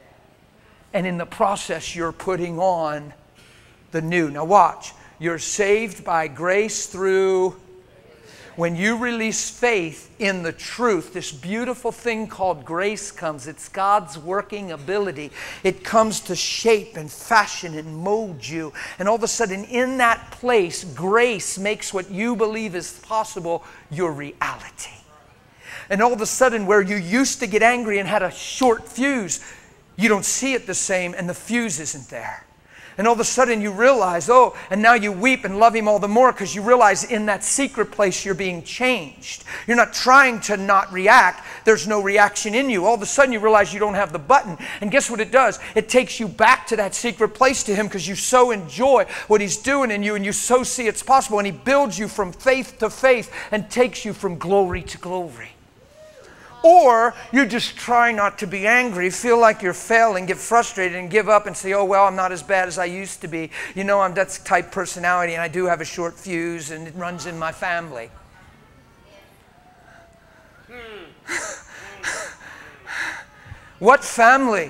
[SPEAKER 2] And in the process, you're putting on the new. Now watch. You're saved by grace through... When you release faith in the truth, this beautiful thing called grace comes. It's God's working ability. It comes to shape and fashion and mold you. And all of a sudden, in that place, grace makes what you believe is possible your reality. And all of a sudden, where you used to get angry and had a short fuse, you don't see it the same, and the fuse isn't there. And all of a sudden you realize, oh, and now you weep and love Him all the more because you realize in that secret place you're being changed. You're not trying to not react. There's no reaction in you. All of a sudden you realize you don't have the button. And guess what it does? It takes you back to that secret place to Him because you so enjoy what He's doing in you and you so see it's possible. And He builds you from faith to faith and takes you from glory to glory. Or you just try not to be angry, feel like you're failing, get frustrated and give up and say, oh, well, I'm not as bad as I used to be. You know, I'm that type personality and I do have a short fuse and it runs in my family. What family?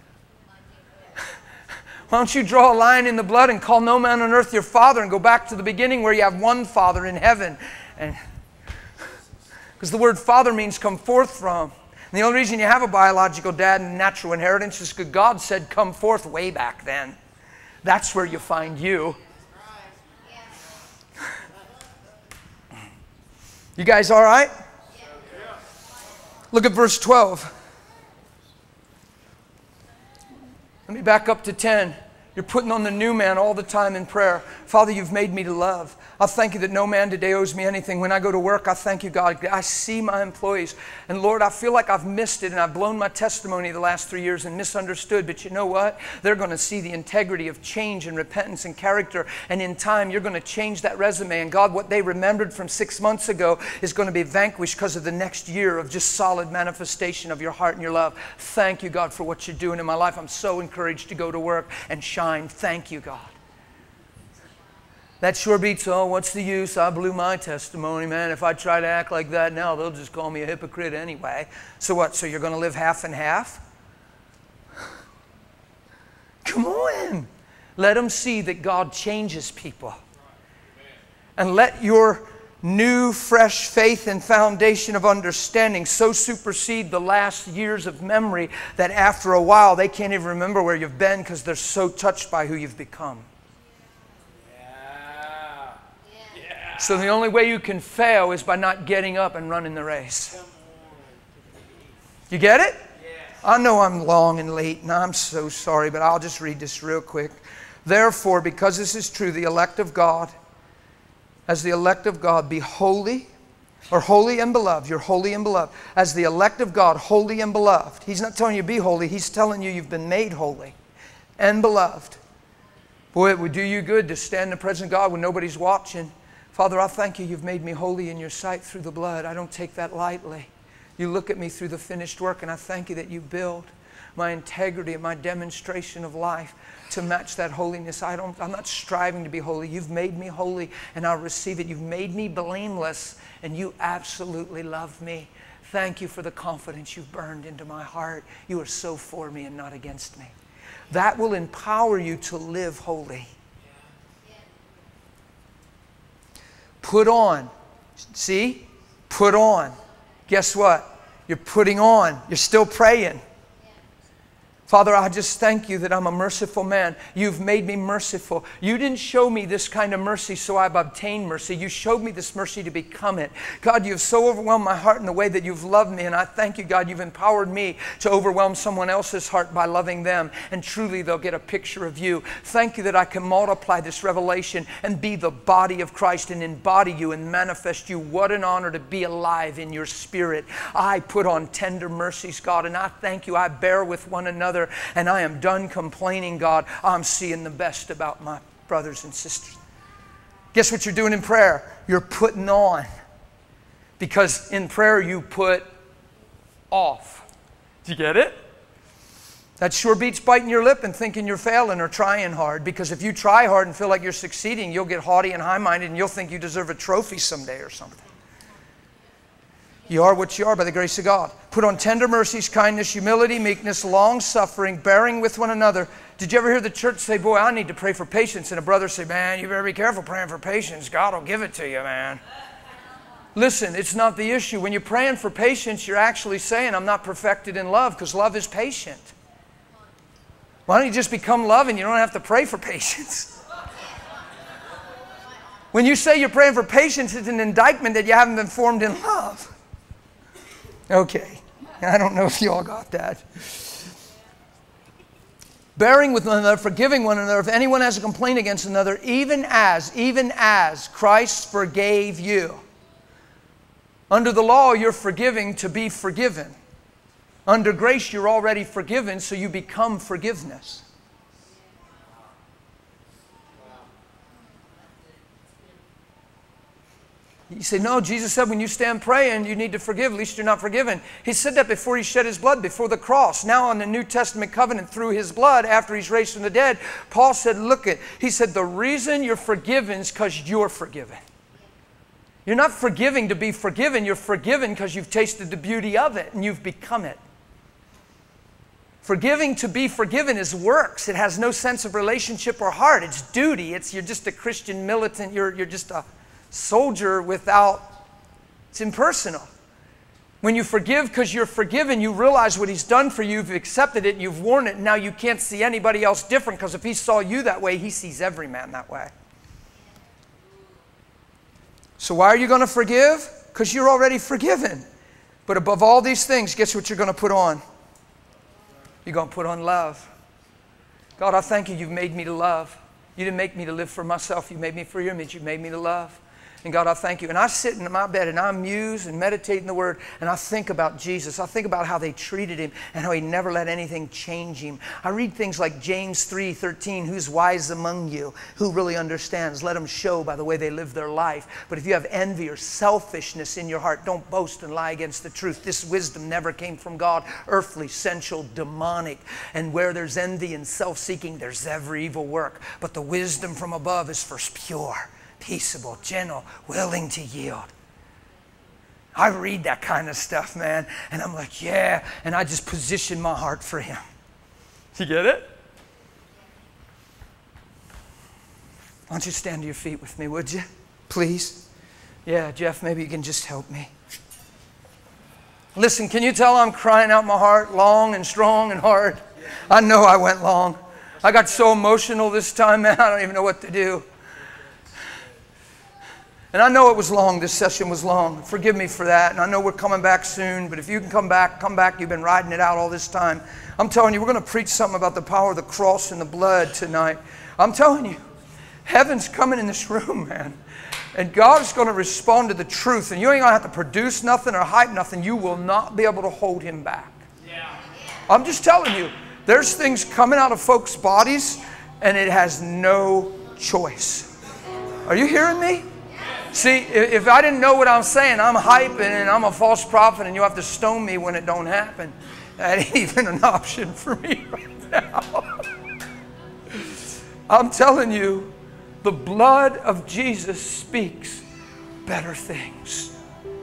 [SPEAKER 2] Why don't you draw a line in the blood and call no man on earth your father and go back to the beginning where you have one Father in heaven? And because the word father means come forth from. And the only reason you have a biological dad and natural inheritance is because God said come forth way back then. That's where you find you. You guys all right? Look at verse twelve. Let me back up to ten. You're putting on the new man all the time in prayer. Father, you've made me to love. I thank you that no man today owes me anything. When I go to work, I thank you, God. I see my employees. And Lord, I feel like I've missed it and I've blown my testimony the last three years and misunderstood. But you know what? They're going to see the integrity of change and repentance and character. And in time, you're going to change that resume. And God, what they remembered from six months ago is going to be vanquished because of the next year of just solid manifestation of your heart and your love. Thank you, God, for what you're doing in my life. I'm so encouraged to go to work and shine. Thank you, God. That sure beats, oh, what's the use? I blew my testimony, man. If I try to act like that now, they'll just call me a hypocrite anyway. So what? So you're going to live half and half? Come on. Let them see that God changes people. And let your new, fresh faith and foundation of understanding so supersede the last years of memory that after a while they can't even remember where you've been because they're so touched by who you've become. So the only way you can fail is by not getting up and running the race. You get it? I know I'm long and late, and I'm so sorry, but I'll just read this real quick. Therefore, because this is true, the elect of God, as the elect of God, be holy Or holy and beloved. You're holy and beloved. As the elect of God, holy and beloved. He's not telling you to be holy. He's telling you you've been made holy and beloved. Boy, it would do you good to stand in the presence of God when nobody's watching. Father, I thank you you've made me holy in your sight through the blood. I don't take that lightly. You look at me through the finished work, and I thank you that you build my integrity and my demonstration of life to match that holiness. I don't, I'm not striving to be holy. You've made me holy, and I'll receive it. You've made me blameless, and you absolutely love me. Thank you for the confidence you've burned into my heart. You are so for me and not against me. That will empower you to live holy. Put on. See? Put on. Guess what? You're putting on. You're still praying. Father, I just thank you that I'm a merciful man. You've made me merciful. You didn't show me this kind of mercy so I've obtained mercy. You showed me this mercy to become it. God, you've so overwhelmed my heart in the way that you've loved me. And I thank you, God, you've empowered me to overwhelm someone else's heart by loving them. And truly, they'll get a picture of you. Thank you that I can multiply this revelation and be the body of Christ and embody you and manifest you. What an honor to be alive in your spirit. I put on tender mercies, God, and I thank you. I bear with one another. And I am done complaining, God. I'm seeing the best about my brothers and sisters. Guess what you're doing in prayer? You're putting on. Because in prayer you put off. Do you get it? That sure beats biting your lip and thinking you're failing or trying hard. Because if you try hard and feel like you're succeeding, you'll get haughty and high-minded and you'll think you deserve a trophy someday or something. You are what you are by the grace of God. Put on tender mercies, kindness, humility, meekness, long-suffering, bearing with one another. Did you ever hear the church say, boy, I need to pray for patience? And a brother say, man, you better be careful praying for patience. God will give it to you, man. Listen, it's not the issue. When you're praying for patience, you're actually saying, I'm not perfected in love, because love is patient. Why don't you just become love and you don't have to pray for patience? When you say you're praying for patience, it's an indictment that you haven't been formed in love. Okay, I don't know if you all got that. Bearing with one another, forgiving one another. If anyone has a complaint against another, even as, even as Christ forgave you. Under the law, you're forgiving to be forgiven. Under grace, you're already forgiven, so you become forgiveness. You say, no, Jesus said when you stand praying, you need to forgive, at least you're not forgiven. He said that before he shed his blood, before the cross. Now on the New Testament covenant, through his blood, after he's raised from the dead, Paul said, look at, he said, the reason you're forgiven is because you're forgiven. You're not forgiving to be forgiven. You're forgiven because you've tasted the beauty of it and you've become it. Forgiving to be forgiven is works. It has no sense of relationship or heart. It's duty. It's, you're just a Christian militant. You're, you're just a soldier without, it's impersonal. When you forgive because you're forgiven, you realize what he's done for you, you've accepted it, you've worn it, and now you can't see anybody else different, because if he saw you that way, he sees every man that way. So why are you going to forgive? Because you're already forgiven. But above all these things, guess what you're going to put on? You're going to put on love. God, I thank you, you've made me to love. You didn't make me to live for myself. You made me for your image. You made me to love. And God, I thank you. And I sit in my bed and I muse and meditate in the Word, and I think about Jesus. I think about how they treated him and how he never let anything change him. I read things like James three thirteen, who's wise among you? Who really understands? Let them show by the way they live their life. But if you have envy or selfishness in your heart, don't boast and lie against the truth. This wisdom never came from God. Earthly, sensual, demonic. And where there's envy and self-seeking, there's every evil work. But the wisdom from above is first pure, peaceable, gentle, willing to yield. I read that kind of stuff, man, and I'm like, yeah, and I just position my heart for him. You get it? Why don't you stand to your feet with me, would you? Please. Yeah, Jeff, maybe you can just help me. Listen, can you tell I'm crying out my heart long and strong and hard? I know I went long. I got so emotional this time, man, I don't even know what to do. And I know it was long. This session was long. Forgive me for that. And I know we're coming back soon. But if you can come back, come back. You've been riding it out all this time. I'm telling you, we're going to preach something about the power of the cross and the blood tonight. I'm telling you, heaven's coming in this room, man. And God is going to respond to the truth. And you ain't going to have to produce nothing or hype nothing. You will not be able to hold Him back. Yeah. I'm just telling you, there's things coming out of folks' bodies and it has no choice. Are you hearing me? See, if I didn't know what I'm saying, I'm hyping and I'm a false prophet and you have to stone me when it don't happen. That ain't even an option for me right now. I'm telling you, the blood of Jesus speaks better things.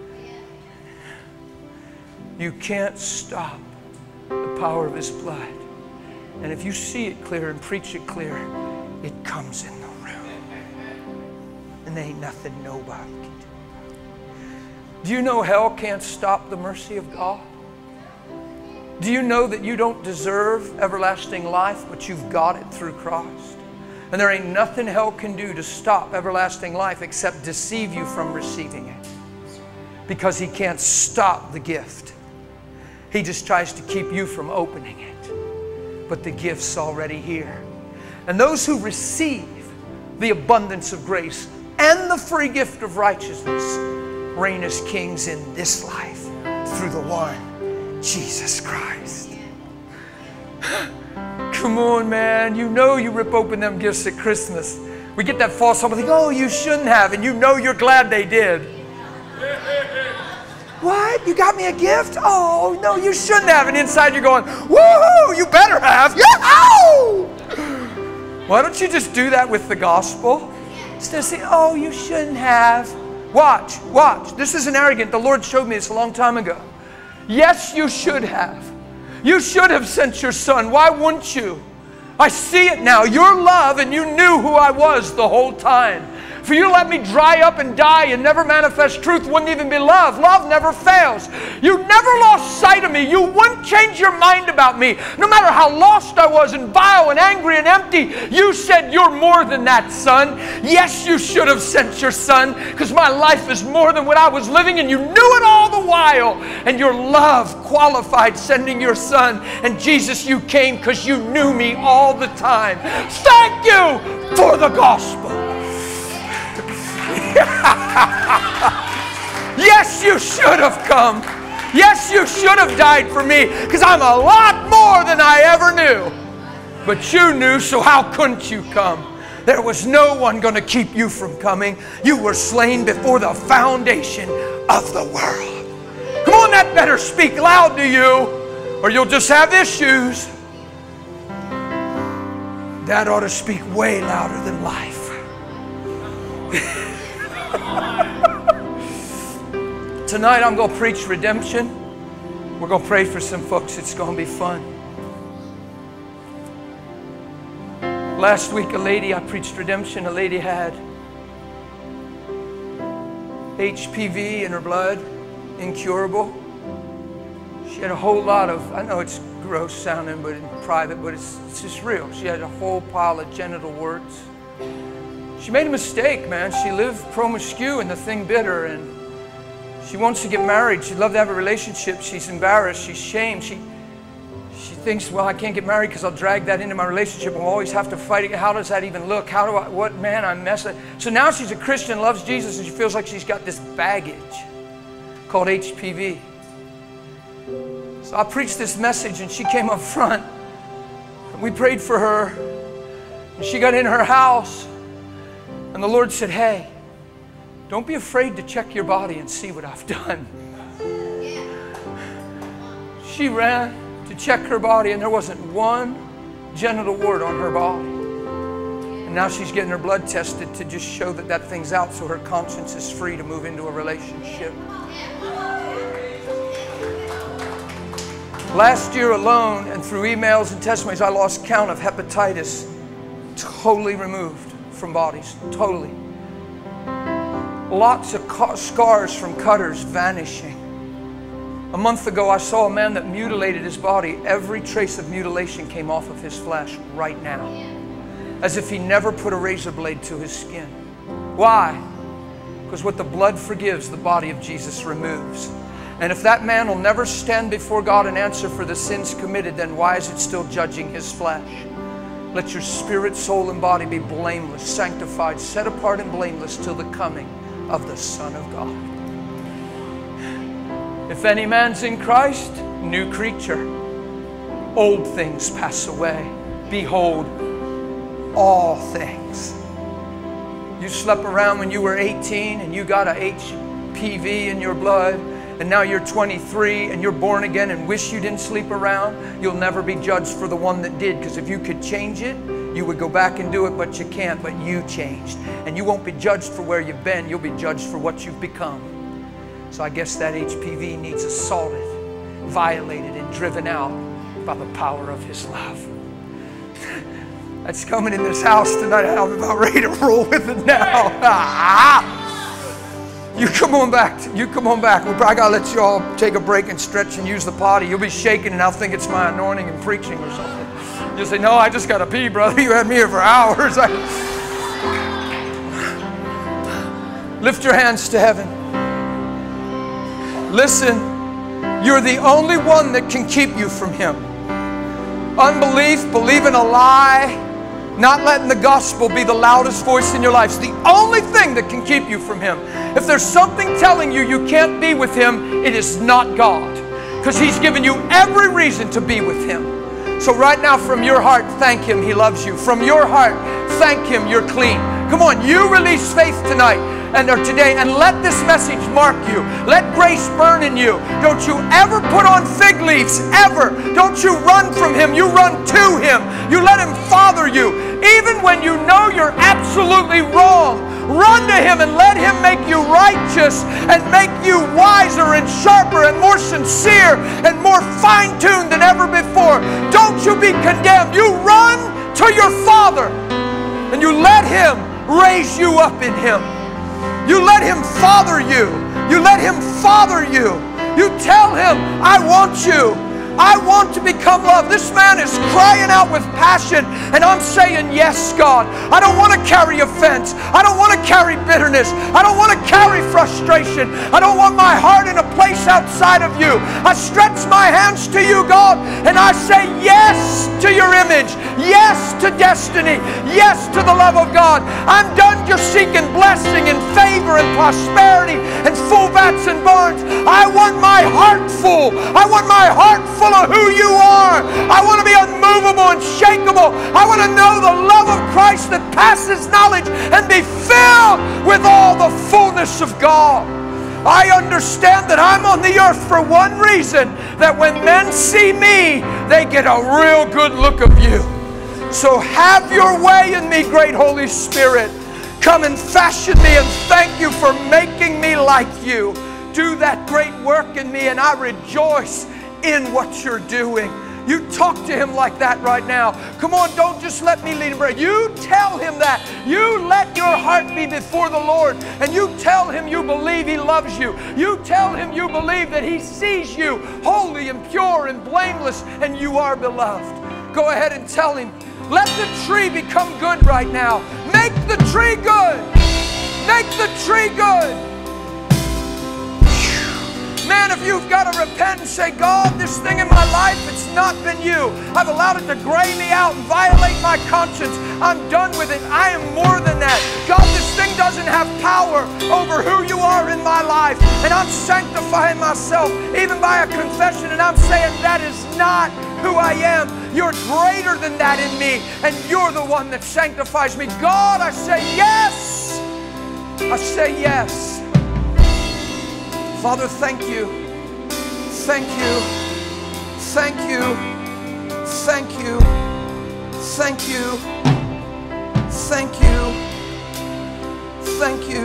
[SPEAKER 2] You can't stop the power of His blood. And if you see it clear and preach it clear, it comes in the room. And there ain't nothing nobody can do. Do you know hell can't stop the mercy of God? Do you know that you don't deserve everlasting life, but you've got it through Christ? And there ain't nothing hell can do to stop everlasting life except deceive you from receiving it. Because he can't stop the gift. He just tries to keep you from opening it. But the gift's already here. And those who receive the abundance of grace and the free gift of righteousness reign as kings in this life through the one, Jesus Christ. Come on, man. You know you rip open them gifts at Christmas. We get that false hope and think, oh, you shouldn't have. And you know you're glad they did. What? You got me a gift? Oh, no, you shouldn't have. And inside you're going, woohoo, you better have. Yahoo! Why don't you just do that with the gospel? Instead of saying, oh, you shouldn't have. Watch, watch. This isn't arrogant. The Lord showed me this a long time ago. Yes, you should have. You should have sent your son. Why wouldn't you? I see it now. Your love, and you knew who I was the whole time. For you to let me dry up and die and never manifest truth wouldn't even be love. Love never fails. You never lost sight of me. You wouldn't change your mind about me. No matter how lost I was and vile and angry and empty, you said you're more than that, son. Yes, you should have sent your son because my life is more than what I was living and you knew it all the while. And your love qualified sending your son. And Jesus, you came because you knew me all the time. Thank you for the gospel. Yes, you should have come. Yes, you should have died for me because I'm a lot more than I ever knew. But you knew, so how couldn't you come? There was no one going to keep you from coming. You were slain before the foundation of the world. Come on, that better speak loud to you or you'll just have issues. That ought to speak way louder than life. Tonight I'm going to preach redemption. We're going to pray for some folks. It's going to be fun. Last week a lady, I preached redemption. A lady had H P V in her blood, incurable. She had a whole lot of, I know it's gross sounding but in private, but it's, it's just real. She had a whole pile of genital warts. She made a mistake, man. She lived promiscuous and the thing bit her, and she wants to get married. She'd love to have a relationship. She's embarrassed. She's shamed. She, she thinks, well, I can't get married because I'll drag that into my relationship. I'll always have to fight it. How does that even look? How do I, what, man, I'm messing. So now she's a Christian, loves Jesus, and she feels like she's got this baggage called H P V. So I preached this message, and she came up front. And we prayed for her. And she got in her house. And the Lord said, hey, don't be afraid to check your body and see what I've done. She ran to check her body and there wasn't one genital wart on her body. And now she's getting her blood tested to just show that that thing's out so her conscience is free to move into a relationship. Last year alone and through emails and testimonies, I lost count of hepatitis totally removed from bodies, totally. Lots of scars from cutters vanishing. A month ago, I saw a man that mutilated his body. Every trace of mutilation came off of his flesh right now, as if he never put a razor blade to his skin. Why? Because what the blood forgives, the body of Jesus removes. And if that man will never stand before God and answer for the sins committed, then why is it still judging his flesh? Let your spirit, soul, and body be blameless, sanctified, set apart and blameless till the coming of the Son of God. If any man's in Christ, new creature. Old things pass away. Behold, all things. You slept around when you were eighteen and you got a H P V in your blood, and now you're twenty-three and you're born again and wish you didn't sleep around, you'll never be judged for the one that did, because if you could change it, you would go back and do it, but you can't. But you changed. And you won't be judged for where you've been. You'll be judged for what you've become. So I guess that H P V needs assaulted, violated, and driven out by the power of His love. That's coming in this house tonight. I'm about ready to roll with it now. You come on back. You come on back. We'll probably gotta let you all take a break and stretch and use the potty. You'll be shaking and I'll think it's my anointing and preaching or something. You'll say, no, I just got to pee, brother. You had me here for hours. I... Lift your hands to heaven. Listen, you're the only one that can keep you from Him. Unbelief, believing a lie, not letting the gospel be the loudest voice in your life is the only thing that can keep you from Him. If there's something telling you you can't be with Him, it is not God, because He's given you every reason to be with Him. So right now, from your heart, thank Him. He loves you. From your heart, thank Him. You're clean. Come on, you release faith tonight and or today, and let this message mark you. Let grace burn in you. Don't you ever put on fig leaves, ever. Don't you run from Him. You run to Him. You let Him father you. Even when you know you're absolutely wrong, run to Him and let Him make you righteous and make you wiser and sharper and more sincere and more fine-tuned than ever before. Don't you be condemned. You run to your Father and you let Him raise you up in Him. You let Him father you. You let Him father you. You tell Him, I want you. I want to become loved. This man is crying out with passion, and I'm saying, yes, God. I don't want to carry offense. I don't want to carry bitterness. I don't want to carry frustration. I don't want my heart in a place outside of you. I stretch my hands to you, God, and I say yes to your image. Yes to destiny. Yes to the love of God. I'm done just seeking blessing and favor and prosperity and full vats and barns. I want my heart full. I want my heart full of who you are. I want to be unmovable and shakeable. I want to know the love of Christ that passes knowledge and be filled with all the fullness of God. I understand that I'm on the earth for one reason, that when men see me, they get a real good look of you. So have your way in me, great Holy Spirit. Come and fashion me, and thank you for making me like you. Do that great work in me, and I rejoice in what you're doing. You talk to Him like that right now. Come on, don't just let me lead Him. You tell Him that. You let your heart be before the Lord, and you tell Him you believe He loves you. You tell Him you believe that He sees you holy and pure and blameless, and you are beloved. Go ahead and tell Him. Let the tree become good right now. Make the tree good. Make the tree good. Man, if you've got to repent and say, God, this thing in my life, it's not been you. I've allowed it to gray me out and violate my conscience. I'm done with it. I am more than that. God, this thing doesn't have power over who you are in my life. And I'm sanctifying myself even by a confession. And I'm saying that is not who I am. You're greater than that in me. And you're the one that sanctifies me. God, I say yes. I say yes. Father, thank you. Thank you. Thank you. Thank you. Thank you. Thank you. Thank you.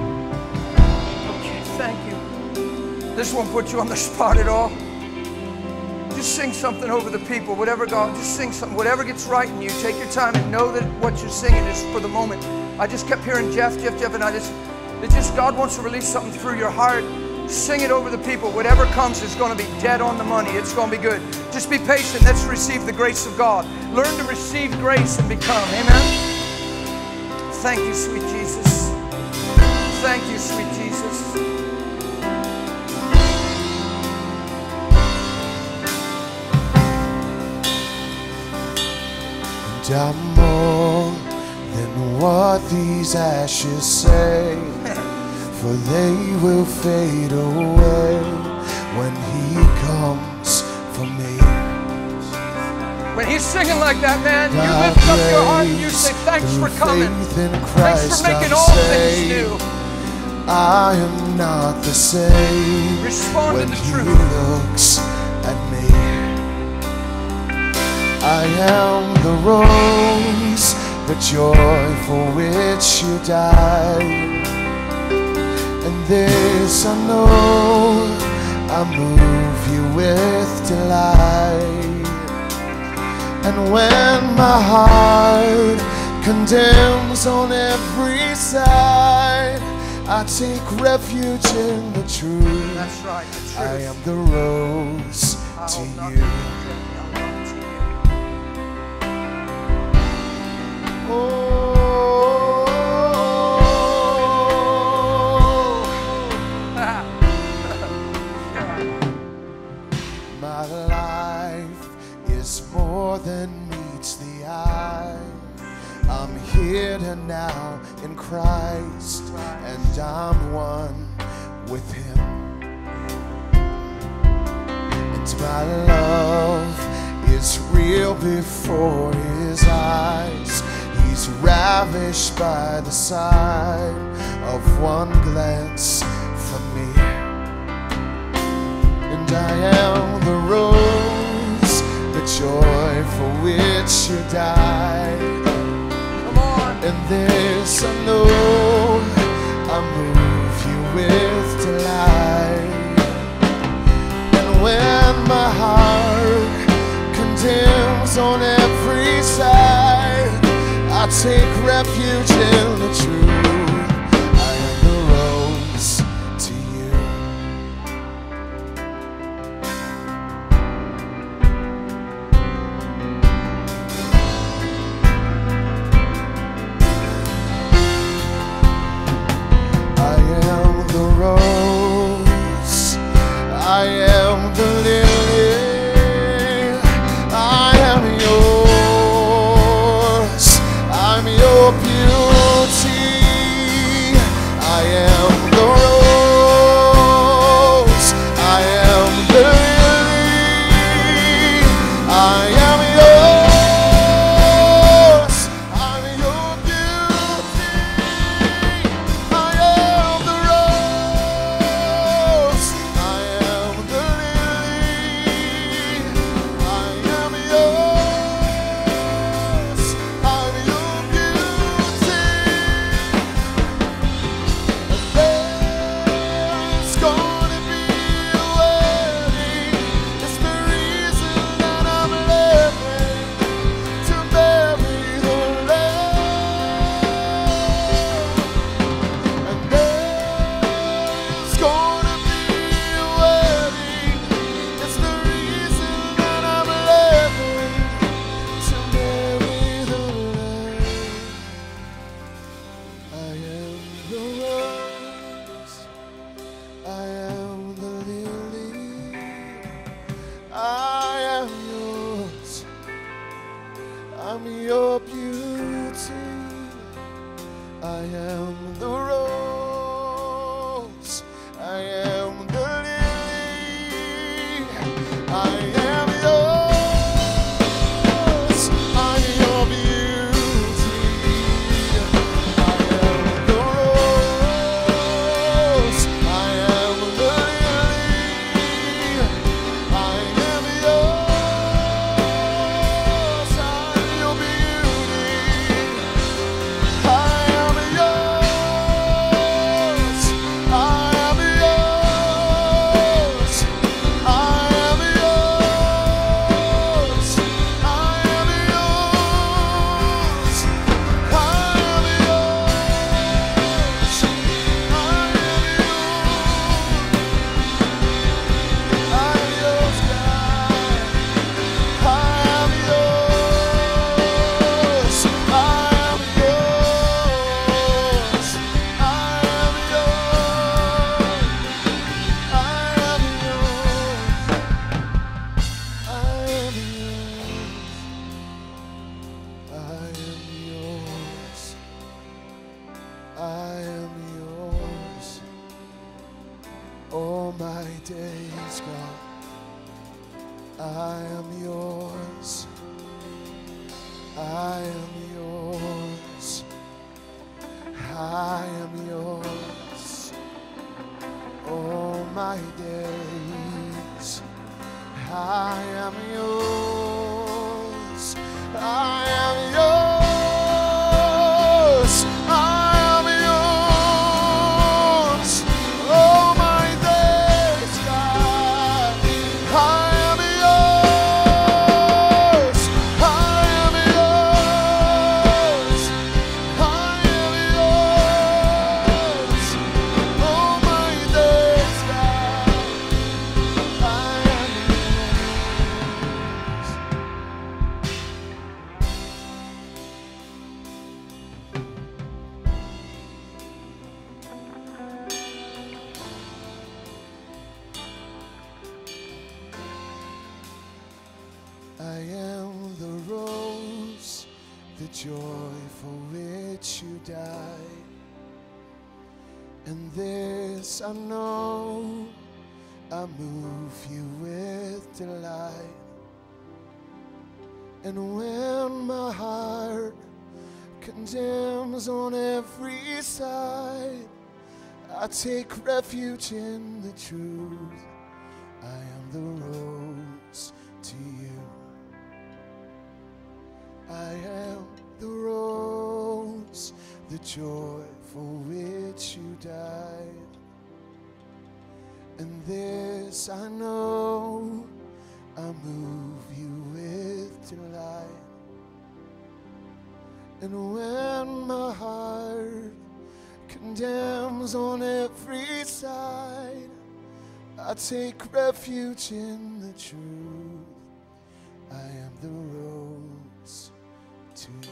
[SPEAKER 2] Okay, thank you. This won't put you on the spot at all. Just sing something over the people, whatever God, just sing something, whatever gets right in you. Take your time and know that what you're singing is for the moment. I just kept hearing Jeff, Jeff, Jeff, and I just, it just, God wants to release something through your heart. Sing it over the people. Whatever comes is going to be dead on the money. It's going to be good. Just be patient. Let's receive the grace of God. Learn to receive grace and become. Amen? Thank you, sweet Jesus. Thank you, sweet Jesus.
[SPEAKER 3] And I'm more than what these ashes say. for they will fade away when he comes for me.
[SPEAKER 2] When he's singing like that, man, you lift up your heart and you say, thanks for coming. Thanks for making all things new.
[SPEAKER 3] I am not the same.
[SPEAKER 2] Respond
[SPEAKER 3] when
[SPEAKER 2] to the
[SPEAKER 3] he
[SPEAKER 2] truth.
[SPEAKER 3] looks at me. I am the rose, the joy for which you died. And this I know, I move you with delight. And when my heart condemns on every side, I take refuge in the truth.
[SPEAKER 2] That's right, the truth.
[SPEAKER 3] I am the rose to you. Oh, my life is more than meets the eye. I'm hidden now in Christ, and I'm one with him. And my love is real before his eyes. He's ravished by the sight of one glance from me. And I am the rose, the joy for which you died. And this I know, I move you with delight. And when my heart condemns on every side, I take refuge in the truth. I am the rose to you. I am the rose, I am the lily, I am yours, I'm your beauty. I am the rose, I am the lily, I am yours, I'm your beauty. I am the rose, I am the all my days, God, I am yours. I am yours. I am yours. All my days, I am yours. I am yours. I am the rose, the joy for which you died. And this I know, I move you with delight. And when my heart condemns on every side, I take refuge in the truth. I am the rose to you. I am the rose, the joy for which you died. And this I know, I move you with delight. And when my heart condemns on every side, I take refuge in the truth. I am the rose to you.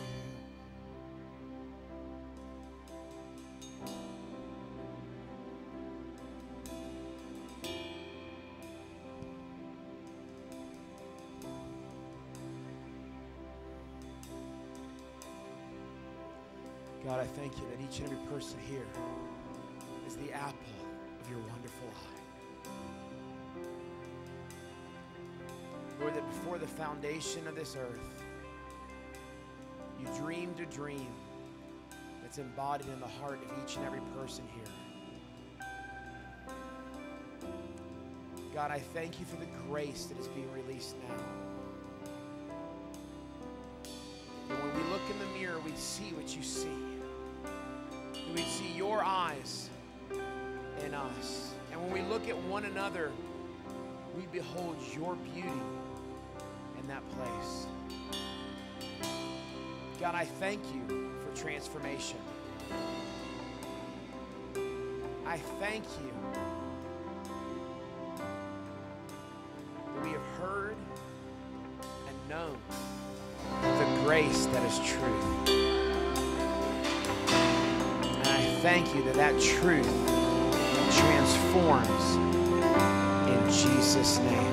[SPEAKER 1] God, I thank you that each and every person here is the apple of your wonderful eye. Lord, that before the foundation of this earth, you dreamed a dream that's embodied in the heart of each and every person here. God, I thank you for the grace that is being released now. And when we look in the mirror, we see what you see. We see your eyes in us. And when we look at one another, we behold your beauty in that place. God, I thank you for transformation. I thank you that we have heard and known the grace that is truth. And I thank you that that truth transforms in Jesus' name.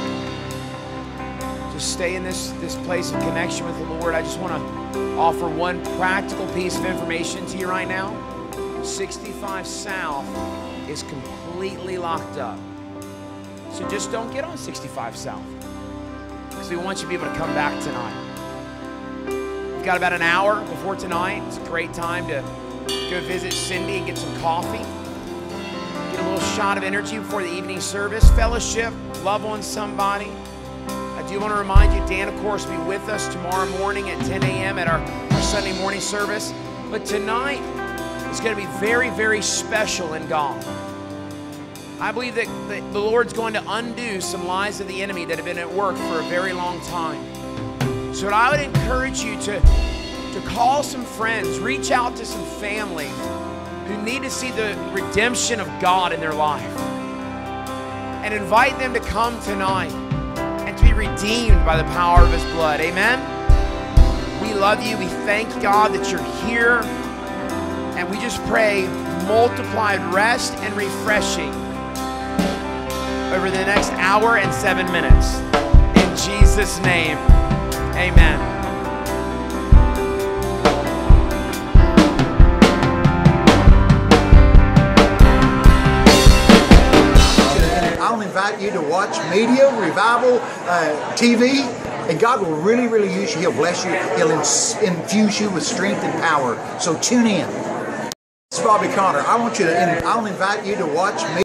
[SPEAKER 1] Just stay in this, this place of connection with the Lord. I just want to offer one practical piece of information to you right now. sixty-five South is completely locked up. So just don't get on sixty-five South, because we want you to be able to come back tonight. We've got about an hour before tonight. It's a great time to go visit Cindy and get some coffee. Get a little shot of energy before the evening service. Fellowship, love on somebody. I do want to remind you, Dan, of course, will be with us tomorrow morning at ten A M at our, our Sunday morning service. But tonight is going to be very, very special in God. I believe that the Lord's going to undo some lies of the enemy that have been at work for a very long time. So I would encourage you to, to call some friends, reach out to some family who need to see the redemption of God in their life, and invite them to come tonight and to be redeemed by the power of His blood. Amen? We love you. We thank God that you're here. And we just pray multiplied rest and refreshing over the next hour and seven minutes. In Jesus' name, amen.
[SPEAKER 4] I'll invite you to watch media, revival, uh, T V, and God will really, really use you. He'll bless you. He'll ins- infuse you with strength and power. So tune in. This is Bobby Conner. I want you to. I'll invite you to watch media.